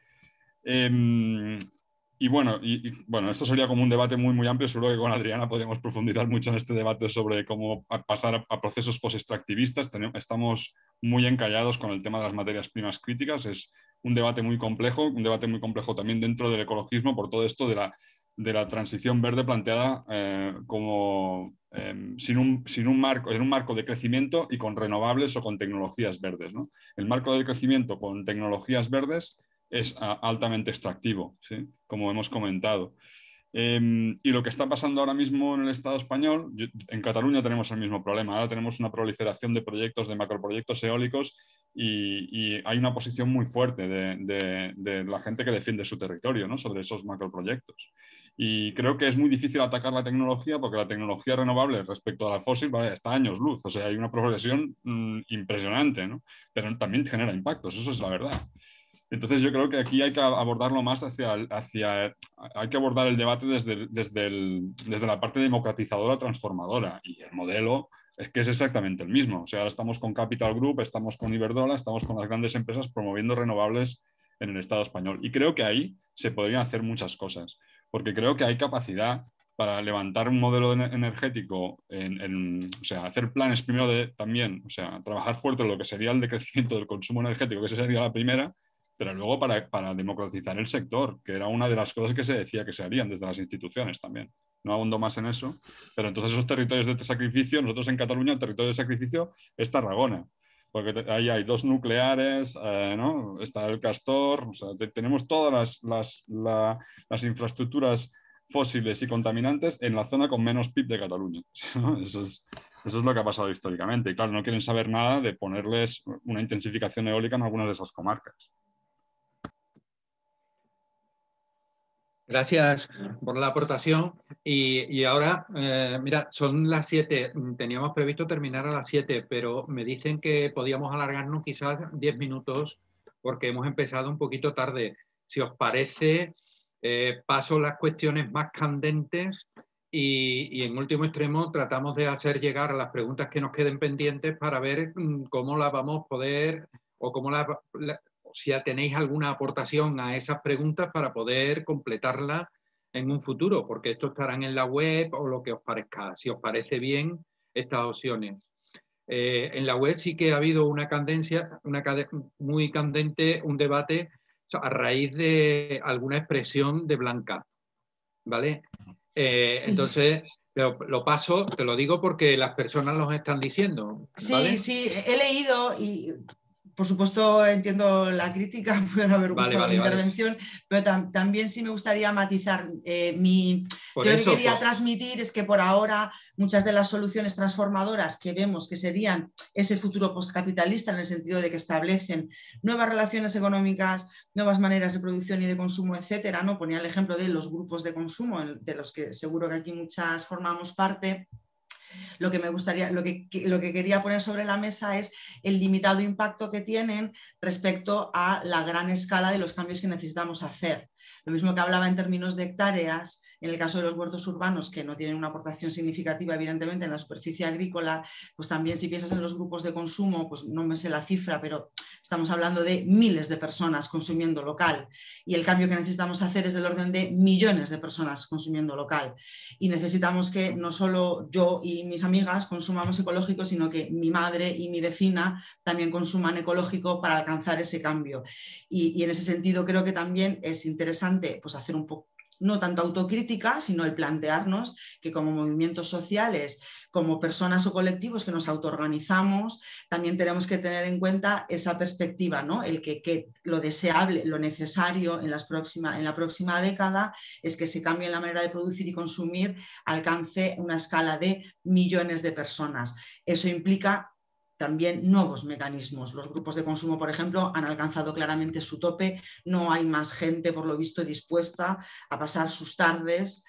Y bueno, esto sería como un debate muy amplio. Seguro que con Adriana podríamos profundizar mucho en este debate sobre cómo pasar a procesos post-extractivistas. Estamos muy encallados con el tema de las materias primas críticas. Es un debate muy complejo también dentro del ecologismo por todo esto de la transición verde planteada como en un marco de crecimiento y con renovables o con tecnologías verdes, ¿no? El marco de crecimiento con tecnologías verdes es altamente extractivo, ¿sí? Como hemos comentado. Y lo que está pasando ahora mismo en el Estado español, en Cataluña tenemos el mismo problema. Ahora tenemos una proliferación de proyectos, de macroproyectos eólicos y hay una posición muy fuerte de la gente que defiende su territorio, ¿no? Sobre esos macroproyectos. Y creo que es muy difícil atacar la tecnología porque la tecnología renovable respecto a la fósil, ¿vale?, está a años luz. O sea, hay una progresión impresionante, ¿no? Pero también genera impactos, eso es la verdad. Entonces yo creo que aquí hay que abordarlo más hay que abordar el debate desde la parte democratizadora, transformadora, y el modelo es que es exactamente el mismo. O sea, ahora estamos con Capital Group, estamos con Iberdrola, estamos con las grandes empresas promoviendo renovables en el Estado español. Y creo que ahí se podrían hacer muchas cosas, porque creo que hay capacidad para levantar un modelo energético, o sea, hacer planes primero también, o sea, trabajar fuerte en lo que sería el decrecimiento del consumo energético, que esa sería la primera, pero luego para democratizar el sector, que era una de las cosas que se decía que se harían desde las instituciones también. No ahondo más en eso, pero entonces esos territorios de sacrificio, nosotros en Cataluña el territorio de sacrificio es Tarragona, porque ahí hay 2 nucleares, ¿no? Está el Castor, o sea, tenemos todas las infraestructuras fósiles y contaminantes en la zona con menos PIB de Cataluña, ¿no? Eso es lo que ha pasado históricamente. Y claro, no quieren saber nada de ponerles una intensificación eólica en algunas de esas comarcas. Gracias por la aportación. Y ahora, mira, son las 7. Teníamos previsto terminar a las 7, pero me dicen que podíamos alargarnos quizás 10 minutos porque hemos empezado un poquito tarde. Si os parece, paso las cuestiones más candentes y en último extremo tratamos de hacer llegar a las preguntas que nos queden pendientes para ver cómo las vamos a poder, o cómo si tenéis alguna aportación a esas preguntas para poder completarlas en un futuro, porque esto estarán en la web o lo que os parezca, si os parece bien estas opciones. En la web sí que ha habido una candencia, muy candente, un debate a raíz de alguna expresión de Blanca, ¿vale? Sí. Entonces, lo paso, te lo digo porque las personas los están diciendo, ¿vale? Sí, sí, he leído y... Por supuesto, entiendo la crítica, puede haber gustado la intervención, pero también sí me gustaría matizar. Yo lo que quería transmitir es que por ahora muchas de las soluciones transformadoras que vemos que serían ese futuro postcapitalista, en el sentido de que establecen nuevas relaciones económicas, nuevas maneras de producción y de consumo, etcétera, ¿no? Ponía el ejemplo de los grupos de consumo, de los que seguro que aquí muchas formamos parte. Lo que me gustaría, lo que quería poner sobre la mesa es el limitado impacto que tienen respecto a la gran escala de los cambios que necesitamos hacer. Lo mismo que hablaba en términos de hectáreas, en el caso de los huertos urbanos, que no tienen una aportación significativa, evidentemente, en la superficie agrícola, pues también si piensas en los grupos de consumo, pues no me sé la cifra, pero estamos hablando de miles de personas consumiendo local, y el cambio que necesitamos hacer es del orden de millones de personas consumiendo local, y necesitamos que no solo yo y mis amigas consumamos ecológico, sino que mi madre y mi vecina también consuman ecológico para alcanzar ese cambio. Y en ese sentido creo que también es interesante pues hacer un poco, no tanto autocrítica, sino el plantearnos que como movimientos sociales, como personas o colectivos que nos autoorganizamos, también tenemos que tener en cuenta esa perspectiva, ¿no? El que lo deseable, lo necesario en la próxima década es que se cambie la manera de producir y consumir, alcance una escala de millones de personas. Eso implica también nuevos mecanismos. Los grupos de consumo, por ejemplo, han alcanzado claramente su tope. No hay más gente, por lo visto, dispuesta a pasar sus tardes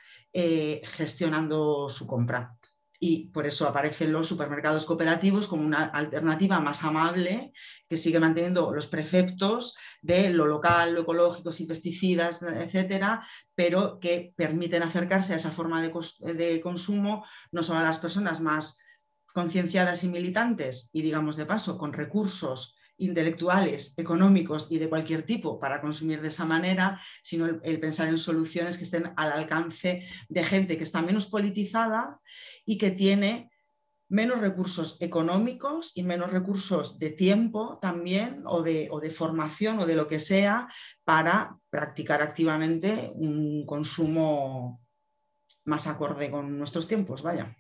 gestionando su compra. Y por eso aparecen los supermercados cooperativos como una alternativa más amable, que sigue manteniendo los preceptos de lo local, lo ecológico, sin pesticidas, etcétera, pero que permiten acercarse a esa forma de consumo no solo a las personas más concienciadas y militantes, y digamos de paso, con recursos intelectuales, económicos y de cualquier tipo para consumir de esa manera, sino el pensar en soluciones que estén al alcance de gente que está menos politizada y que tiene menos recursos económicos y menos recursos de tiempo también, o de formación o de lo que sea, para practicar activamente un consumo más acorde con nuestros tiempos, vaya.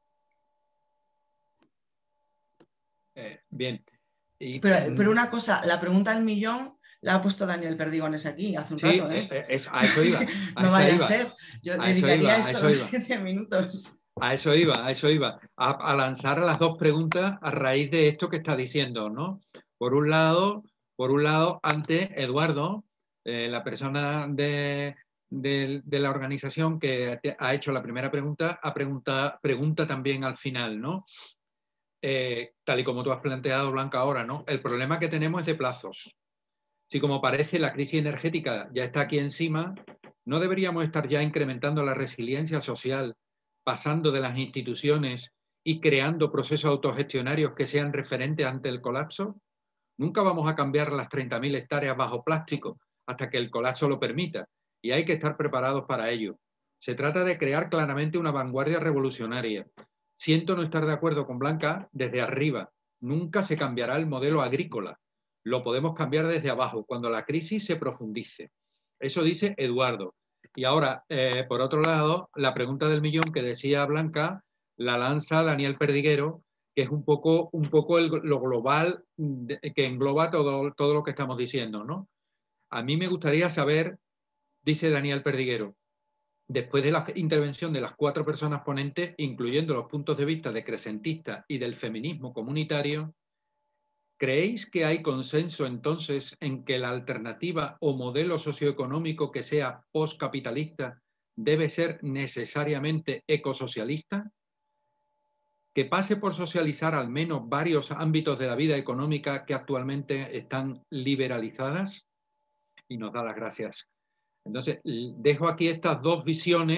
Bien. Pero una cosa, la pregunta del millón la ha puesto Daniel Perdigones aquí hace un rato. A eso iba. No vaya a ser. Yo dedicaría esto los 15 minutos. A eso iba. A lanzar las dos preguntas a raíz de esto que está diciendo, ¿no? Por un lado, ante Eduardo, la persona de la organización que ha hecho la primera pregunta, pregunta también al final, ¿no? Tal y como tú has planteado, Blanca, ahora, ¿no? El problema que tenemos es de plazos. Si como parece la crisis energética ya está aquí encima, ¿no deberíamos estar ya incrementando la resiliencia social, pasando de las instituciones y creando procesos autogestionarios que sean referentes ante el colapso? Nunca vamos a cambiar las 30.000 hectáreas bajo plástico hasta que el colapso lo permita, y hay que estar preparados para ello. Se trata de crear claramente una vanguardia revolucionaria. Siento no estar de acuerdo con Blanca desde arriba. Nunca se cambiará el modelo agrícola. Lo podemos cambiar desde abajo, cuando la crisis se profundice. Eso dice Eduardo. Y ahora, por otro lado, la pregunta del millón que decía Blanca, la lanza Daniel Perdiguero, que es un poco lo global que engloba todo lo que estamos diciendo, ¿no? A mí me gustaría saber, dice Daniel Perdiguero, después de la intervención de las 4 personas ponentes, incluyendo los puntos de vista de Crescentistas y del feminismo comunitario, ¿creéis que hay consenso entonces en que la alternativa o modelo socioeconómico que sea postcapitalista debe ser necesariamente ecosocialista? ¿Que pase por socializar al menos varios ámbitos de la vida económica que actualmente están liberalizadas? Y nos da las gracias. Entonces, dejo aquí estas dos visiones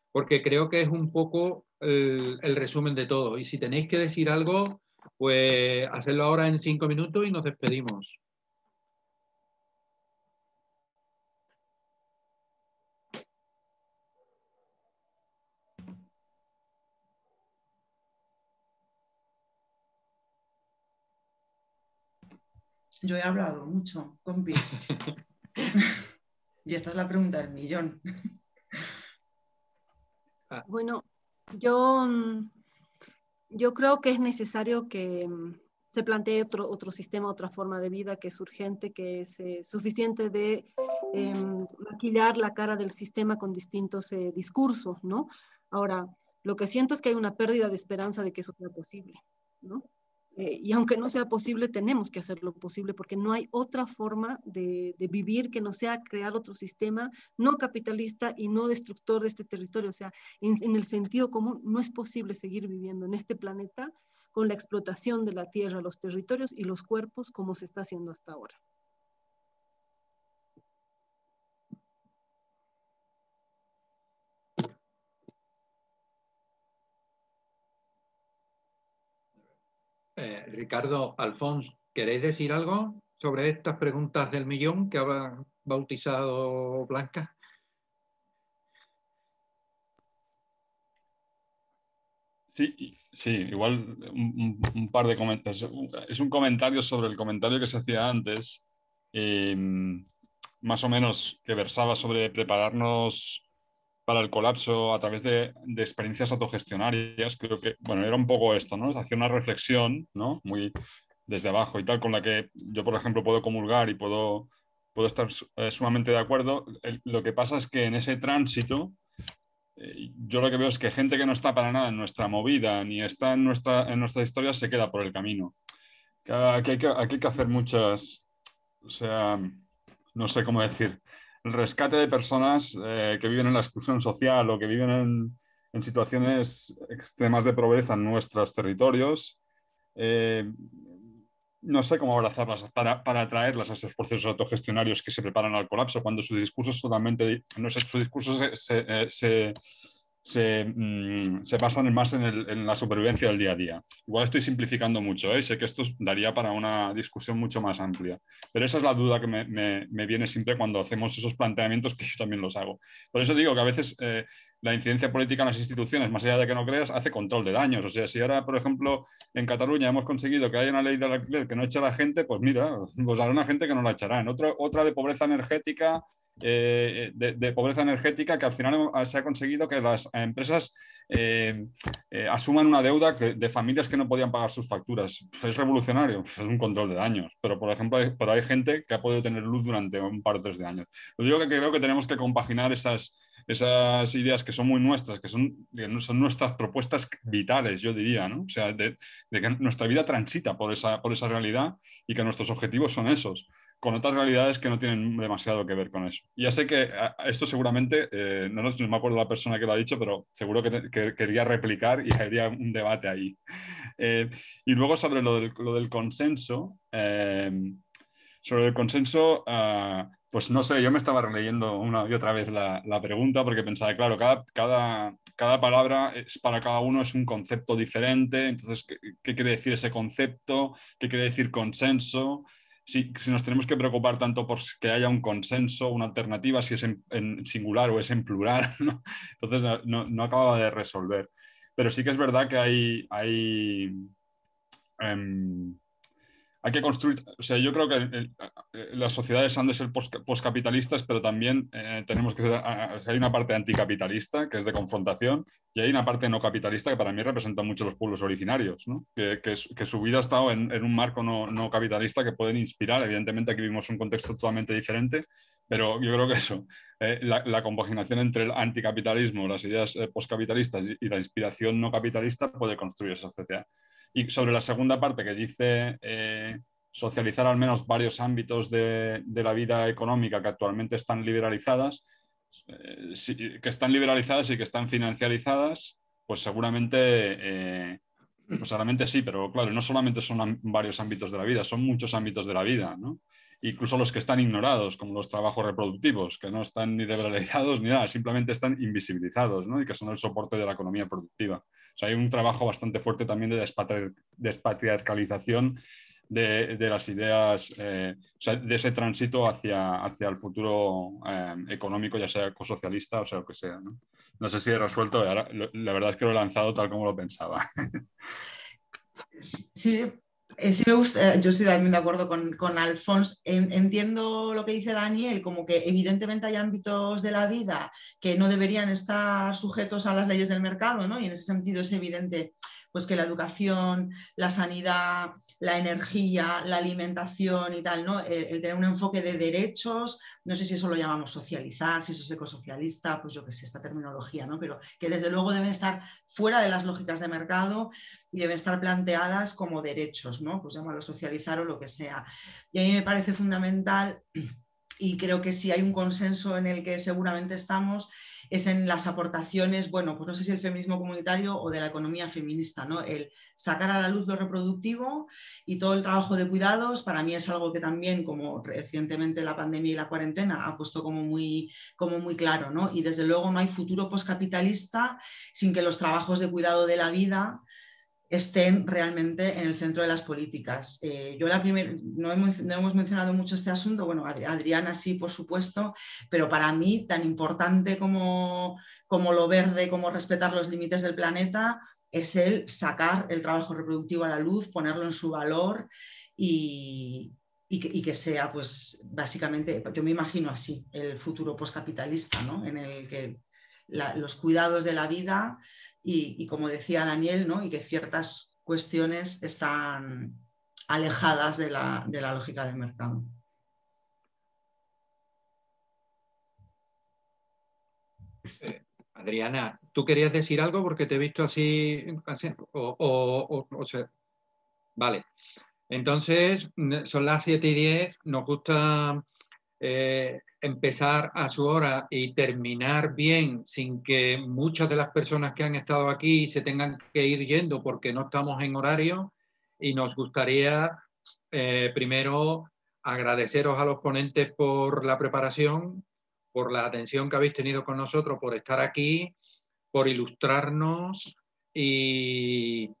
porque creo que es un poco el resumen de todo. Y si tenéis que decir algo, pues hacedlo ahora en 5 minutos y nos despedimos. Yo he hablado mucho, compis. Y esta es la pregunta del millón. Bueno, yo creo que es necesario que se plantee otro sistema, otra forma de vida que es urgente, que es suficiente de maquillar la cara del sistema con distintos discursos, ¿no? Ahora, lo que siento es que hay una pérdida de esperanza de que eso sea posible, ¿no? Y aunque no sea posible, tenemos que hacerlo posible porque no hay otra forma de vivir que no sea crear otro sistema no capitalista y no destructor de este territorio. O sea, en el sentido común, no es posible seguir viviendo en este planeta con la explotación de la tierra, los territorios y los cuerpos como se está haciendo hasta ahora. Ricardo, Alfonso, ¿queréis decir algo sobre estas preguntas del millón que ha bautizado Blanca? Sí, igual un par de comentarios. Es un comentario sobre el comentario que se hacía antes, más o menos que versaba sobre prepararnos para el colapso a través de experiencias autogestionarias. Creo que, bueno, era un poco esto, ¿no? Hacía una reflexión, ¿no? Muy desde abajo y tal, con la que yo, por ejemplo, puedo comulgar y puedo estar sumamente de acuerdo. Lo que pasa es que en ese tránsito, yo lo que veo es que gente que no está para nada en nuestra movida ni está en nuestra historia se queda por el camino. Aquí hay que hacer muchas, o sea, no sé cómo decir, el rescate de personas que viven en la exclusión social o que viven en situaciones extremas de pobreza en nuestros territorios. No sé cómo abrazarlas para atraerlas a esos procesos autogestionarios que se preparan al colapso, cuando su discurso es totalmente, no sé, su discurso se basan más en la supervivencia del día a día. Igual estoy simplificando mucho, ¿eh? Sé que esto daría para una discusión mucho más amplia, pero esa es la duda que me viene siempre cuando hacemos esos planteamientos, que yo también los hago. Por eso digo que a veces la incidencia política en las instituciones, más allá de que no creas, hace control de daños. O sea, si ahora, por ejemplo, en Cataluña hemos conseguido que haya una ley del alquiler que no echa a la gente, pues mira, pues habrá una gente que no la echará. Otra de pobreza energética, de pobreza energética, que al final se ha conseguido que las empresas asuman una deuda de familias que no podían pagar sus facturas. Es revolucionario, es un control de daños. Pero, por ejemplo, hay gente que ha podido tener luz durante un par o tres de años. Lo digo que creo que tenemos que compaginar esas ideas que son muy nuestras, que son nuestras propuestas vitales, yo diría, ¿no? O sea, de que nuestra vida transita por esa realidad y que nuestros objetivos son esos, con otras realidades que no tienen demasiado que ver con eso. Y ya sé que esto seguramente, no me acuerdo la persona que lo ha dicho, pero seguro que quería replicar y habría un debate ahí. Y luego sobre lo del consenso, pues no sé, yo me estaba releyendo una y otra vez la pregunta porque pensaba, claro, cada palabra para cada uno es un concepto diferente. Entonces, ¿qué quiere decir ese concepto? ¿Qué quiere decir consenso? Si nos tenemos que preocupar tanto por que haya un consenso, una alternativa, si es en singular o es en plural, ¿no? Entonces no acababa de resolver. Pero sí que es verdad que hay que construir, o sea, yo creo que las sociedades han de ser poscapitalistas, pero también tenemos que hay una parte anticapitalista, que es de confrontación, y hay una parte no capitalista que para mí representa mucho los pueblos originarios, ¿no? Que su vida ha estado en un marco no capitalista que pueden inspirar. Evidentemente aquí vivimos un contexto totalmente diferente, pero yo creo que eso, la compaginación entre el anticapitalismo, las ideas poscapitalistas y la inspiración no capitalista puede construir esa sociedad. Y sobre la segunda parte que dice socializar al menos varios ámbitos de la vida económica que actualmente están liberalizadas, que están liberalizadas y que están financiarizadas, pues seguramente sí, pero claro, no solamente son varios ámbitos de la vida, son muchos ámbitos de la vida, ¿no? incluso los que están ignorados, como los trabajos reproductivos, que no están ni liberalizados ni nada, simplemente están invisibilizados, ¿no? Y que son el soporte de la economía productiva. O sea, hay un trabajo bastante fuerte también de despatriarcalización de las ideas, o sea, de ese tránsito hacia el futuro económico, ya sea ecosocialista o sea lo que sea, ¿no? No sé si he resuelto, la verdad es que lo he lanzado tal como lo pensaba. Sí, sí me gusta, yo estoy también de acuerdo con Alfonso. Entiendo lo que dice Daniel, como que evidentemente hay ámbitos de la vida que no deberían estar sujetos a las leyes del mercado, ¿no? Y en ese sentido es evidente pues que la educación, la sanidad, la energía, la alimentación y tal, ¿no? El tener un enfoque de derechos, no sé si eso lo llamamos socializar, si eso es ecosocialista, pues yo qué sé, esta terminología, ¿no? Pero que desde luego deben estar fuera de las lógicas de mercado y deben estar planteadas como derechos, ¿no? Pues llámalo socializar o lo que sea. Y a mí me parece fundamental, y creo que si hay un consenso en el que seguramente estamos, es en las aportaciones, bueno, pues no sé si el feminismo comunitario o de la economía feminista, ¿no? El sacar a la luz lo reproductivo y todo el trabajo de cuidados, para mí es algo que también, como recientemente la pandemia y la cuarentena, ha puesto como muy claro, ¿no? Y desde luego no hay futuro poscapitalista sin que los trabajos de cuidado de la vida estén realmente en el centro de las políticas. Yo no hemos mencionado mucho este asunto, bueno, Adriana sí, por supuesto, pero para mí tan importante como lo verde, como respetar los límites del planeta, es el sacar el trabajo reproductivo a la luz, ponerlo en su valor y que sea, pues, básicamente, yo me imagino así, el futuro poscapitalista, ¿no? En el que los cuidados de la vida y como decía Daniel, ¿no? Y que ciertas cuestiones están alejadas de la lógica del mercado. Adriana, ¿tú querías decir algo? Porque te he visto así o sea, vale. Entonces, son las 7:10, nos gusta empezar a su hora y terminar bien sin que muchas de las personas que han estado aquí se tengan que ir yendo porque no estamos en horario, y nos gustaría primero agradeceros a los ponentes por la preparación, por la atención que habéis tenido con nosotros, por estar aquí, por ilustrarnos y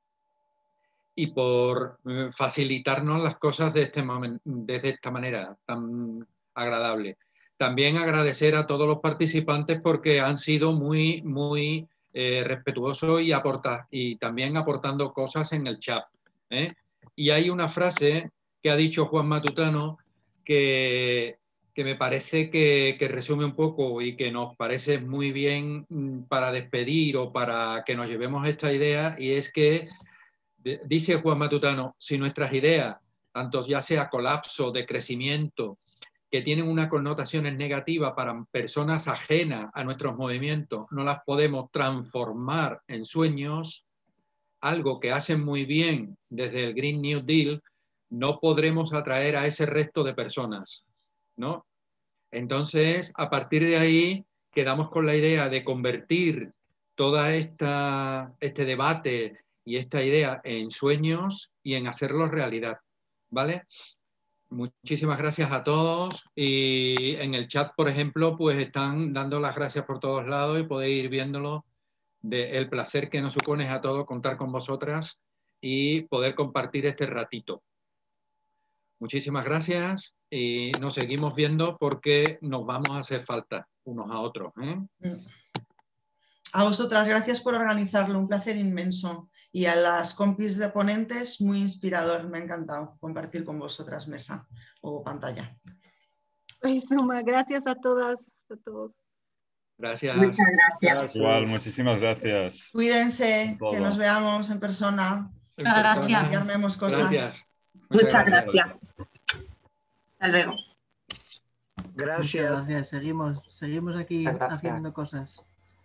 por facilitarnos las cosas de esta manera tan agradable. También agradecer a todos los participantes porque han sido muy respetuosos y también aportando cosas en el chat, ¿eh? Y hay una frase que ha dicho Juan Matutano que me parece que resume un poco y que nos parece muy bien para despedir o para que nos llevemos esta idea, y es que dice Juan Matutano: si nuestras ideas, tanto ya sea colapso, de crecimiento, que tienen unas connotaciones negativas para personas ajenas a nuestros movimientos, no las podemos transformar en sueños, algo que hacen muy bien desde el Green New Deal, no podremos atraer a ese resto de personas, ¿no? Entonces, a partir de ahí, quedamos con la idea de convertir toda este debate y esta idea en sueños y en hacerlos realidad, ¿vale? Muchísimas gracias a todos, y en el chat, por ejemplo, pues están dando las gracias por todos lados y podéis ir viéndolo, el placer que nos supone a todos contar con vosotras y poder compartir este ratito. Muchísimas gracias y nos seguimos viendo porque nos vamos a hacer falta unos a otros, ¿eh? A vosotras, gracias por organizarlo, un placer inmenso. Y a las compis de ponentes, muy inspirador, me ha encantado compartir con vosotras mesa o pantalla. Gracias a todas, a todos. Gracias. Muchas gracias. Igual, muchísimas gracias. Cuídense, que nos veamos en persona. Gracias. Y armemos cosas. Gracias. Muchas gracias. Hasta luego. Gracias. Muchas gracias. Seguimos aquí haciendo cosas.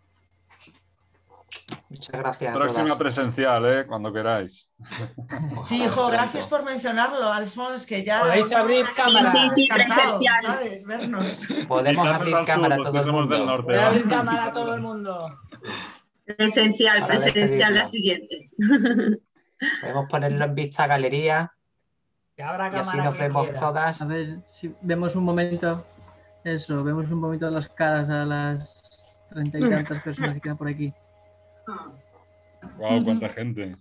Muchas gracias a Próxima todas. presencial, cuando queráis. Sí, hijo, gracias por mencionarlo, Alfonso, que ya... Podéis abrir cámara. Sí, presencial. ¿Sabes? Vernos. Podemos abrir cámara a todo el mundo. Voy a abrir cámara a todo el mundo. Presencial la siguiente. Podemos ponerlo en vista galería. Que abra Y así cámara nos quien vemos quiera. todas. A ver si vemos un momento, vemos un momento las caras a las 30 y tantas personas que quedan por aquí. Wow, cuánta gente.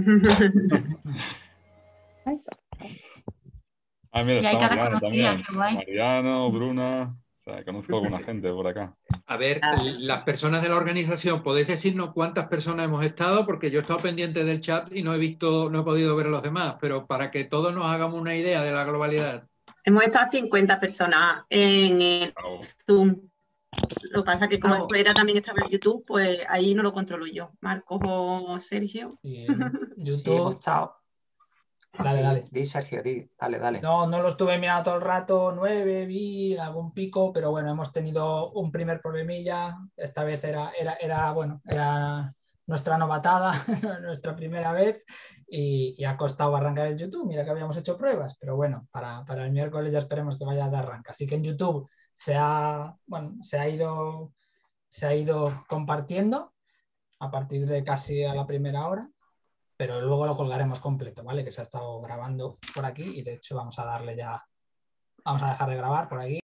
Ah, mira, Y hay está caras Mariano conocidas, también. qué guay. Mariano, Bruna. O sea, conozco a alguna gente por acá. A ver, las personas de la organización, ¿podéis decirnos cuántas personas hemos estado? Porque yo he estado pendiente del chat y no he podido ver a los demás, pero para que todos nos hagamos una idea de la globalidad. Hemos estado 50 personas en el Zoom. Lo que pasa es que como fuera también estaba en YouTube, pues ahí no lo controlo yo. Marcos o Sergio. Sí, Sí, hemos estado. Dale, Sí, dale. Di, Sergio, dale. No lo estuve mirando todo el rato, 9, vi algún pico, pero bueno, hemos tenido un primer problemilla. Esta vez era nuestra novatada, nuestra primera vez, y ha costado arrancar el YouTube. Mira que habíamos hecho pruebas, pero bueno, para el miércoles ya esperemos que vaya de arranque. Así que en YouTube se ha ido compartiendo a partir de casi a la primera hora, pero luego lo colgaremos completo, ¿vale? Que se ha estado grabando por aquí y de hecho vamos a dejar de grabar por aquí